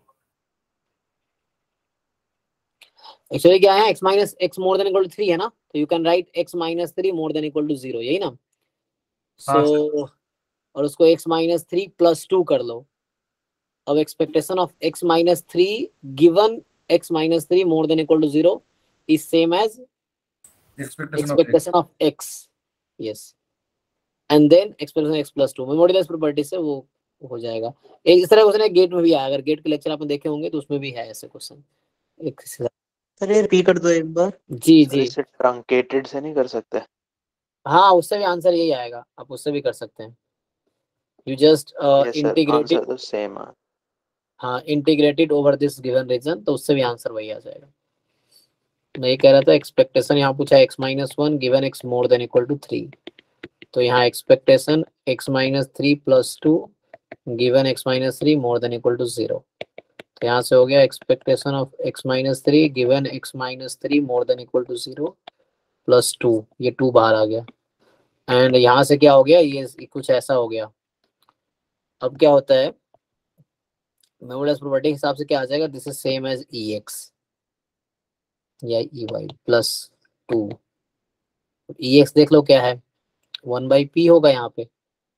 Speaker 1: एक्चुअली क्या है, x minus X more than equal to 3 है ना, तो you can write x minus 3 more than equal to 0, यही ना। सो और उसको x माइनस 3 प्लस 2 कर लो। अब expectation of x minus 3 given x minus 3 more than equal to 0 is same as expectation of x, yes and then expectation x plus 2 modulus property से वो हो जाएगा। एक इस तरह क्वेश्चन गेट में भी आया, अगर गेट के लेक्चर आपने देखे होंगे तो उसमें भी है ऐसे क्वेश्चन एक।
Speaker 7: सर ये रिपीट कर दो एक बार।
Speaker 1: जी
Speaker 14: सर
Speaker 1: जी
Speaker 14: इसे ट्रंकेटेड से नहीं कर सकते?
Speaker 1: हाँ, उससे भी आंसर यही आएगा, आप उससे भी कर सकते हैं। You just
Speaker 14: yes sir,
Speaker 1: integrated,
Speaker 14: answer तो सेम है।
Speaker 1: हाँ integrated over this given region, तो उससे भी आंसर वही आ जाएगा। मैं ये कह रहा था एक्सपेक्टेशन यहाँ पूछा x minus 1 given x more than equal to 3, तो यहाँ expectation x minus 3 plus 2 given x minus 3 more than equal to 0, तो यहाँ से हो गया expectation of x minus 3 given x minus 3 more than equal to 0 plus 2, ये 2 बाहर आ गया। एंड यहाँ से क्या हो गया, ये कुछ ऐसा हो गया। अब क्या होता है, मॉड्यूलस प्रॉपर्टी के हिसाब से क्या आ जाएगा, this is same as ex या ey प्लस 2। ex देख लो क्या है, 1/p होगा यहाँ पे,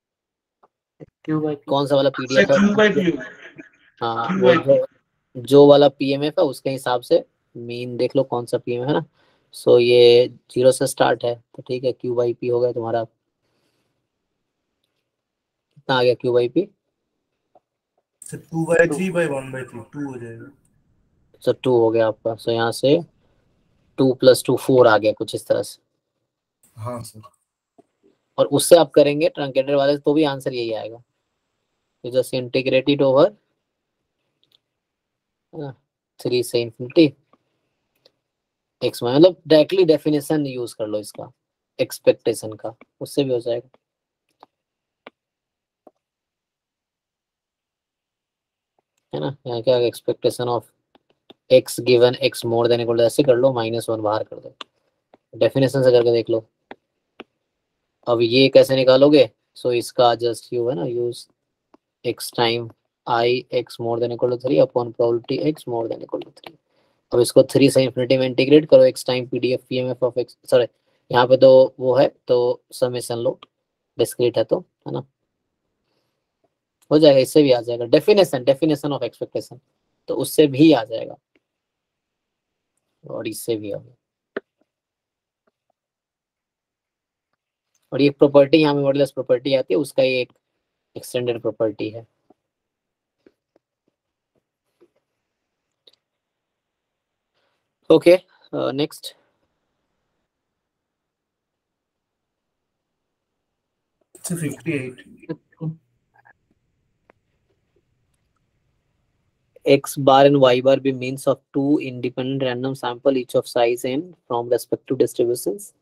Speaker 1: कौन सा वाला पीडीएफ है, हाँ वो जो वाला पीएमएफ है उसके हिसाब से मीन देख लो कौन सा पीएमएफ है ना। सो ये 0 से स्टार्ट है, तो ठीक है q/p हो गया तुम्हारा, कितना आ गया q/p,
Speaker 8: 2/3/1/3 2 हो जाएगा।
Speaker 1: सो 2 हो गया आपका। सो यहाँ से 2 + 2 4 आ गया कुछ इस तरह से।
Speaker 8: हाँ सर।
Speaker 1: और उससे आप करेंगे ट्रंकेटेड वाले तो भी आंसर यही आएगा, जस्ट इंटीग्रेटेड ओवर 3 से इंफिनिटी x, मतलब डायरेक्टली डेफिनेशन यूज कर लो इसका एक्सपेक्टेशन का, उससे भी हो जाएगा। है ना, यहाँ क्या expectation of x given x more than equal to, ऐसे कर लो -1 बाहर कर दो, डेफिनेशन से करके देख लो। अब ये कैसे निकालोगे, सो इसका जस्ट यू है ना, use x time i x more than equal to 3 upon probability x more than equal to 3। अब इसको 3 से इंफिनिटी में इंटीग्रेट करो, x time pdf pmf of x, sorry यहाँ पे तो वो है तो समेशन लो, डिस्क्रीट है तो, है ना, हो जाएगा। इससे भी आ जाएगा डेफिनेशन ऑफ एक्सपेक्टेशन, तो उससे भी आ जाएगा और इससे भी आ जाएगा। और ये प्रॉपर्टी यहाँ में मॉड्यूलस प्रॉपर्टी आती है, उसका ये एक एक्सटेंडेड प्रॉपर्टी है। Okay next.
Speaker 8: It's 58.
Speaker 1: X bar and Y bar be means of two independent random sample each of size n from respective distributions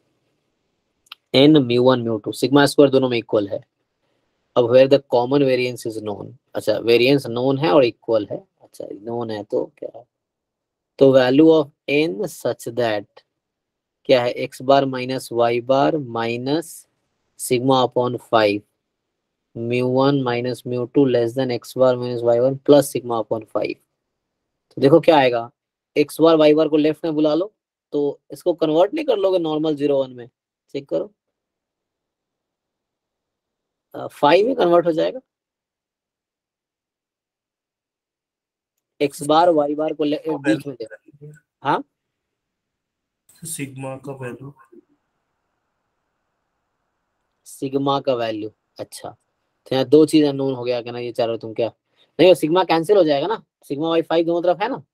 Speaker 1: n mu1 mu2 sigma square दोनों में equal है। अब where the common variance is known, अच्छा variance known है और equal है, अच्छा known है तो क्या है, तो value of n such that क्या है x bar minus y bar minus sigma upon 5 mu1 minus mu2 less than x bar minus y bar plus sigma upon 5। तो देखो क्या आएगा, x बार y बार को लेफ्ट में बुला लो तो इसको कन्वर्ट नहीं कर लोगे नॉर्मल 0 1 में, चेक करो 5 में कन्वर्ट हो जाएगा। x बार y बार को बीच में दे, हाँ
Speaker 8: सिग्मा का वैल्यू,
Speaker 1: सिग्मा का वैल्यू, अच्छा तो यहाँ दो चीज अननोन हो गया क्या ना, ये चाह रहे हो तुम क्या, नहीं वो सिग्मा कैंसिल हो जाएगा ना, सिग्मा वाई 5 दोनों तरफ है ना,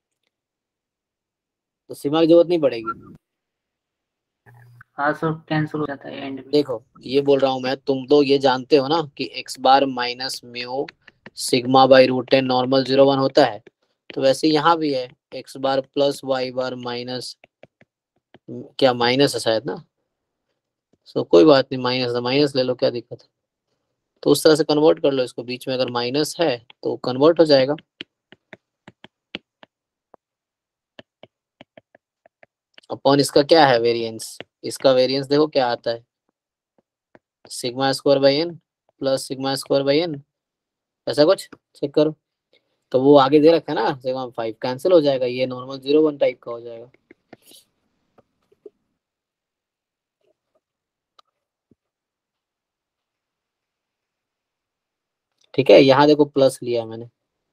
Speaker 1: तो सिग्मा की जरूरत नहीं पड़ेगी।
Speaker 11: हाँ सर कैंसिल हो जाता है एंड में।
Speaker 1: देखो ये बोल रहा हूँ मैं, तुम तो ये जानते हो ना कि x bar minus mu sigma by root N normal 0 1 होता है, तो वैसे यहाँ भी है x bar plus y bar minus, क्या माइनस है शायद ना, सो कोई बात नहीं माइनस माइनस ले लो क्या दिक्कत है, तो उस तरह से कन्वर्ट कर लो इसको, बीच में अगर माइनस है तो कन्वर्ट हो जाएगा। अपॉन इसका क्या है वेरिएंस, इसका वेरिएंस देखो क्या आता है, sigma square by N plus sigma square by N, ऐसा कुछ चेक करो, तो वो आगे दे रखा है ना सिग्मा 5 कैंसिल हो जाएगा, ये नॉर्मल 0 1 टाइप का हो जाएगा। ठीक है, यहाँ देखो प्लस लिया मैंने,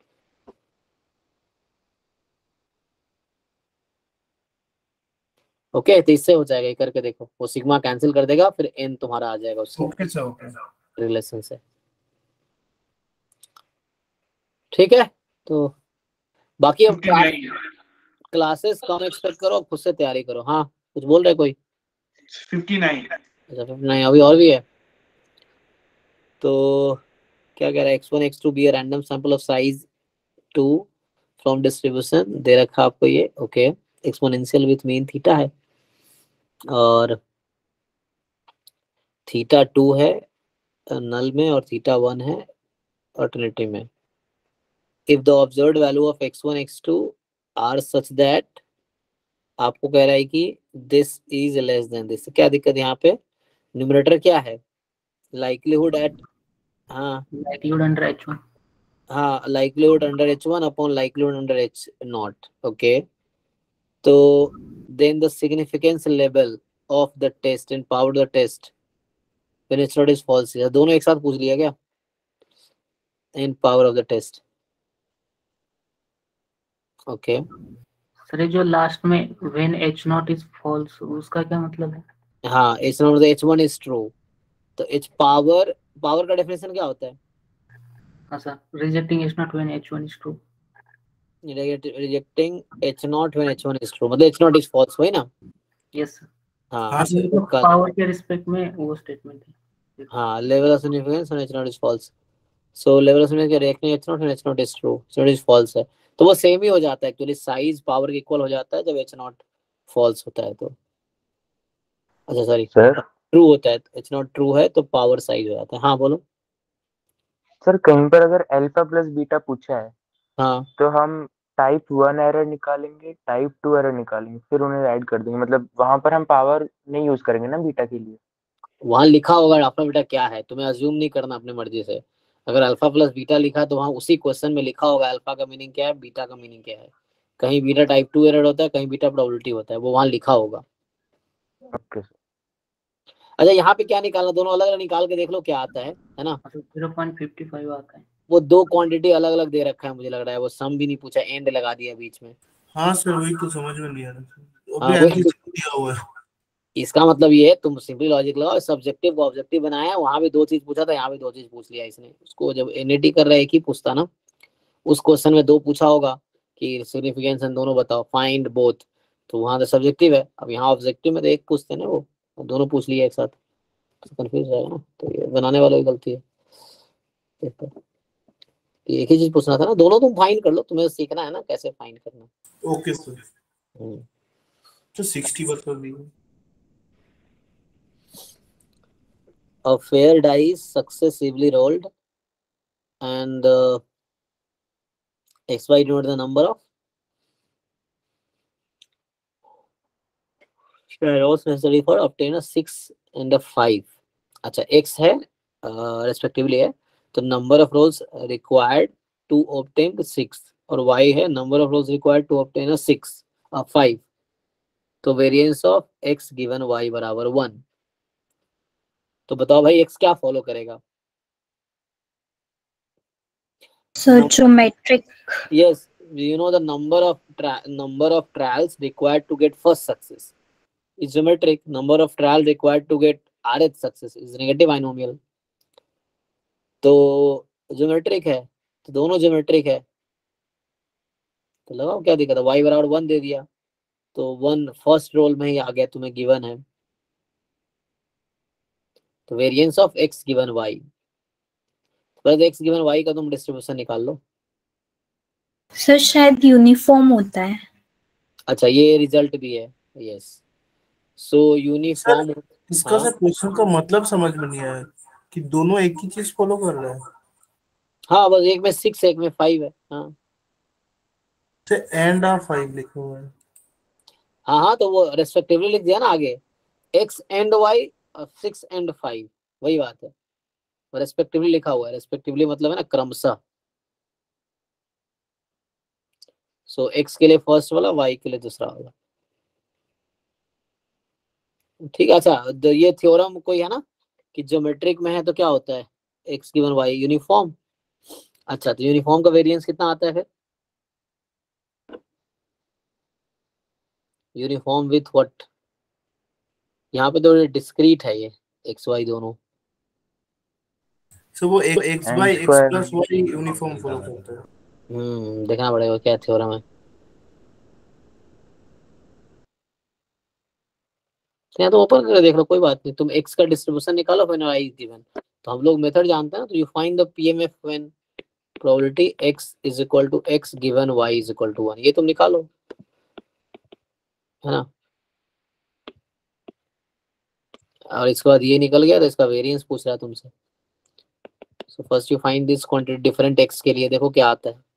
Speaker 1: ओके तो इससे हो जाएगा, ये करके देखो वो सिग्मा कैंसिल कर देगा फिर एन तुम्हारा आ जाएगा उससे रिलेशन से। ठीक है, तो बाकी अब क्लासेस कम एक्सपेक्ट करो, खुद से तैयारी करो। हाँ कुछ बोल रहे कोई?
Speaker 2: 59।
Speaker 1: अच्छा 59 अभी और भी है, तो क्या कह रहा है, x1 x2 be random sample of size 2 from distribution दे रखा आपको ये, okay exponential with mean theta है और थीटा 2 है नल में और थीटा 1 है अल्टरनेटिव में। If the observed value of x1 x2 are such that, आपको कह रहा है कि this is less than this, क्या दिक्कत यहाँ पे, न्यूमरेटर क्या है लाइक्लीहुड एट, हाँ
Speaker 11: लाइक्लीहुड अंडर h1,
Speaker 1: हाँ likelihood under h1 upon likelihood under h0, okay तो then the significance level of the test and power the test when h0 is false, दोनों एक साथ पूछ लिया क्या, in power of the test, okay
Speaker 11: sir जो last में when h0 is false उसका क्या मतलब है?
Speaker 1: हाँ h0 मतलब h1 इज ट्रू, तो h पावर, पावर का डेफिनेशन क्या होता है?
Speaker 11: हाँ sir rejecting h0 when h1 is true,
Speaker 1: rejecting h0 when h1 is true, मतलब h0 इज फॉल्स, वही ना?
Speaker 11: Yes sir.
Speaker 1: हाँ
Speaker 11: पावर के रिस्पेक्ट में वो स्टेटमेंट है।
Speaker 1: हाँ level of significance when h0 is false, so level of significance rejecting h0 when h0 is true, h0 is false है, तो वो सेम ही हो जाता है एक्चुअली, साइज पावर के इक्वल हो जाता है जब h0 फॉल्स होता है तो, अच्छा सॉरी
Speaker 3: सर
Speaker 1: ट्रू होता है, h0 ट्रू है तो पावर साइज हो जाता है। हाँ बोलो
Speaker 3: सर, कहीं पर अगर अल्फा प्लस बीटा पूछा है
Speaker 1: हाँ
Speaker 3: तो हम टाइप 1 एरर निकालेंगे, टाइप 2 एरर निकालेंगे, फिर उन्हें ऐड कर देंगे, मतलब वहां पर हम पावर नहीं यूज करेंगे ना बीटा के लिए।
Speaker 1: वहां लिखा होगा अल्फा बीटा क्या है, तुम्हें अज्यूम नहीं करना अपने मर्जी से, अगर अल्फा प्लस बीटा लिखा है तो वहां उसी क्वेश्चन में लिखा होगा अल्फा का मीनिंग क्या है, बीटा का मीनिंग क्या है, कहीं बीटा टाइप 2 एरर होता है, कहीं बीटा प्रोबेबिलिटी होता है, वो वहां लिखा होगा।
Speaker 3: Okay sir.
Speaker 1: अच्छा यहाँ पे क्या निकालना, दोनों अलग अलग निकाल के देख लो क्या आता है ना,
Speaker 11: 0.55 आता है।
Speaker 1: वो दो क्वांटिटी अलग अलग दे रखा है मुझे लग रहा है, वो सम भी नहीं पूछा, एंड लगा दिया बीच में।
Speaker 8: हाँ सर वही तो समझ में नहीं आ रहा सर,
Speaker 1: हाँ,
Speaker 8: अभी दिया हुआ है।
Speaker 1: इसका मतलब ये है, तुम सिंपली लॉजिक लगाओ, सब्जेक्टिव को ऑब्जेक्टिव बनाया, वहां भी दो चीज पूछा था, यहाँ भी दो चीज पूछ लिया इसने, उसको जब एनएटी कर रहा है एक ही पूछता ना, उस क्वेश्चन में दो पूछा होगा कि सिग्निफिकेंस इन दोनों बताओ, फाइंड बोथ, तो वहां तो सब्जेक्टिव है। अब यहाँ ऑब्जेक्टिव में तो एक पूछते हैं ना, वो दोनों पूछ लिए एक साथ, तो कंफ्यूज जाएगा ना, तो ये बनाने वालों की गलती है। देखो एक ही चीज पूछना था ना, दोनों तुम फाइंड कर लो, तुम्हें सीखना है ना कैसे फाइंड करना।
Speaker 8: ओके सर, तो 60 बता दीजिए।
Speaker 1: A fair die is successively rolled and xy denote the number of rolls necessary for obtain a 6 and a 5. अच्छा x है respectively है, तो number of rolls required to obtain the 6 और y है number of rolls required to obtain a 5, तो variance of x given y बराबर 1। तो बताओ भाई x क्या फॉलो करेगा?
Speaker 12: So geometric.
Speaker 1: Yes, you know the number of trials required to get first success is geometric. Number of trials required to get rth success is negative binomial. तो geometric है, तो दोनों geometric है, तो लगाओ क्या दिक्कत है, y बराबर 1 दे दिया, तो 1 फर्स्ट रोल में ही आ गया, तुम्हें गिवन है, तो variance of x given y, बस x गिवन y का तुम डिस्ट्रीब्यूशन निकाल लो।
Speaker 12: सर शायद यूनिफॉर्म होता है।
Speaker 1: अच्छा ये रिजल्ट भी है, यस, सो यूनिफॉर्म।
Speaker 8: इसका सर क्वेश्चन का मतलब समझ में नहीं आया कि दोनों एक ही चीज फॉलो कर रहे हैं।
Speaker 1: हाँ बस एक में 6 एक में 5 है। हाँ
Speaker 8: एंड ऑफ 5 लिखा हुआ है।
Speaker 1: हाँ तो वो रेस्पेक्टिवली लिख दिया ना आगे, x एंड y 6 एंड 5, वही बात है, रेस्पेक्टिवली लिखा हुआ है, रेस्पेक्टिवली मतलब है ना क्रमशः, सो x के लिए फर्स्ट वाला, y के लिए दूसरा वाला, ठीक है। अच्छा तो ये थ्योरम कोई है ना कि ज्योमेट्रिक में है तो क्या होता है, x गिवन y यूनिफॉर्म। अच्छा तो यूनिफॉर्म का वेरिएंस कितना आता है फिर, यूनिफॉर्म विथ व्हाट, यहाँ पे तो डिस्क्रीट है ये x y दोनों,
Speaker 8: सो वो x by x plus y uniform follow करता है।
Speaker 1: देखना पड़ेगा क्या थ्योरम है। या तो ओपन करके देख लो, कोई बात नहीं, तुम x का डिस्ट्रीब्यूशन निकालो व्हेन y इज गिवन, तो हम लोग मेथड जानते हैं ना, तो you find the PMF when probability x is equal to x given y is equal to 1, ये तुम निकालो, है ना। और इसके बाद ये निकल गया, तो इसका वेरिएंस पूछ रहा है तुमसे। So first you find this quantity different x के लिए, देखो क्या आता है।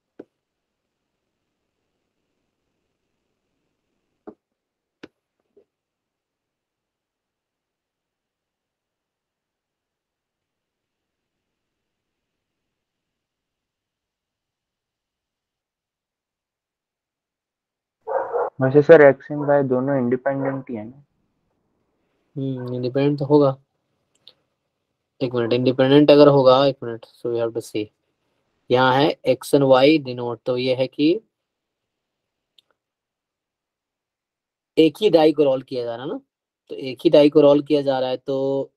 Speaker 3: वैसे सर x एंड y दोनों इंडिपेंडेंट ही है ना।
Speaker 1: इंडिपेंडेंट तो होगा, एक मिनट, इंडिपेंडेंट अगर होगा, एक minute, so we have to see, यहाँ है x एंड y डिनोट, तो ये है कि एक ही डाई को रोल किया जा रहा है ना, तो एक ही डाई को रोल किया जा रहा है, तो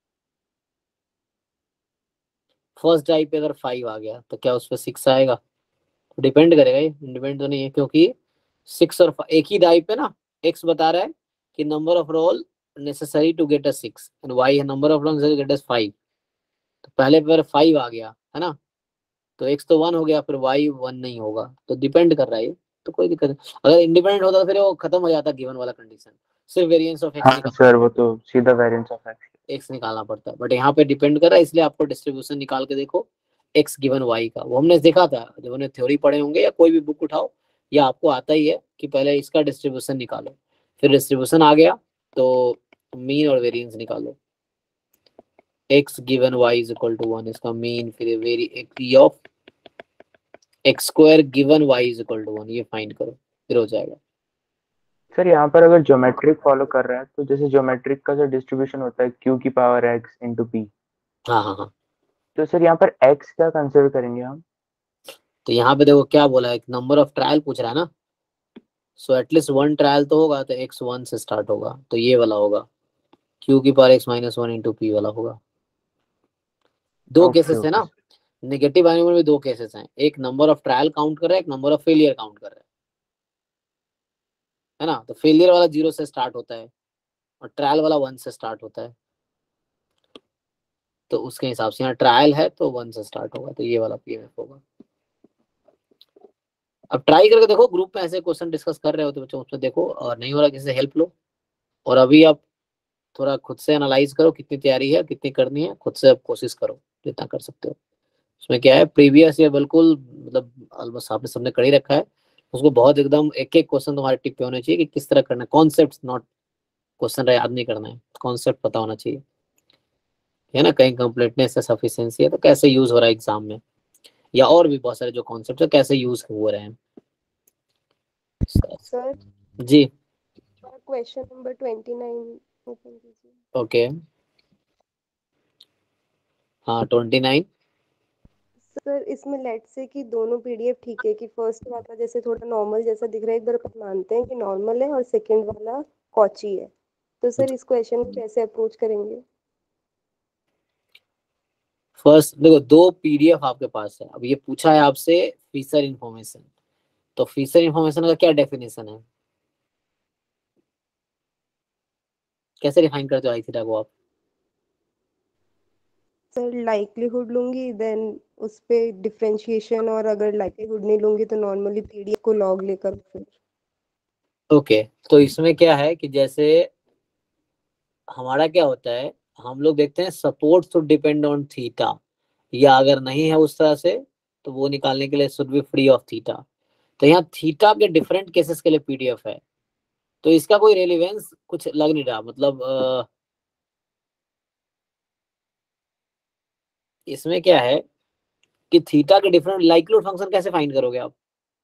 Speaker 1: फर्स्ट डाई पे अगर 5 आ गया तो क्या उस पर 6 आएगा, डिपेंड करेगा, ये इंडिपेंडेंट तो नहीं है, क्योंकि 6 और 5 एक ही डाई पे ना, x बता रहा है कि number of roll necessary to get a 6 and y है number of roll necessary to get a 5, तो पहले पे 5 आ गया है ना, तो x तो 1 हो गया, फिर y 1 नहीं होगा, तो डिपेंड कर रहा है, तो कोई दिक्कत नहीं। अगर इंडिपेंडेंट होता तो फिर वो खत्म हो जाता गिवन वाला कंडीशन, सिर्फ वेरिएंस ऑफ x
Speaker 3: हाँ सर वो तो सीधा वेरिएंस ऑफ
Speaker 1: x निकालना पड़ता है, बट यहाँ पे डिपेंड कर रहा है, इसलिए आपको डिस्ट्रीब्यूशन निकाल के देखो x गिवन y का, वो हमने देखा था जब हमने थ्योरी पढ़े होंगे, या कोई भी बुक उठाओ, या आपको आता ही है कि पहले इसका डिस्ट्रीब्यूशन निकालो, फिर डिस्ट्रीब्यूशन आ गया तो मीन और वेरिएंस निकालो, x given y is equal to 1, इसका मीन, फिर very of x square given y is equal to 1, ये फाइंड करो, फिर हो जाएगा।
Speaker 3: सर यहाँ पर अगर ज्योमेट्रिक फॉलो कर रहा है, तो जैसे ज्योमेट्रिक का जो डिस्ट्रीब्यूशन होता है q की पावर x इंटू p,
Speaker 1: हाँ,
Speaker 3: तो सर यहाँ पर x क्या कंसिडर करेंगे हम?
Speaker 1: तो यहाँ पे देखो क्या बोला है, नंबर ऑफ ट्रायल पूछ रहा है ना, सो एटलीस्ट 1 ट्रायल तो होगा, तो x 1 से स्टार्ट होगा, तो ये वाला होगा, q की power x minus 1 into p वाला होगा। दो केसेस है ना, नेगेटिव बाइनोमियल में दो केसेस हैं, एक नंबर ऑफ ट्रायल काउंट कर रहा है, एक नंबर ऑफ फेलियर काउंट कर रहा है ना। तो फेलियर वाला 0 से स्टार्ट होता है और ट्रायल वाला 1 से स्टार्ट होता है। तो उसके हिसाब से यहाँ ट्रायल है तो 1 से स्टार्ट होगा, तो ये वाला पीएमएफ होगा। अब ट्राई करके देखो, ग्रुप में ऐसे क्वेश्चन डिस्कस कर रहे हो तो बच्चों उसमें देखो, और नहीं हो रहा किसी से हेल्प लो। और अभी आप थोड़ा खुद से एनालाइज करो कितनी तैयारी है, कितनी करनी है, खुद से अब कोशिश करो जितना कर सकते हो। उसमें क्या है, प्रीवियस ईयर बिल्कुल मतलब ऑलमोस्ट आपने सबने कर ही रखा है, उसको बहुत एकदम एक एक क्वेश्चन तुम्हारे टिप पे होने चाहिए कि किस तरह करना है। कॉन्सेप्ट नॉट क्वेश्चन याद नहीं करना है, कॉन्सेप्ट पता होना चाहिए, है ना। कहीं कंप्लीटनेस है, सफिशिएंसी है, तो कैसे यूज हो रहा है एग्जाम में, या और भी बहुत सारे जो कॉन्सेप्ट है कैसे यूज हो रहे हैं।
Speaker 5: सर
Speaker 1: जी
Speaker 5: क्वेश्चन नंबर 29 ओपन कीजिए।
Speaker 1: ओके, हाँ 29।
Speaker 5: सर इसमें लेट से कि दोनों पीडीएफ ठीक है, कि फर्स्ट वाला जैसे थोड़ा नॉर्मल जैसा दिख रहा है, एक बार अपन मानते हैं कि नॉर्मल है, और सेकंड वाला कॉची है, तो सर इस क्वेश्चन को कैसे अप्रोच करेंगे?
Speaker 1: फर्स्ट देखो, दो पीडीएफ आपके पास है। अब ये पूछा है आपसे फीचर इंफॉर्मेशन, तो फीचर इंफॉर्मेशन का क्या डेफिनेशन है, कैसे डिफाइन करते हो आई थीटा को आप?
Speaker 5: सर लाइक्लीहुड लूंगी, देन उस पे डिफरेंशिएशन, और अगर लाइक्लीहुड नहीं लूंगी तो नॉर्मली पीडीएफ को लॉग लेकर फिर।
Speaker 1: ओके तो इसमें क्या है कि जैसे हमारा क्या होता है, हम लोग देखते हैं support should depend on theta, या अगर नहीं है उस तरह से तो वो निकालने के लिए should be free of theta. तो यहाँ थीटा के डिफरेंट केसेस के लिए पीडीएफ है, तो इसका कोई रेलिवेंस कुछ लग नहीं रहा। मतलब इसमें क्या है कि थीटा के डिफरेंट लाइक्लीहुड फंक्शन कैसे फाइंड करोगे आप?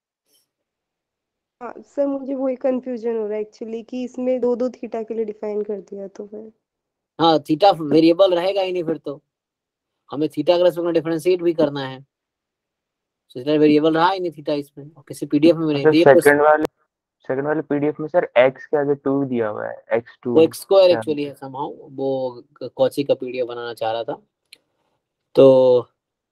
Speaker 5: हाँ सर मुझे वही कंफ्यूजन हो रहा है एक्चुअली, कि इसमें दो दो थीटा के लिए डिफाइन कर दिया तो फिर।
Speaker 1: हाँ थीटा वेरिएबल रहेगा ही नहीं, फिर तो हमें थीटा के रेस्पेक्ट में डिफरेंशिएट भी करना है, थीटा वेरिएबल रहा ही नहीं थीटा इसमें, और किसी पीडीएफ में भी नहीं दिया।
Speaker 3: सेकंड वाले पीडीएफ में सर x के आगे 2 दिया हुआ है, x2
Speaker 1: वो एक्स स्क्वायर एक्चुअली है समहाउ, वो कॉची का पीडीएफ बनाना चाह रहा था। तो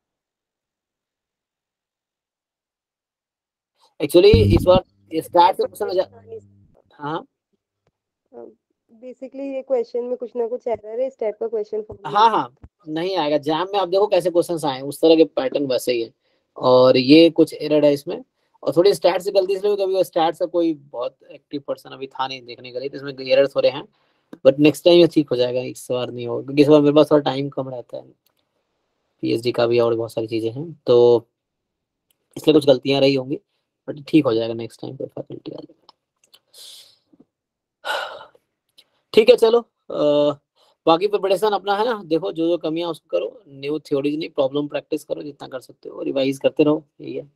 Speaker 1: एक्चुअली इस बार स्टार्ट से क्वेश्चन, हाँ
Speaker 5: बेसिकली ये क्वेश्चन में कुछ ना कुछ एरर है, इस टाइप का क्वेश्चन
Speaker 1: हाँ हाँ नहीं आएगा जैम में। आप देखो कैसे क्वेश्चंस आए उस तरह के पैटर्न वैसे ही है, और ये कुछ एरर है इसमें। और थोड़ी स्टैट से गलती इसलिए कभी स्टैट से कोई बहुत एक्टिव पर्सन अभी था नहीं देखने के लिए, तो इसमें एरर्स हो रहे हैं, बट नेक्स्ट टाइम ये ठीक हो जाएगा, इस बार नहीं होगा क्योंकि इस बार मेरे पास थोड़ा टाइम कम रहता है, पीएचडी का भी और बहुत सारी चीजें हैं, तो इसलिए कुछ गलतियां रही होंगी, बट ठीक हो जाएगा नेक्स्ट टाइम पे फैकल्टी वाले। ठीक है चलो, बाकी प्रिपरेशन अपना है ना, देखो जो जो कमियां उसको करो, न्यू थ्योरीज नहीं प्रॉब्लम प्रैक्टिस करो जितना कर सकते हो, रिवाइज करते रहो, यही है।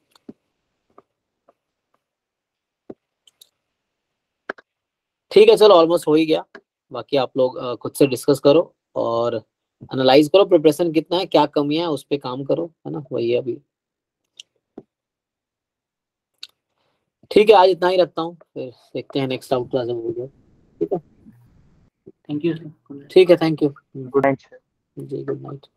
Speaker 1: ठीक है चलो, ऑलमोस्ट हो ही गया। बाकी आप लोग खुद से डिस्कस करो और एनालाइज करो प्रिपरेशन कितना है, क्या कमियां है, उस पर काम करो, है ना, वही है अभी। ठीक है आज इतना ही रखता हूँ, फिर देखते हैं नेक्स्ट आउट क्लास में वीडियो। ठीक है,
Speaker 11: थैंक यू सर।
Speaker 1: ठीक है, थैंक यू,
Speaker 3: गुड नाइट
Speaker 1: जी गुड नाइट।